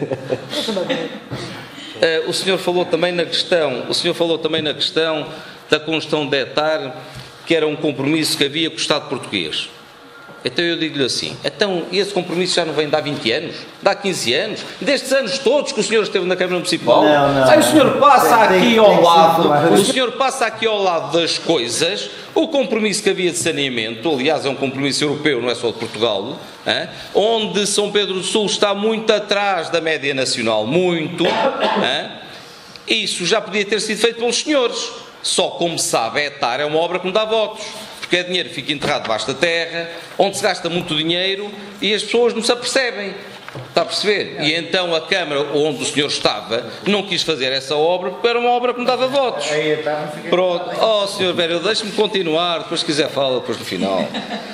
Uh, o senhor falou também na questão, o senhor falou também na questão da construção de etar, que era um compromisso que havia com o Estado português. Então eu digo-lhe assim, então esse compromisso já não vem de há vinte anos? De há quinze anos? Destes anos todos que o senhor esteve na Câmara Municipal? Não, não. Aí o senhor passa Tem- aqui tem- ao tem que se lado, informar. o senhor passa aqui ao lado das coisas, o compromisso que havia de saneamento, aliás é um compromisso europeu, não é só de Portugal, hein? Onde São Pedro do Sul está muito atrás da média nacional, muito, hein? Isso já podia ter sido feito pelos senhores, só como sabe, a etar é uma obra que não dá votos. Porque é dinheiro que fica enterrado debaixo da terra, onde se gasta muito dinheiro e as pessoas não se apercebem. Está a perceber? E então a Câmara onde o senhor estava não quis fazer essa obra porque era uma obra que não dava votos. Pronto. Oh, senhor vereador, deixe-me continuar, depois se quiser fala, depois no final.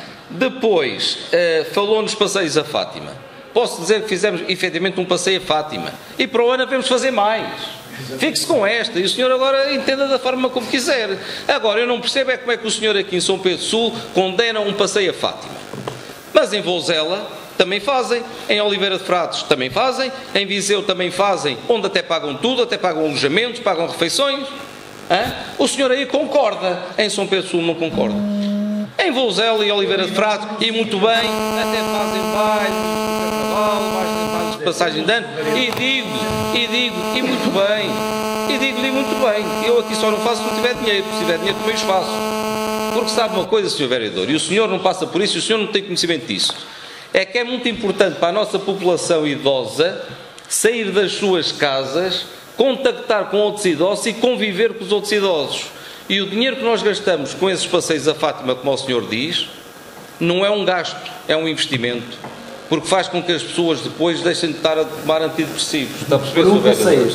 Depois, uh, falou nos passeios a Fátima. Posso dizer que fizemos efetivamente um passeio a Fátima. E para o ano devemos fazer mais. Fique-se com esta, e o senhor agora entenda da forma como quiser. Agora, eu não percebo é como é que o senhor aqui em São Pedro do Sul condena um passeio a Fátima. Mas em Vouzela também fazem, em Oliveira de Frades também fazem, em Viseu também fazem, onde até pagam tudo, até pagam alojamentos, pagam refeições. Hã? O senhor aí concorda, em São Pedro do Sul não concorda. Em Vouzela e Oliveira de Frades, e muito bem, até fazem bailes de carnaval, bailes de passagem de ano, e digo-lhe, e digo, e muito bem, e digo-lhe muito bem, eu aqui só não faço se não tiver dinheiro, se tiver dinheiro também os faço. Porque sabe uma coisa, senhor vereador, e o senhor não passa por isso, e o senhor não tem conhecimento disso, é que é muito importante para a nossa população idosa sair das suas casas, contactar com outros idosos e conviver com os outros idosos. E o dinheiro que nós gastamos com esses passeios a Fátima, como o senhor diz, não é um gasto, é um investimento. Porque faz com que as pessoas depois deixem de estar a tomar antidepressivos. Está a perceber, senhor vereador?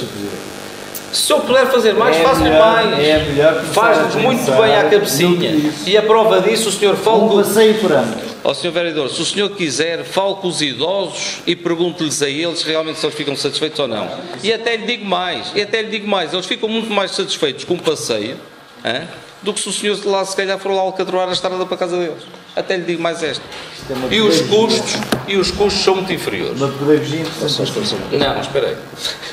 Se eu puder fazer mais, É faço melhor- mais. é melhor Faz-nos começar a muito pensar bem à no cabecinha. que disse. E a prova disso, o senhor fala Um com... passeio por ano. Ó senhor vereador, se o senhor quiser, fale com os idosos e pergunte-lhes a eles realmente se eles ficam satisfeitos ou não. E até lhe digo mais, e até lhe digo mais, eles ficam muito mais satisfeitos com o passeio, hein, do que se o senhor lá se calhar for lá alcatroar a estrada para a casa deles. Até lhe digo mais esta. é uma E os pedagogia. custos, e os custos são muito inferiores. Uma pedagogia interessante. Não, espera aí.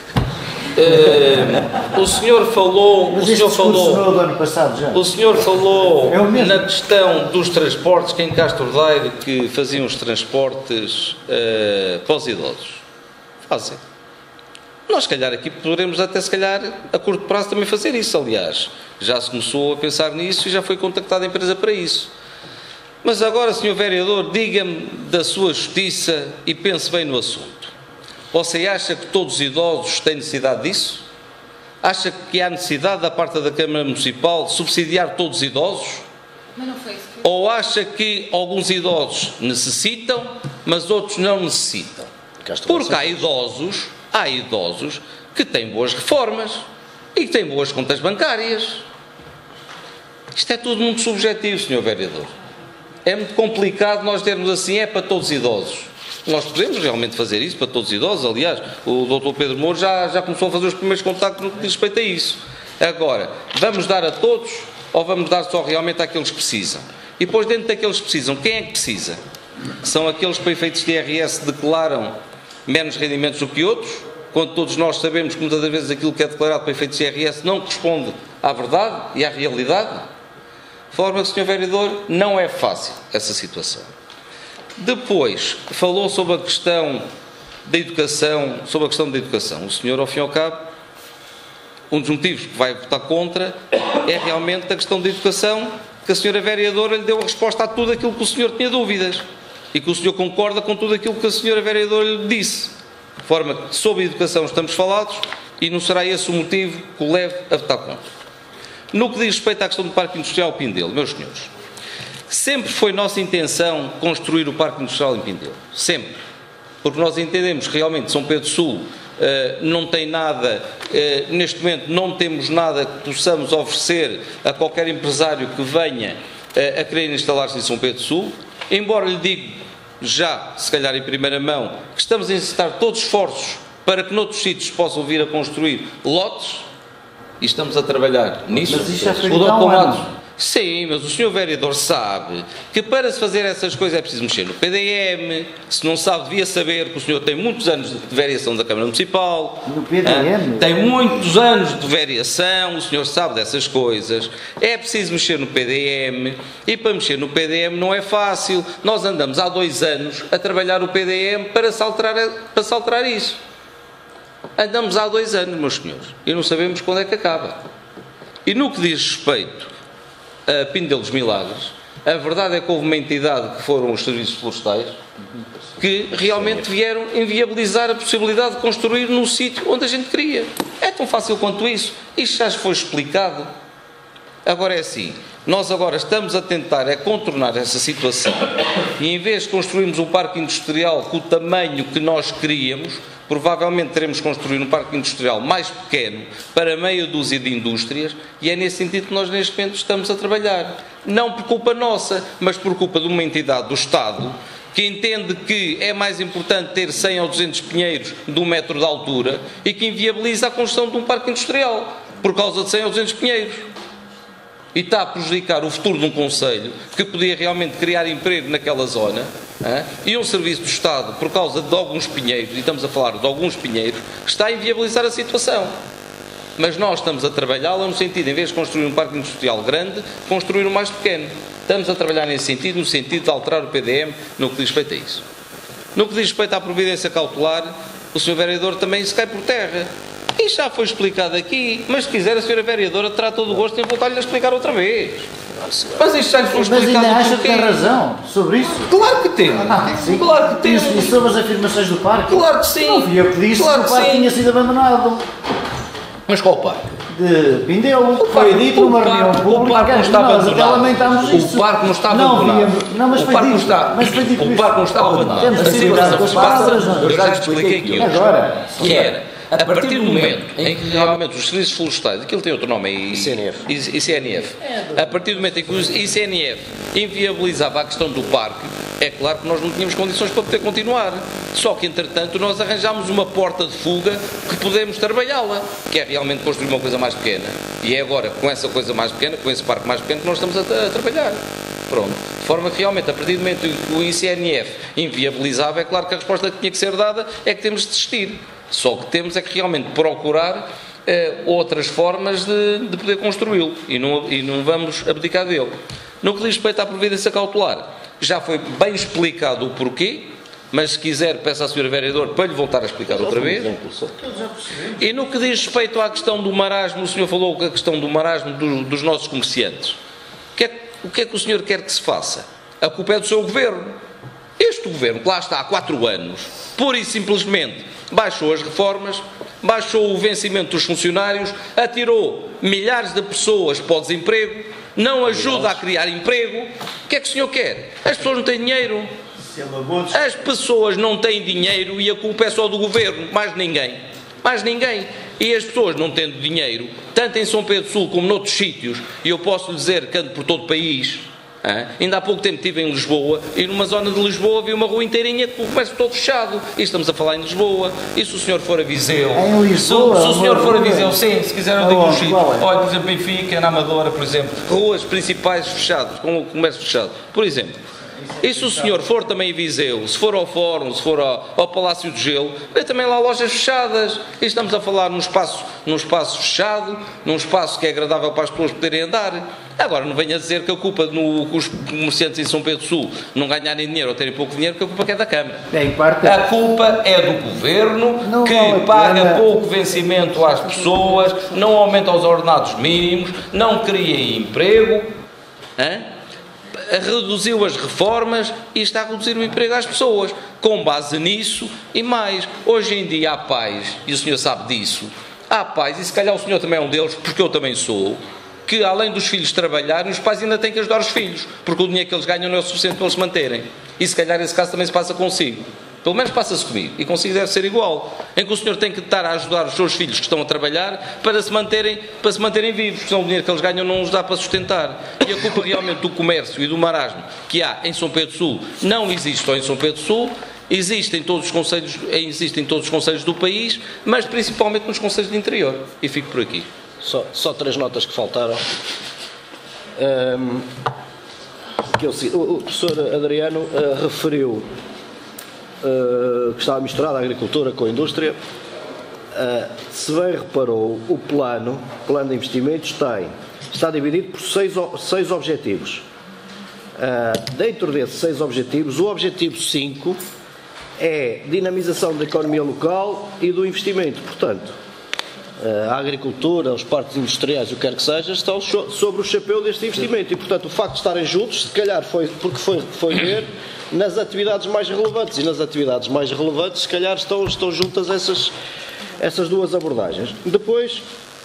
Eh, o senhor falou, Mas o este senhor discurso falou, não é do ano passado já. o senhor falou É o mesmo. na questão dos transportes, que em Castro Daire que faziam os transportes eh, para os idosos. Fazem. Nós, se calhar, aqui poderemos até, se calhar, a curto prazo também fazer isso. Aliás, já se começou a pensar nisso e já foi contactada a empresa para isso. Mas agora, senhor vereador, diga-me da sua justiça e pense bem no assunto. Você acha que todos os idosos têm necessidade disso? Acha que há necessidade da parte da Câmara Municipal de subsidiar todos os idosos? Mas não foi isso que... Ou acha que alguns idosos necessitam, mas outros não necessitam? Porque há idosos, há idosos que têm boas reformas e que têm boas contas bancárias. Isto é tudo muito subjetivo, senhor vereador. É muito complicado nós termos assim, é para todos os idosos. Nós podemos realmente fazer isso para todos os idosos. Aliás, o doutor Pedro Moura já, já começou a fazer os primeiros contactos no que diz respeito a isso. Agora, vamos dar a todos ou vamos dar só realmente àqueles que precisam? E depois, dentro daqueles que precisam, quem é que precisa? São aqueles que, para efeitos de I R S, declaram menos rendimentos do que outros, quando todos nós sabemos que muitas das vezes aquilo que é declarado para efeitos de I R S não corresponde à verdade e à realidade. De forma que, senhor vereador, não é fácil essa situação. Depois, falou sobre a questão da educação, sobre a questão da educação. O senhor, ao fim e ao cabo, um dos motivos que vai votar contra é realmente a questão da educação, que a senhora vereadora lhe deu a resposta a tudo aquilo que o senhor tinha dúvidas e que o senhor concorda com tudo aquilo que a senhora vereadora lhe disse. De forma que, sobre a educação estamos falados e não será esse o motivo que o leve a votar contra. No que diz respeito à questão do Parque Industrial Pindelo, meus senhores, sempre foi nossa intenção construir o Parque Industrial em Pindelo. Sempre. Porque nós entendemos que realmente São Pedro do Sul não tem nada, neste momento não temos nada que possamos oferecer a qualquer empresário que venha a querer instalar-se em São Pedro Sul, embora lhe digo já, se calhar em primeira mão, que estamos a incitar todos os esforços para que noutros sítios possam vir a construir lotes, e estamos a trabalhar nisso. Mas isso já foi O doutor há um Matos, ano. sim, mas o senhor vereador sabe que para se fazer essas coisas é preciso mexer no P D M. Se não sabe, devia saber que o senhor tem muitos anos de variação da Câmara Municipal. No P D M? Ah, tem muitos anos de variação, o senhor sabe dessas coisas. É preciso mexer no P D M, e para mexer no P D M não é fácil. Nós andamos há dois anos a trabalhar o P D M para se alterar, para se alterar isso. Andamos há dois anos, meus senhores, e não sabemos quando é que acaba. E no que diz respeito a Pinda dos Milagres, a verdade é que houve uma entidade que foram os serviços florestais que realmente vieram inviabilizar a possibilidade de construir no sítio onde a gente queria. É tão fácil quanto isso. Isto já foi explicado. Agora é assim, nós agora estamos a tentar é contornar essa situação e em vez de construirmos um parque industrial com o tamanho que nós queríamos, provavelmente teremos que construir um parque industrial mais pequeno para meia dúzia de indústrias, e é nesse sentido que nós neste momento estamos a trabalhar. Não por culpa nossa, mas por culpa de uma entidade do Estado que entende que é mais importante ter cem ou duzentos pinheiros de um metro de altura e que inviabiliza a construção de um parque industrial por causa de cem ou duzentos pinheiros. E está a prejudicar o futuro de um concelho que podia realmente criar emprego naquela zona, hein? E um serviço do Estado, por causa de alguns pinheiros, e estamos a falar de alguns pinheiros, está a inviabilizar a situação. Mas nós estamos a trabalhá-la no sentido, em vez de construir um parque industrial grande, construir um mais pequeno. Estamos a trabalhar nesse sentido, no sentido de alterar o P D M no que diz respeito a isso. No que diz respeito à providência cautelar, o senhor vereador também se cai por terra. Isto já foi explicado aqui, mas se quiser a senhora vereadora terá todo o gosto em voltar-lhe a explicar outra vez. Mas isto já lhe foi Mas explicado. ainda acha que tem razão sobre isso? Claro que tem. Ah, sim. Claro que tem. E sobre as afirmações do parque? Claro que sim. Não fui eu que disse Claro que o que parque sim. tinha sido abandonado. Mas qual parque? De Pindeu, O foi parque- dito o numa parque- reunião o pública. parque não está Nós até abandonado. lamentámos O isso. parque não está Não, abandonado. via- não, mas O foi parque não dito. está- Mas foi dito o isso. parque não está abandonado. Temos A que situação cuidar que com as se passa, palavras, não é? eu já lhe expliquei aqui hoje. Agora, Que era, a partir do momento em que realmente os serviços florestais, aquilo tem outro nome, I C N F, I C N F, a partir do momento em que o I C N F inviabilizava a questão do parque, é claro que nós não tínhamos condições para poder continuar. Só que, entretanto, nós arranjámos uma porta de fuga que podemos trabalhá-la, que é realmente construir uma coisa mais pequena. E é agora, com essa coisa mais pequena, com esse parque mais pequeno, que nós estamos a, a trabalhar. Pronto. De forma que, realmente, a partir do momento em que o I C N F inviabilizava, é claro que a resposta que tinha que ser dada é que temos de desistir. Só que temos é que realmente procurar eh, outras formas de, de poder construí-lo e não, e não vamos abdicar dele. No que diz respeito à providência cautelar, já foi bem explicado o porquê, mas se quiser peço à senhora vereadora para lhe voltar a explicar outra vez. E no que diz respeito à questão do marasmo, o senhor falou que a questão do marasmo do, dos nossos comerciantes. O que, é, o que é que o senhor quer que se faça? A culpa é do seu governo. Este governo, que lá está há quatro anos, pura e simplesmente baixou as reformas, baixou o vencimento dos funcionários, atirou milhares de pessoas para o desemprego, não ajuda a criar emprego. O que é que o senhor quer? As pessoas não têm dinheiro. As pessoas não têm dinheiro e a culpa é só do governo, mais ninguém. Mais ninguém. E as pessoas não tendo dinheiro, tanto em São Pedro Sul como noutros sítios, e eu posso lhe dizer que ando por todo o país. Ah, ainda há pouco tempo estive em Lisboa e numa zona de Lisboa vi uma rua inteirinha com o comércio todo fechado. E estamos a falar em Lisboa. E se o senhor for a Viseu? Em Lisboa, se, se o senhor for a rua. Viseu, sim, se quiser eu Aonde? digo um sítio. Qual é? Olha, por exemplo, Benfica, na Amadora, por exemplo. Ruas principais fechadas, com o comércio fechado. Por exemplo. E se o senhor for também a Viseu, se for ao Fórum, se for ao, ao Palácio de Gelo, vê também lá lojas fechadas. E estamos a falar num espaço, num espaço fechado, num espaço que é agradável para as pessoas poderem andar. Agora, não venha dizer que a culpa no, que os comerciantes em São Pedro Sul não ganharem dinheiro ou terem pouco dinheiro, que a culpa é da Câmara. Em parte, A culpa é do Governo, Não que vale a paga pena. pouco vencimento às pessoas, não aumenta os ordenados mínimos, não cria emprego, hã? Reduziu as reformas e está a reduzir o emprego às pessoas. Com base nisso e mais, hoje em dia há pais, e o senhor sabe disso, há pais, e se calhar o senhor também é um deles, porque eu também sou, que além dos filhos trabalharem, os pais ainda têm que ajudar os filhos, porque o dinheiro que eles ganham não é o suficiente para eles se manterem. E se calhar esse caso também se passa consigo. Pelo menos passa-se comigo. E consigo deve ser igual. Em que o senhor tem que estar a ajudar os seus filhos que estão a trabalhar para se manterem, para se manterem vivos, porque senão o dinheiro que eles ganham não os dá para sustentar. E a culpa realmente do comércio e do marasmo que há em São Pedro Sul não existe só em São Pedro Sul, existe em todos os concelhos, existe em todos os concelhos do país, mas principalmente nos concelhos do interior. E fico por aqui. Só, só três notas que faltaram. Um, que eu, o, o professor Adriano uh, referiu uh, que estava misturada a agricultura com a indústria. Uh, se bem reparou, o plano, plano de investimentos tem, está dividido por seis, seis objetivos. Uh, dentro desses seis objetivos, o objetivo cinco é dinamização da economia local e do investimento. Portanto, a agricultura, os parques industriais, o que quer que seja, estão sobre o chapéu deste investimento e, portanto, o facto de estarem juntos, se calhar foi porque foi, foi ver nas atividades mais relevantes, e nas atividades mais relevantes, se calhar estão, estão juntas essas, essas duas abordagens. Depois,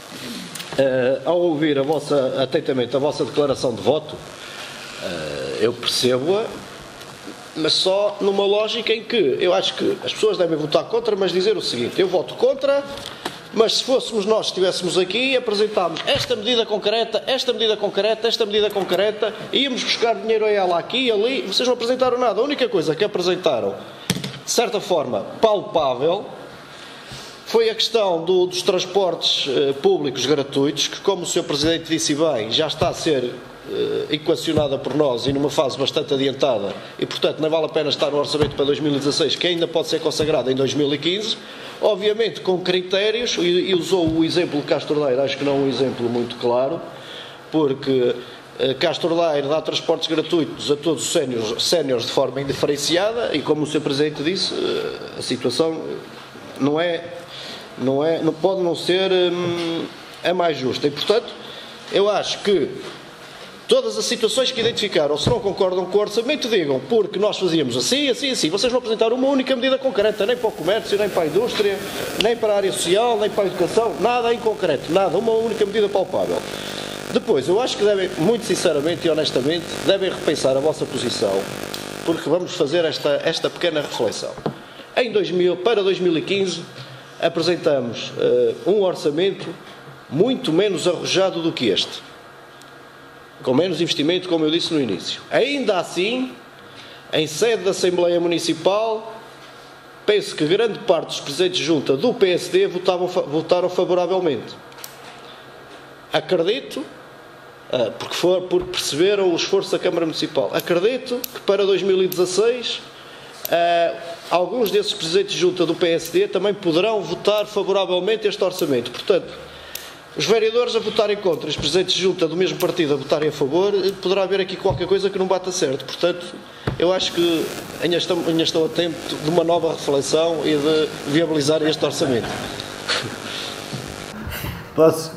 uh, ao ouvir a vossa, atentamente a vossa declaração de voto, uh, eu percebo-a, mas só numa lógica em que eu acho que as pessoas devem votar contra, mas dizer o seguinte: eu voto contra, mas se fôssemos nós, estivéssemos aqui e apresentámos esta medida concreta, esta medida concreta, esta medida concreta, e íamos buscar dinheiro a ela aqui e ali, vocês não apresentaram nada. A única coisa que apresentaram, de certa forma, palpável, foi a questão do, dos transportes uh, públicos gratuitos, que, como o senhor Presidente disse bem, já está a ser uh, equacionada por nós e numa fase bastante adiantada, e, portanto, não vale a pena estar no orçamento para dois mil e dezasseis, que ainda pode ser consagrado em dois mil e quinze, obviamente com critérios, e, e usou o exemplo de Castro Daire, acho que não é um exemplo muito claro, porque uh, Castro Daire dá transportes gratuitos a todos os séniores, séniores de forma indiferenciada, e, como o senhor Presidente disse, uh, a situação não é... Não, é, não pode não ser hum, a mais justa. E, portanto, eu acho que todas as situações que identificaram, se não concordam com o orçamento, digam, porque nós fazíamos assim, assim, assim. Vocês vão apresentar uma única medida concreta, nem para o comércio, nem para a indústria, nem para a área social, nem para a educação, nada em concreto, nada, uma única medida palpável. Depois, eu acho que devem, muito sinceramente e honestamente, devem repensar a vossa posição, porque vamos fazer esta, esta pequena reflexão. Em dois mil, para dois mil e quinze, apresentamos uh, um orçamento muito menos arrojado do que este, com menos investimento, como eu disse no início. Ainda assim, em sede da Assembleia Municipal, penso que grande parte dos presidentes de junta do P S D votavam, votaram favoravelmente. Acredito, uh, porque, for, porque perceberam o esforço da Câmara Municipal, acredito que para dois mil e dezasseis uh, alguns desses presidentes de junta do P S D também poderão votar favoravelmente este orçamento. Portanto, os vereadores a votarem contra, os presidentes de junta do mesmo partido a votarem a favor, poderá haver aqui qualquer coisa que não bata certo. Portanto, eu acho que ainda estão, ainda estão a tempo de uma nova reflexão e de viabilizar este orçamento. Posso?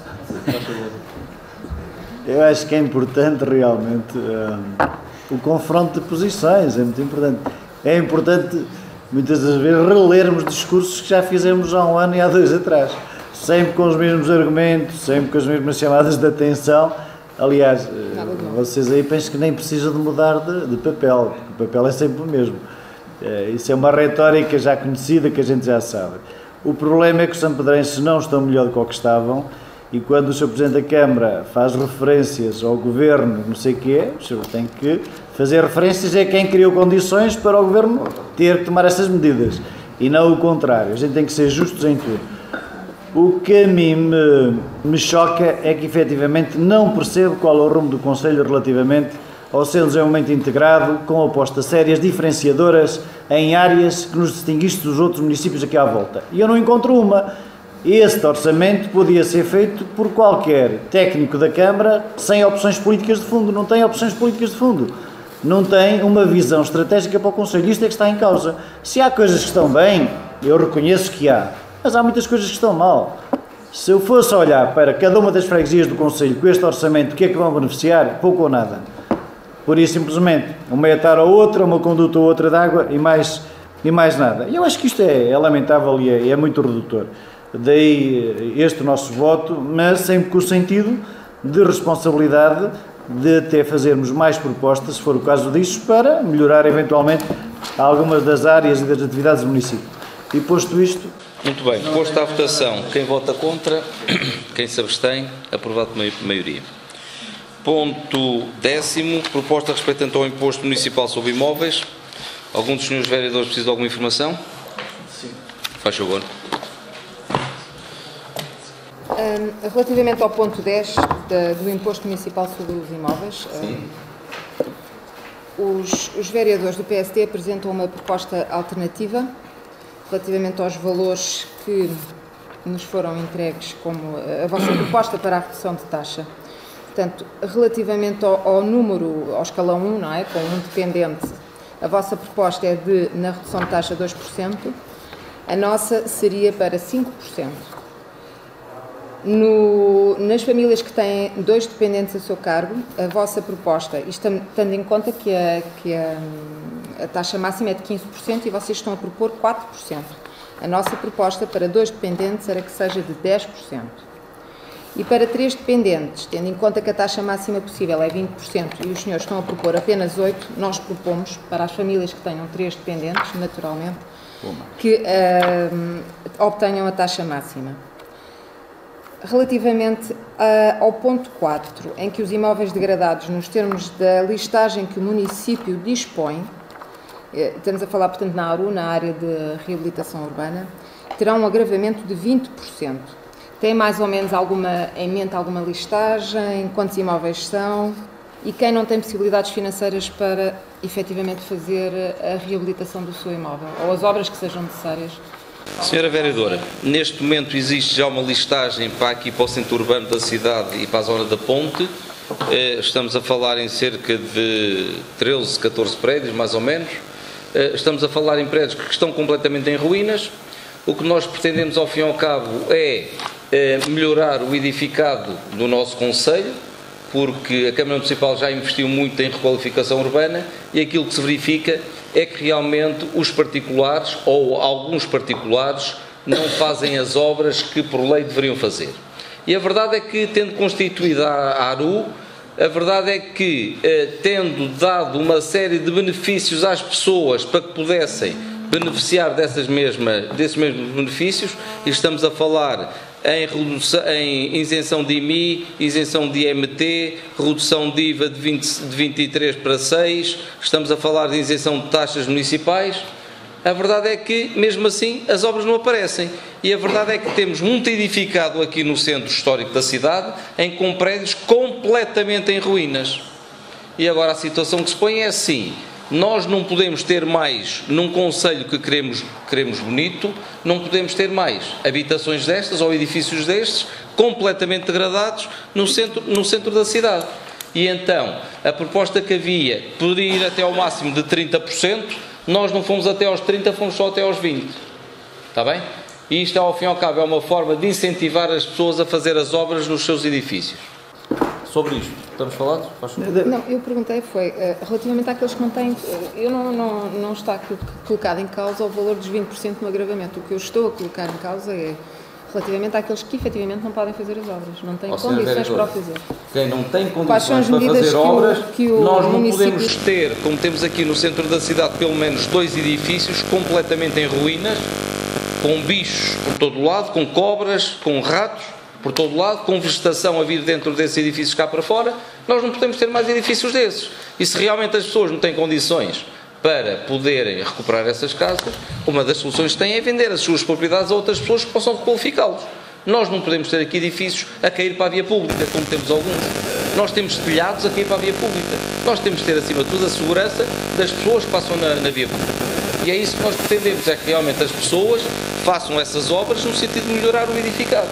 Eu acho que é importante realmente um, o confronto de posições, é muito importante. É importante muitas das vezes relermos discursos que já fizemos há um ano e há dois atrás, sempre com os mesmos argumentos, sempre com as mesmas chamadas de atenção. Aliás, vocês aí pensam que nem precisam de mudar de, de papel, porque o papel é sempre o mesmo. Isso é uma retórica já conhecida que a gente já sabe. O problema é que os sampedrenses não estão melhor do que o que estavam, e quando o senhor Presidente da Câmara faz referências ao Governo, não sei o que é, o senhor tem que fazer referências a quem criou condições para o Governo ter que tomar essas medidas, e não o contrário. A gente tem que ser justos em tudo. O que a mim me, me choca é que, efetivamente, não percebo qual é o rumo do Conselho relativamente ao seu desenvolvimento integrado, com apostas sérias, diferenciadoras, em áreas que nos distinguissem dos outros municípios aqui à volta. E eu não encontro uma. Este orçamento podia ser feito por qualquer técnico da Câmara sem opções políticas de fundo. Não tem opções políticas de fundo. Não tem uma visão estratégica para o Conselho. Isto é que está em causa. Se há coisas que estão bem, eu reconheço que há, mas há muitas coisas que estão mal. Se eu fosse olhar para cada uma das freguesias do Conselho com este orçamento, o que é que vão beneficiar? Pouco ou nada. Por isso, simplesmente, uma etar ou outra, uma conduta ou outra de água e mais, e mais nada. E eu acho que isto é, é lamentável e é, é muito redutor. Daí este nosso voto, mas sempre com o sentido de responsabilidade de até fazermos mais propostas, se for o caso disso, para melhorar eventualmente a algumas das áreas e das atividades do município. E posto isto... Muito bem, posto à votação, quem vota contra, quem se abstém, aprovado por maioria. Ponto décimo, proposta respeitante ao imposto municipal sobre imóveis. Algum dos senhores vereadores precisa de alguma informação? Sim. Faz favor. Um, relativamente ao ponto dez da, do imposto municipal sobre os imóveis, um, os, os vereadores do P S D apresentam uma proposta alternativa relativamente aos valores que nos foram entregues como a vossa proposta para a redução de taxa. Portanto, relativamente ao, ao número, ao escalão um, não é? Com um dependente, a vossa proposta é de, na redução de taxa, dois por cento, a nossa seria para cinco por cento. No, nas famílias que têm dois dependentes a seu cargo, a vossa proposta, isto tendo em conta que, a, que a, a taxa máxima é de quinze por cento e vocês estão a propor quatro por cento. A nossa proposta para dois dependentes era que seja de dez por cento. E para três dependentes, tendo em conta que a taxa máxima possível é vinte por cento e os senhores estão a propor apenas oito por cento, nós propomos, para as famílias que tenham três dependentes, naturalmente, que uh, obtenham a taxa máxima. Relativamente uh, ao ponto quatro, em que os imóveis degradados, nos termos da listagem que o município dispõe, eh, estamos a falar, portanto, na ARU, na área de reabilitação urbana, terão um agravamento de vinte por cento. Tem mais ou menos alguma, em mente alguma listagem, quantos imóveis são e quem não tem possibilidades financeiras para efetivamente fazer a reabilitação do seu imóvel ou as obras que sejam necessárias? Senhora Vereadora, neste momento existe já uma listagem para aqui para o centro urbano da cidade e para a zona da Ponte. Estamos a falar em cerca de treze, catorze prédios, mais ou menos. Estamos a falar em prédios que estão completamente em ruínas. O que nós pretendemos, ao fim e ao cabo, é melhorar o edificado do nosso concelho, porque a Câmara Municipal já investiu muito em requalificação urbana e aquilo que se verifica é que realmente os particulares, ou alguns particulares, não fazem as obras que por lei deveriam fazer. E a verdade é que, tendo constituído a ARU, a verdade é que, tendo dado uma série de benefícios às pessoas para que pudessem beneficiar dessas mesmas, desses mesmos benefícios, e estamos a falar em, redução, em isenção de I M I, isenção de I M T, redução de I V A de, vinte, de vinte e três para seis, estamos a falar de isenção de taxas municipais. A verdade é que, mesmo assim, as obras não aparecem. E a verdade é que temos muito edificado aqui no centro histórico da cidade, em, com prédios completamente em ruínas. E agora a situação que se põe é assim: nós não podemos ter mais, num concelho que queremos, queremos bonito, não podemos ter mais habitações destas ou edifícios destes completamente degradados no centro, no centro da cidade. E então, a proposta que havia poderia ir até ao máximo de trinta por cento, nós não fomos até aos trinta por cento, fomos só até aos vinte por cento. Está bem? E isto, ao fim e ao cabo, é uma forma de incentivar as pessoas a fazer as obras nos seus edifícios. Sobre isto, estamos falados? Não, eu perguntei foi, uh, relativamente àqueles que não têm, uh, eu não, não, não está colocado em causa o valor dos vinte por cento no agravamento. O que eu estou a colocar em causa é relativamente àqueles que efetivamente não podem fazer as obras, não têm Ó, condições para o fazer. Quem não tem condições para fazer obras, que o, que o nós não município... podemos ter, como temos aqui no centro da cidade, pelo menos dois edifícios completamente em ruínas, com bichos por todo o lado, com cobras, com ratos por todo lado, com vegetação a vir dentro desses edifícios cá para fora. Nós não podemos ter mais edifícios desses. E se realmente as pessoas não têm condições para poderem recuperar essas casas, uma das soluções que têm é vender as suas propriedades a outras pessoas que possam requalificá-los. Nós não podemos ter aqui edifícios a cair para a via pública, como temos alguns. Nós temos telhados a cair para a via pública. Nós temos de ter, acima de tudo, a segurança das pessoas que passam na, na via pública. E é isso que nós pretendemos, é que realmente as pessoas façam essas obras no sentido de melhorar o edificado.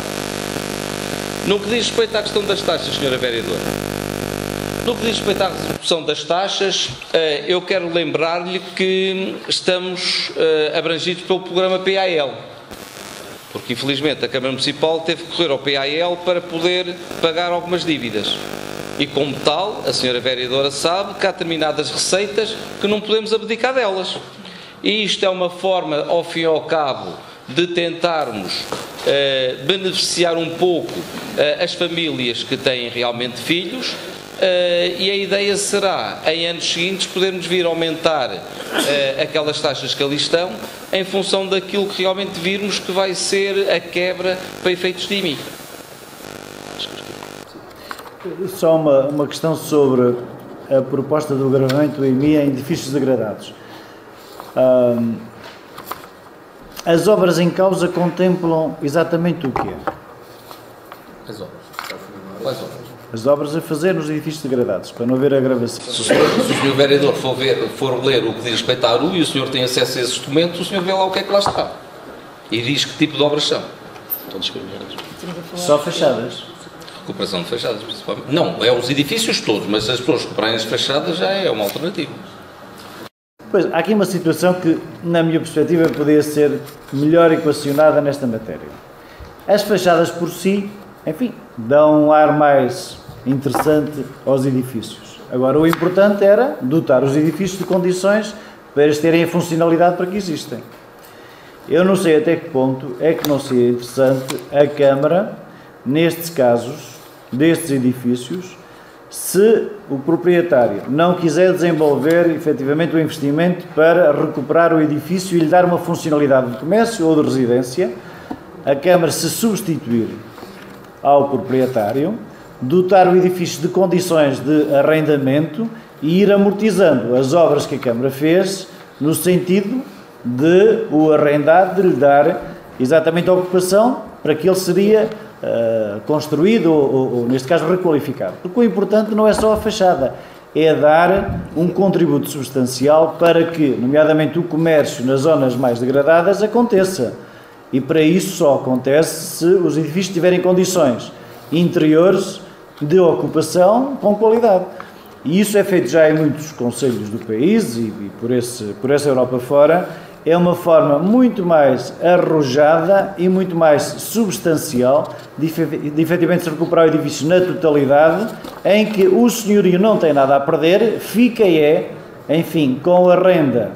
No que diz respeito à questão das taxas, senhora Vereadora, no que diz respeito à redução das taxas, eu quero lembrar-lhe que estamos abrangidos pelo programa P A L, porque infelizmente a Câmara Municipal teve que recorrer ao P A L para poder pagar algumas dívidas. E como tal, a senhora Vereadora sabe que há determinadas receitas que não podemos abdicar delas. E isto é uma forma, ao fim e ao cabo, de tentarmos uh, beneficiar um pouco uh, as famílias que têm realmente filhos, Uh, e a ideia será, em anos seguintes, podermos vir aumentar uh, aquelas taxas que ali estão, em função daquilo que realmente virmos que vai ser a quebra para efeitos de I M I. Só uma, uma questão sobre a proposta do agravamento do I M I em edifícios degradados. Um, as obras em causa contemplam exatamente o quê? As obras. Quais obras? As obras a fazer nos edifícios degradados, para não haver agravação. Se o senhor, se o senhor vereador for, ver, for ler o que diz respeito à A R U e o senhor tem acesso a esses documentos, o senhor vê lá o que é que lá está. E diz que tipo de obras são. Estão discriminadas. Só fachadas? Recuperação de fachadas, principalmente. Não, é os edifícios todos, mas as pessoas recuperarem as fachadas já é uma alternativa. Pois, há aqui uma situação que, na minha perspectiva, poderia ser melhor equacionada nesta matéria. As fachadas por si, enfim, dão um ar mais interessante aos edifícios. Agora, o importante era dotar os edifícios de condições para eles terem a funcionalidade para que existem. Eu não sei até que ponto é que não seria interessante a Câmara, nestes casos, destes edifícios, se o proprietário não quiser desenvolver efetivamente o investimento para recuperar o edifício e lhe dar uma funcionalidade de comércio ou de residência, a Câmara se substituir ao proprietário, dotar o edifício de condições de arrendamento e ir amortizando as obras que a Câmara fez no sentido de o arrendar, de lhe dar exatamente a ocupação para que ele seria uh, construído ou, ou, ou, neste caso, requalificado. Porque o importante não é só a fachada, é dar um contributo substancial para que, nomeadamente, o comércio nas zonas mais degradadas aconteça. E para isso só acontece se os edifícios tiverem condições interiores de ocupação com qualidade. E isso é feito já em muitos concelhos do país e, e por, esse, por essa Europa fora. É uma forma muito mais arrojada e muito mais substancial de, de efetivamente se recuperar o edifício na totalidade, em que o senhorio não tem nada a perder, fica e é, enfim, com a renda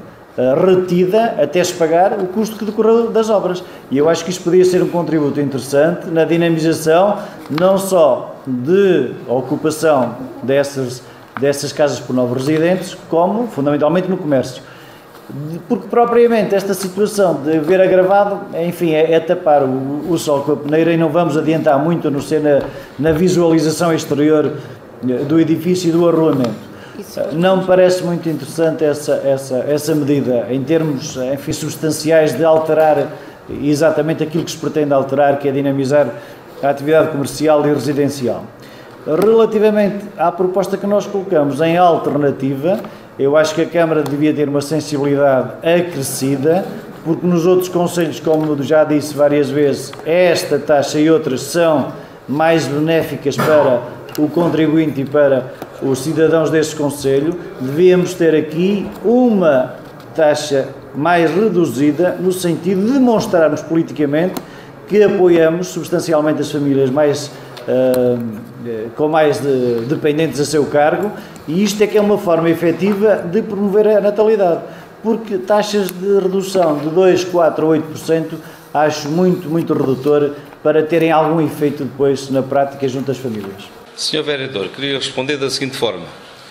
retida até se pagar o custo que decorreu das obras. E eu acho que isto poderia ser um contributo interessante na dinamização não só de ocupação dessas, dessas casas por novos residentes, como fundamentalmente no comércio. Porque propriamente esta situação de ver agravado, enfim, é, é tapar o, o sol com a peneira e não vamos adiantar muito a não ser na, na visualização exterior do edifício e do arruamento. Não me parece muito interessante essa, essa, essa medida, em termos, enfim, substanciais de alterar exatamente aquilo que se pretende alterar, que é dinamizar a atividade comercial e residencial. Relativamente à proposta que nós colocamos em alternativa, eu acho que a Câmara devia ter uma sensibilidade acrescida, porque nos outros concelhos, como já disse várias vezes, esta taxa e outras são mais benéficas para o contribuinte e para os cidadãos deste concelho. Devíamos ter aqui uma taxa mais reduzida, no sentido de demonstrarmos politicamente que apoiamos substancialmente as famílias mais, uh, com mais de, dependentes a seu cargo, e isto é que é uma forma efetiva de promover a natalidade, porque taxas de redução de dois, quatro ou oito por cento acho muito, muito redutor para terem algum efeito depois na prática junto às famílias. senhor Vereador, queria responder da seguinte forma,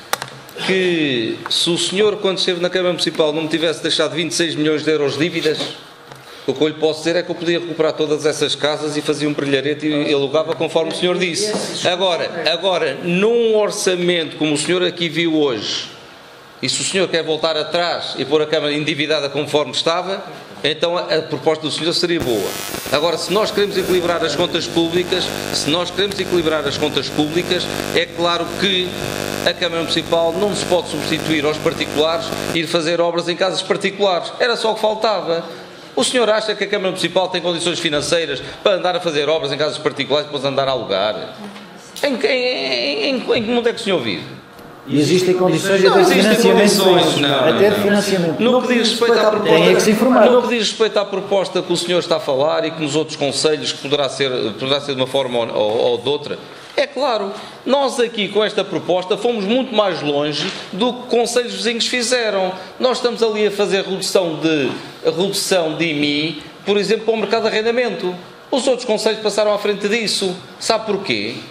que se o senhor, quando esteve na Câmara Municipal, não me tivesse deixado vinte e seis milhões de euros de dívidas, o que eu lhe posso dizer é que eu podia recuperar todas essas casas e fazia um brilharete e alugava conforme o senhor disse. Agora, agora, num orçamento como o senhor aqui viu hoje, e se o senhor quer voltar atrás e pôr a Câmara endividada conforme estava, então a, a proposta do senhor seria boa. Agora, se nós queremos equilibrar as contas públicas, se nós queremos equilibrar as contas públicas, é claro que a Câmara Municipal não se pode substituir aos particulares e ir fazer obras em casas particulares. Era só o que faltava. O senhor acha que a Câmara Municipal tem condições financeiras para andar a fazer obras em casas particulares e depois andar a alugar? Em, em, em, em que mundo é que o senhor vive? E existem condições de financiamento, até de financiamento. No que diz respeito à proposta, tem é que se informar. No que diz respeito à proposta que o senhor está a falar e que nos outros concelhos que poderá ser, poderá ser de uma forma ou, ou, ou de outra, é claro, nós aqui com esta proposta fomos muito mais longe do que concelhos vizinhos fizeram. Nós estamos ali a fazer redução de, redução de I M I, por exemplo, para o mercado de arrendamento. Os outros concelhos passaram à frente disso. Sabe porquê?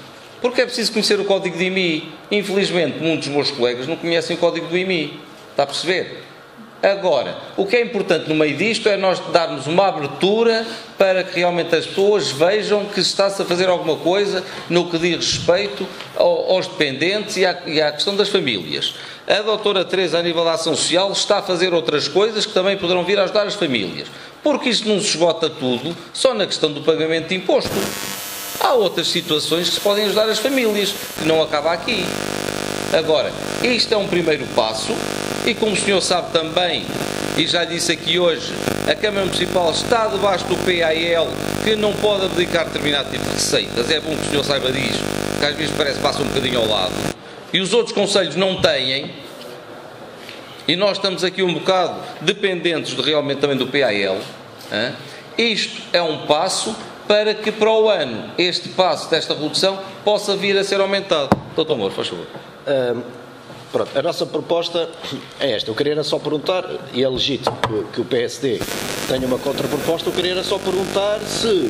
Porque é preciso conhecer o código de I M I. Infelizmente, muitos dos meus colegas não conhecem o código do I M I. Está a perceber? Agora, o que é importante no meio disto é nós darmos uma abertura para que realmente as pessoas vejam que está-se a fazer alguma coisa no que diz respeito aos dependentes e à, e à questão das famílias. A doutora Teresa, a nível da ação social, está a fazer outras coisas que também poderão vir a ajudar as famílias. Porque isto não se esgota tudo só na questão do pagamento de imposto. Há outras situações que se podem ajudar as famílias, que não acaba aqui. Agora, isto é um primeiro passo e, como o senhor sabe também, e já disse aqui hoje, a Câmara Municipal está debaixo do P A L, que não pode abdicar determinado tipo de receitas. É bom que o senhor saiba disso, que às vezes parece que passa um bocadinho ao lado. E os outros concelhos não têm, e nós estamos aqui um bocado dependentes de, realmente também do P A L. Hein? Isto é um passo para que para o ano este passo desta redução possa vir a ser aumentado. doutor Moura, faz favor. Um, pronto, a nossa proposta é esta. Eu queria era só perguntar, e é legítimo que, que o P S D tenha uma contraproposta, eu queria era só perguntar se,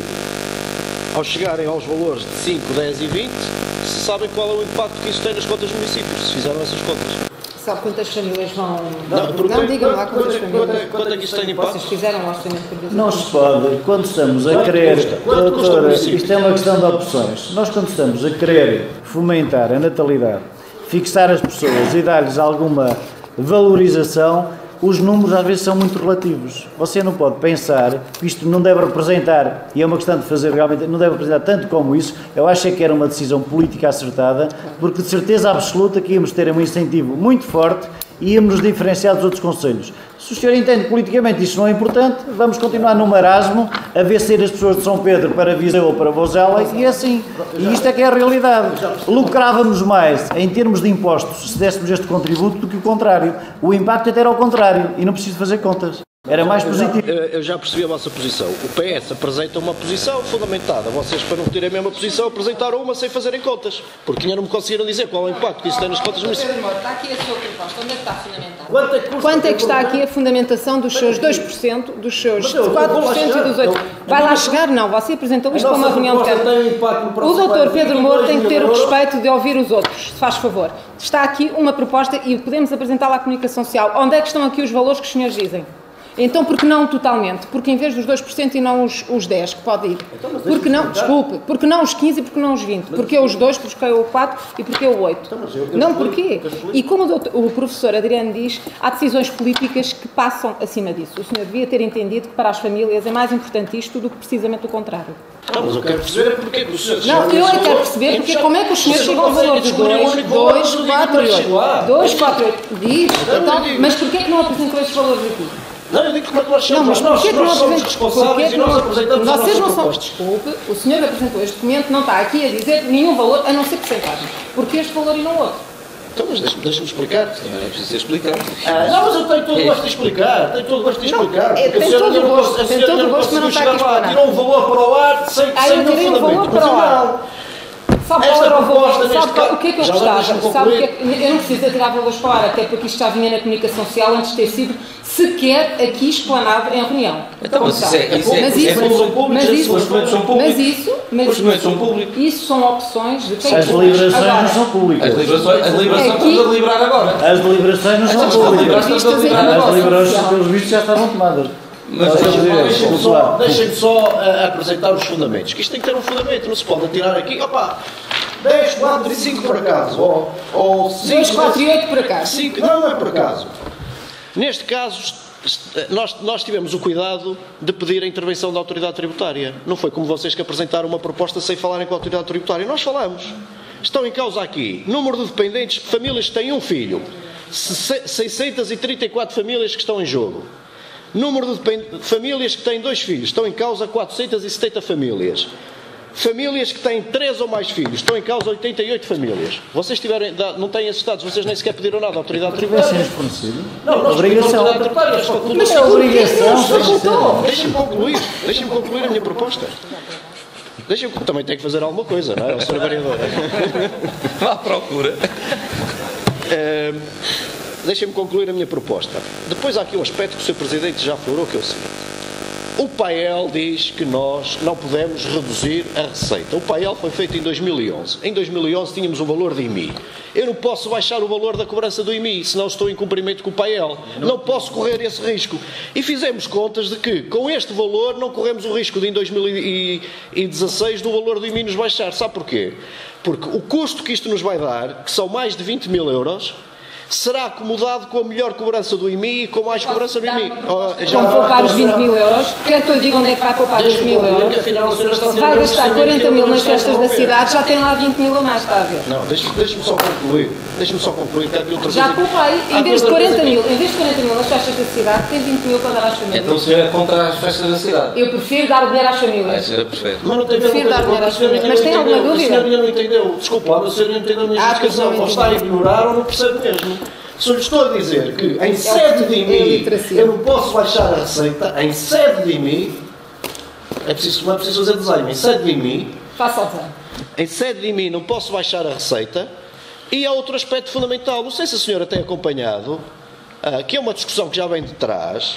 ao chegarem aos valores de cinco, dez e vinte, se sabem qual é o impacto que isso tem nas contas dos municípios, se fizeram essas contas. Sabe quantas famílias vão... Não, não digam lá quantas famílias. Quanto é que isto tem impacto? Vocês fizeram o orçamento por exemplo? Não se pode, quando estamos a querer, doutora, isto é uma questão de opções, nós quando estamos a querer fomentar a natalidade, fixar as pessoas e dar-lhes alguma valorização, os números às vezes são muito relativos. Você não pode pensar que isto não deve representar, e é uma questão de fazer realmente, não deve representar tanto como isso. Eu acho que era uma decisão política acertada, porque de certeza absoluta que íamos ter um incentivo muito forte e íamos nos diferenciar dos outros concelhos. Se o senhor entende politicamente isto não é importante, vamos continuar no marasmo, a ver sair as pessoas de São Pedro para Viseu ou para Vozela, e é assim. E isto é que é a realidade. Lucrávamos mais em termos de impostos se dessemos este contributo do que o contrário. O impacto até era ao contrário, e não preciso fazer contas. Era mais positivo. Eu já percebi a vossa posição. O P S apresenta uma posição fundamentada. Vocês, para não terem a mesma posição, apresentaram uma sem fazerem contas. Porque ainda não me conseguiram dizer qual é o impacto que isso tem nas contas municipais. Está aqui a sua proposta. Onde é que está fundamentada? Quanto é que está aqui a fundamentação dos seus dois por cento, dos seus quatro por cento e dos oito por cento? Vai lá chegar? Não. Você apresentou isto para uma reunião de Câmara. O doutor Pedro Moura tem que ter o respeito de ouvir os outros, se faz favor. Está aqui uma proposta e podemos apresentá-la à comunicação social. Onde é que estão aqui os valores que os senhores dizem? Então, porque não totalmente? Porque em vez dos dois por cento e não os, os dez, que pode ir? Porque não, desculpe, porque não os quinze e porque não os vinte? Porque os dois, porque o quatro e porque o oito? Não, porquê? E como o, doutor, o professor Adriano diz, há decisões políticas que passam acima disso. O senhor devia ter entendido que para as famílias é mais importante isto do que precisamente o contrário. Não, mas eu quero perceber porque é que os senhores... Não, eu é que quero perceber porque como é que os senhores chegam ao valor de dois, dois, quatro e oito. dois, quatro e oito. Diz, então, mas porquê é que não apresentou estes valores aqui? Não, eu digo como é que nós não, mas nós, nós, nós não somos responsáveis e nós apresentamos a Vocês nossa não proposta. são, desculpe, o senhor apresentou este documento, não está aqui a dizer nenhum valor, a não ser porcentagem. Porque este valor e não outro? Então, mas deixa-me deixa explicar. Não é preciso explicar. Ah, não, mas eu tenho todo o gosto de explicar. Tenho todo o gosto de explicar. Não, é, tem todo o gosto, tem todo o gosto, mas não está aqui a tirou um valor para o ar sem, ah, sem eu tirei um valor para o ar. Sabe qual era o valor? Sabe o que é que eu gostava? Sabe o que é que, eu não preciso tirar valores para o ar, até porque isto já vinha na comunicação social antes de ter sido sequer aqui explanado em reunião. Então, mas isso é, isso é, mas isso, é, mas isso, os documentos são públicos. Mas isso, mas os documentos são públicos. Isso são opções de quem As deliberações agora, não são públicas. As deliberações, as deliberações aqui, estamos a deliberar agora. As deliberações não são públicas. As deliberações, pelos vistos, já estavam tomadas. Mas deixem-me só, deixem só uh, apresentar os fundamentos. Que isto tem que ter um fundamento, não se pode atirar aqui. Opa, dez, quatro e cinco por acaso. Ou, ou cinco, dois, quatro e oito por acaso. cinco, não, não é por acaso. Neste caso, nós, nós tivemos o cuidado de pedir a intervenção da autoridade tributária. Não foi como vocês que apresentaram uma proposta sem falarem com a autoridade tributária. Nós falamos. Estão em causa aqui número de dependentes, famílias que têm um filho. seiscentas e trinta e quatro famílias que estão em jogo. Número de famílias que têm dois filhos. Estão em causa quatrocentas e setenta famílias. Famílias que têm três ou mais filhos. Estão em causa oitenta e oito famílias. Vocês tiverem, não têm esses dados, vocês nem sequer pediram nada à autoridade tributária. Não, não, obrigação. Mas é obrigação. Deixem-me concluir. Deixem-me concluir a minha proposta. Deixem-me, também tem que fazer alguma coisa, não é? O senhor Vereador. Vá à procura. É, Deixem-me concluir a minha proposta. Depois há aqui um aspecto que o senhor Presidente já aflorou, que é o seguinte. O P A E L diz que nós não podemos reduzir a receita. O P A E L foi feito em dois mil e onze. Em dois mil e onze tínhamos o valor de I M I. Eu não posso baixar o valor da cobrança do I M I, senão estou em cumprimento com o P A E L. Não posso correr esse risco. E fizemos contas de que, com este valor, não corremos o risco de, em dois mil e dezasseis, do valor do I M I nos baixar. Sabe porquê? Porque o custo que isto nos vai dar, que são mais de vinte mil euros, será acomodado com a melhor cobrança do I M I e com mais cobrança do I M I. Oh, já vão poupar os vinte mil euros. Quer que eu diga onde é que vai poupar os mil euros? Vai gastar quarenta mil nas festas da cidade, já tem lá vinte mil a mais, está a ver? Não, deixe-me só concluir. Deixe-me só concluir. Já poupei, em vez de quarenta mil, em vez de quarenta mil nas festas da cidade, tem vinte mil para dar às famílias. Então o senhor é contra as festas da cidade? Eu prefiro dar dinheiro às famílias. Ah, a senhora prefere. Mas não tem prefiro dar dinheiro às famílias. Mas tem alguma dúvida? A senhora não entendeu. Desculpa, a senhora não entendeu a minha justificação. Ou está a ignorar ou não percebe mesmo. Só lhe estou a dizer que em sede de I M I eu não posso baixar a receita, em sede de I M I, é preciso, não é preciso fazer desenho, em sede de I M I, faça o desenho. Em sede de I M I não posso baixar a receita. E há outro aspecto fundamental, não sei se a senhora tem acompanhado, uh, que é uma discussão que já vem de trás,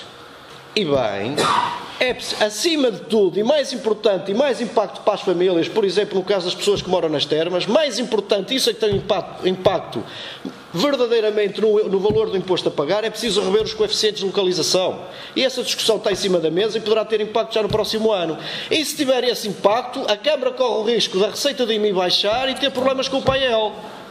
e bem, é acima de tudo, e mais importante, e mais impacto para as famílias, por exemplo, no caso das pessoas que moram nas termas, mais importante, isso é que tem impacto, impacto verdadeiramente no, no valor do imposto a pagar, é preciso rever os coeficientes de localização. E essa discussão está em cima da mesa e poderá ter impacto já no próximo ano. E se tiver esse impacto, a Câmara corre o risco da receita de I M I baixar e ter problemas com o P A E L.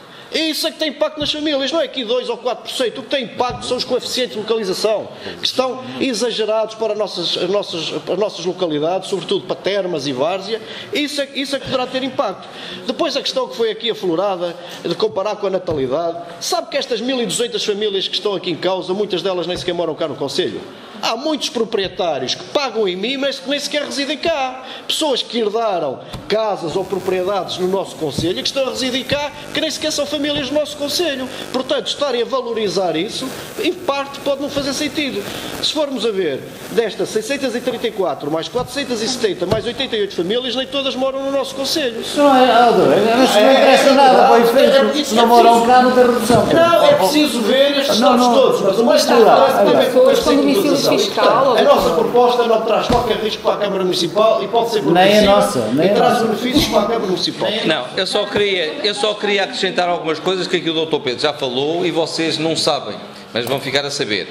E isso é que tem impacto nas famílias, não é aqui dois ou quatro por cento. O que tem impacto são os coeficientes de localização, que estão exagerados para as nossas, as nossas, as nossas localidades, sobretudo para Termas e Várzea. Isso é, isso é que poderá ter impacto. Depois a questão que foi aqui aflorada, de comparar com a natalidade, sabe que estas mil e duzentas famílias que estão aqui em causa, muitas delas nem sequer moram cá no Conselho. Há muitos proprietários que pagam I M I, mas que nem sequer residem cá. Pessoas que herdaram casas ou propriedades no nosso Conselho e que estão a residir cá, que nem sequer são famílias do nosso Conselho. Portanto, estarem a valorizar isso, em parte, pode não fazer sentido. Se formos a ver, destas seiscentas e trinta e quatro, mais quatrocentas e setenta, mais oitenta e oito famílias, nem todas moram no nosso Conselho. Isso não é, Aldo, isso não interessa nada para o efeito. Se não moram cá, não tem redução. Não, é preciso ver estes dados todos, mas o mais importante tem a ver com a domicílio fiscal. A nossa proposta não traz qualquer risco para a Câmara Municipal e pode ser nem a nossa, nem e traz benefícios para a Câmara Municipal. Não, eu só queria, eu só queria acrescentar algumas coisas que aqui o doutor Pedro já falou e vocês não sabem, mas vão ficar a saber.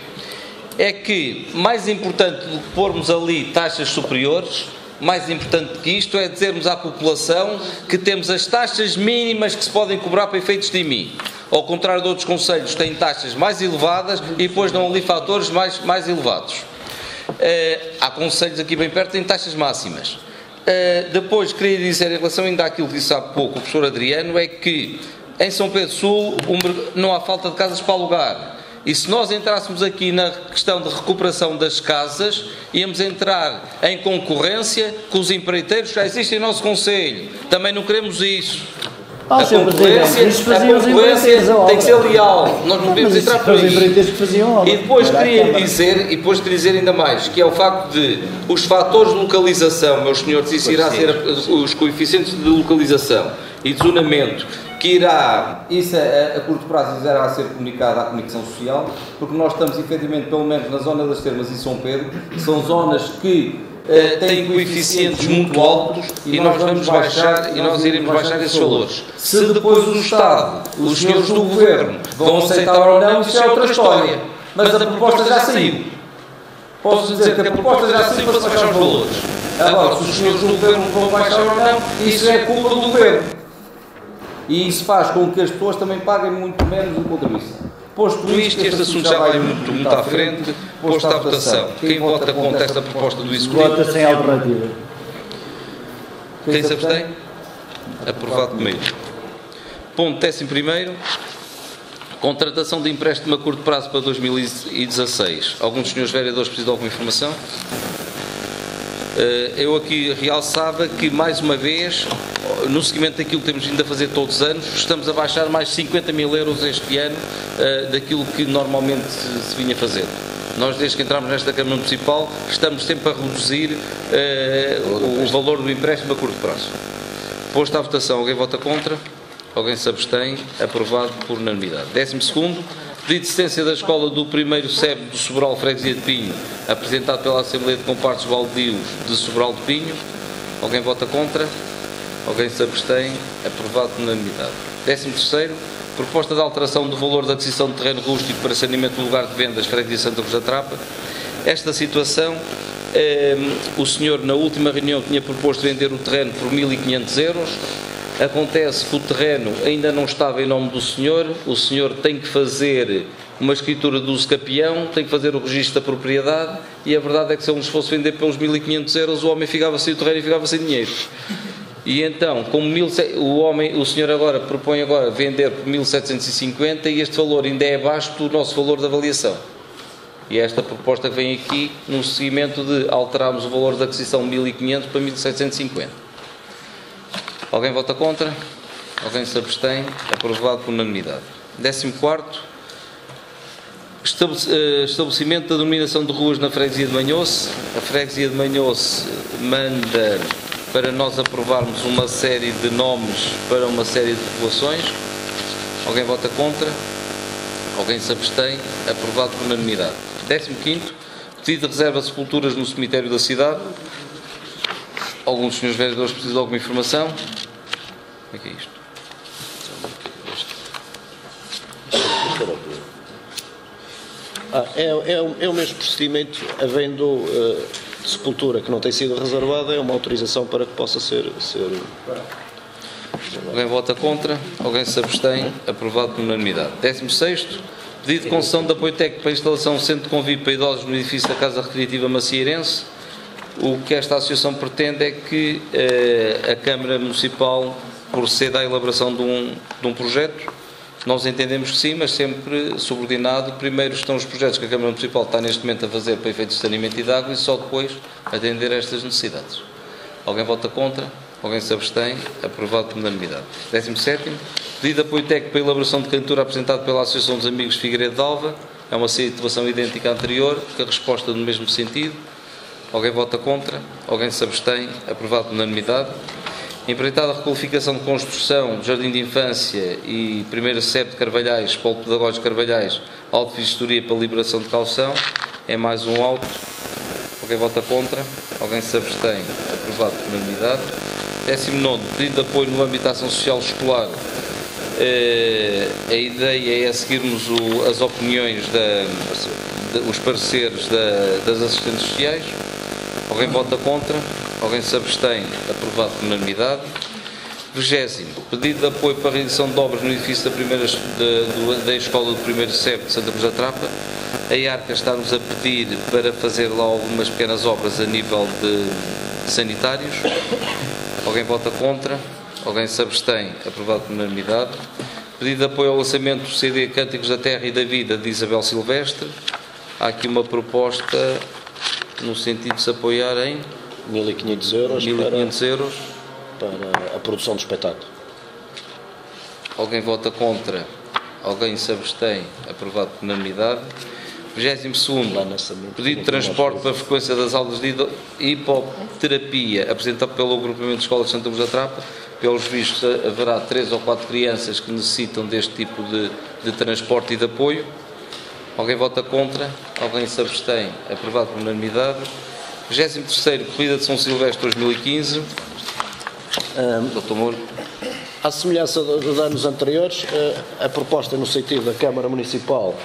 É que mais importante do que pormos ali taxas superiores, mais importante que isto é dizermos à população que temos as taxas mínimas que se podem cobrar para efeitos de I M I. Ao contrário de outros concelhos, têm taxas mais elevadas e depois dão ali fatores mais, mais elevados. Uh, há concelhos aqui bem perto que têm taxas máximas. Uh, depois, queria dizer, em relação ainda àquilo que disse há pouco o professor Adriano, é que em São Pedro Sul um, não há falta de casas para alugar. E se nós entrássemos aqui na questão de recuperação das casas, íamos entrar em concorrência com os empreiteiros que já existem no nosso concelho. Também não queremos isso. Oh, a concorrência, a concorrência tem que ser leal, nós não podemos entrar por isso. E depois queria dizer, e depois queria dizer ainda mais, que é o facto de os fatores de localização, meus senhores, isso irá ser os coeficientes de localização e de zonamento, que irá, isso a, a curto prazo irá ser comunicado à comunicação social, porque nós estamos efetivamente, pelo menos na zona das Termas e São Pedro, são zonas que Uh, têm coeficientes muito altos e nós vamos baixar e nós iremos baixar esses valores. Se depois o Estado, os senhores do Governo vão aceitar ou não, isso é outra história. Mas a proposta já saiu. Posso dizer que a proposta já saiu para se baixar os valores. Agora, se os senhores do Governo vão baixar ou não, isso é culpa do Governo. E isso faz com que as pessoas também paguem muito menos de contribuição. Posto isto, este assunto já vai muito, muito à frente, posto à votação. Quem vota contra esta proposta do Executivo? Vota sem alternativa. Quem se abstém? Aprovado comigo. Ponto décimo primeiro. Contratação de empréstimo a curto prazo para dois mil e dezasseis. Alguns dos senhores vereadores precisam de alguma informação? Eu aqui realçava que, mais uma vez, no seguimento daquilo que temos vindo a fazer todos os anos, estamos a baixar mais cinquenta mil euros este ano uh, daquilo que normalmente se, se vinha fazer. Nós, desde que entramos nesta Câmara Municipal, estamos sempre a reduzir uh, o, o valor do empréstimo a curto prazo. Posto à votação, alguém vota contra? Alguém se abstém? Aprovado por unanimidade. Décimo segundo, Pedido de assistência da escola do primeiro S E B do Sobral Freguesia de Pinho, apresentado pela Assembleia de Compartes Baldios de Sobral de Pinho. Alguém vota contra? Alguém se abstém? Aprovado por unanimidade. Décimo terceiro, proposta de alteração do valor da aquisição de terreno rústico para saneamento do lugar de vendas, Freguesia Santa Cruz da Trapa. Esta situação, eh, o senhor na última reunião tinha proposto vender o terreno por mil e quinhentos euros. Acontece que o terreno ainda não estava em nome do senhor, o senhor tem que fazer uma escritura de uso capião, tem que fazer o registro da propriedade e a verdade é que se ele nos fosse vender pelos mil e quinhentos euros o homem ficava sem o terreno e ficava sem dinheiro. E então, como mil, o, homem, o senhor agora propõe agora vender por mil setecentos e cinquenta e este valor ainda é abaixo do nosso valor de avaliação. E esta proposta que vem aqui no seguimento de alterarmos o valor da aquisição mil e quinhentos para mil setecentos e cinquenta. Alguém vota contra? Alguém se abstém? Aprovado por unanimidade. Décimo quarto, estabelecimento da denominação de ruas na Freguesia de Manhoce. A Freguesia de Manhoce manda para nós aprovarmos uma série de nomes para uma série de populações. Alguém vota contra? Alguém se abstém? Aprovado por unanimidade. Décimo quinto, pedido de reserva de sepulturas no cemitério da cidade. Alguns dos senhores vereadores precisam de alguma informação? Como é que é isto? Ah, é, é, é o mesmo procedimento, havendo uh, sepultura que não tem sido reservada, é uma autorização para que possa ser... ser... Alguém vota contra? Alguém se abstém? Aprovado por unanimidade. Décimo sexto, pedido de concessão de apoio técnico para a instalação de centro de convívio para idosos no edifício da Casa Recreativa Macieirense. O que esta associação pretende é que uh, a Câmara Municipal proceda à elaboração de um, de um projeto. Nós entendemos que sim, mas sempre subordinado. Primeiro estão os projetos que a Câmara Municipal está neste momento a fazer para efeitos de saneamento e de água e só depois atender a estas necessidades. Alguém vota contra? Alguém se abstém? Aprovado por unanimidade. Décimo sétimo, pedido de apoio técnico para a elaboração de candidatura apresentado pela Associação dos Amigos de Figueiredo de Alva. É uma situação idêntica à anterior, com a resposta no mesmo sentido. Alguém vota contra? Alguém se abstém? Aprovado por unanimidade. Empreitada a requalificação de construção do Jardim de Infância e primeira S E B de Carvalhais, Polo Pedagógico de Carvalhais, auto de vistoria para liberação de caução. É mais um auto. Alguém vota contra? Alguém se abstém? Aprovado por unanimidade. Décimo nono, pedido de apoio no âmbito da ação social escolar. Eh, a ideia é seguirmos o, as opiniões, da, de, os pareceres da, das assistentes sociais. Alguém vota contra? Alguém se abstém? Aprovado por unanimidade. Vigésimo, pedido de apoio para a realização de obras no edifício da, primeira, da, da Escola do primeiro S E B de Santa Cruz da Trapa. A IARCA está-nos a pedir para fazer lá algumas pequenas obras a nível de sanitários. Alguém vota contra? Alguém se abstém? Aprovado por unanimidade. Pedido de apoio ao lançamento do C D Cânticos da Terra e da Vida de Isabel Silvestre. Há aqui uma proposta no sentido de se apoiar em mil e quinhentos euros, mil e quinhentos euros para a produção do espetáculo. Alguém vota contra? Alguém se abstém? Aprovado por unanimidade. vigésimo segundo, pedido de transporte para a frequência das aulas de hipoterapia apresentado pelo agrupamento de escolas de Santa Cruz da Trapa. Pelos vistos, haverá três ou quatro crianças que necessitam deste tipo de, de transporte e de apoio. Alguém vota contra? Alguém se abstém? Aprovado por unanimidade. vigésimo terceiro, corrida de São Silvestre dois mil e quinze. Um, doutor Moura. À semelhança dos anos anteriores, a proposta no sentido da Câmara Municipal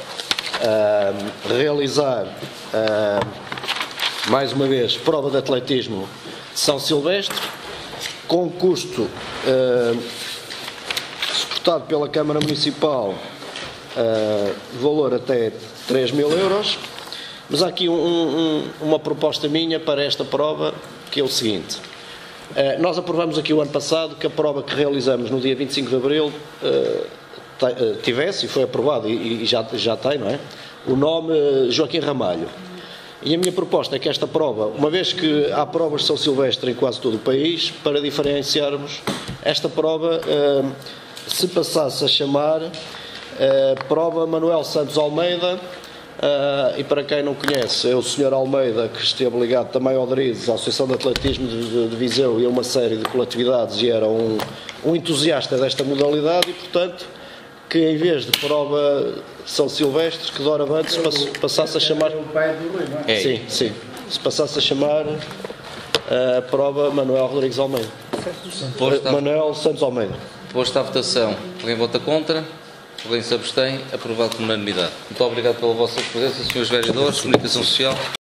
uh, realizar, uh, mais uma vez, prova de atletismo de São Silvestre, com custo uh, suportado pela Câmara Municipal, uh, valor até três mil euros, mas há aqui um, um, uma proposta minha para esta prova, que é o seguinte. Uh, nós aprovamos aqui o ano passado que a prova que realizamos no dia vinte e cinco de Abril uh, tivesse, e foi aprovado, e, e já, já tem, não é? O nome uh, Joaquim Ramalho. E a minha proposta é que esta prova, uma vez que há provas de São Silvestre em quase todo o país, para diferenciarmos, esta prova uh, se passasse a chamar uh, Prova Manuel Santos Almeida. Uh, e para quem não conhece, é o senhor Almeida, que esteve ligado também ao DRIS, à Associação de Atletismo de, de, de Viseu, e a uma série de coletividades, e era um, um entusiasta desta modalidade, e portanto que em vez de prova São Silvestre, que de Oravantes passasse a chamar... O pai do Rui, não é? É. Sim, sim. Se passasse a chamar a prova Manuel Rodrigues Almeida. Posto à, Manuel Santos Almeida. posto à votação. Alguém vota contra? Alguém se abstém? Aprovado por unanimidade. Muito obrigado pela vossa presença, senhores vereadores. Comunicação Social.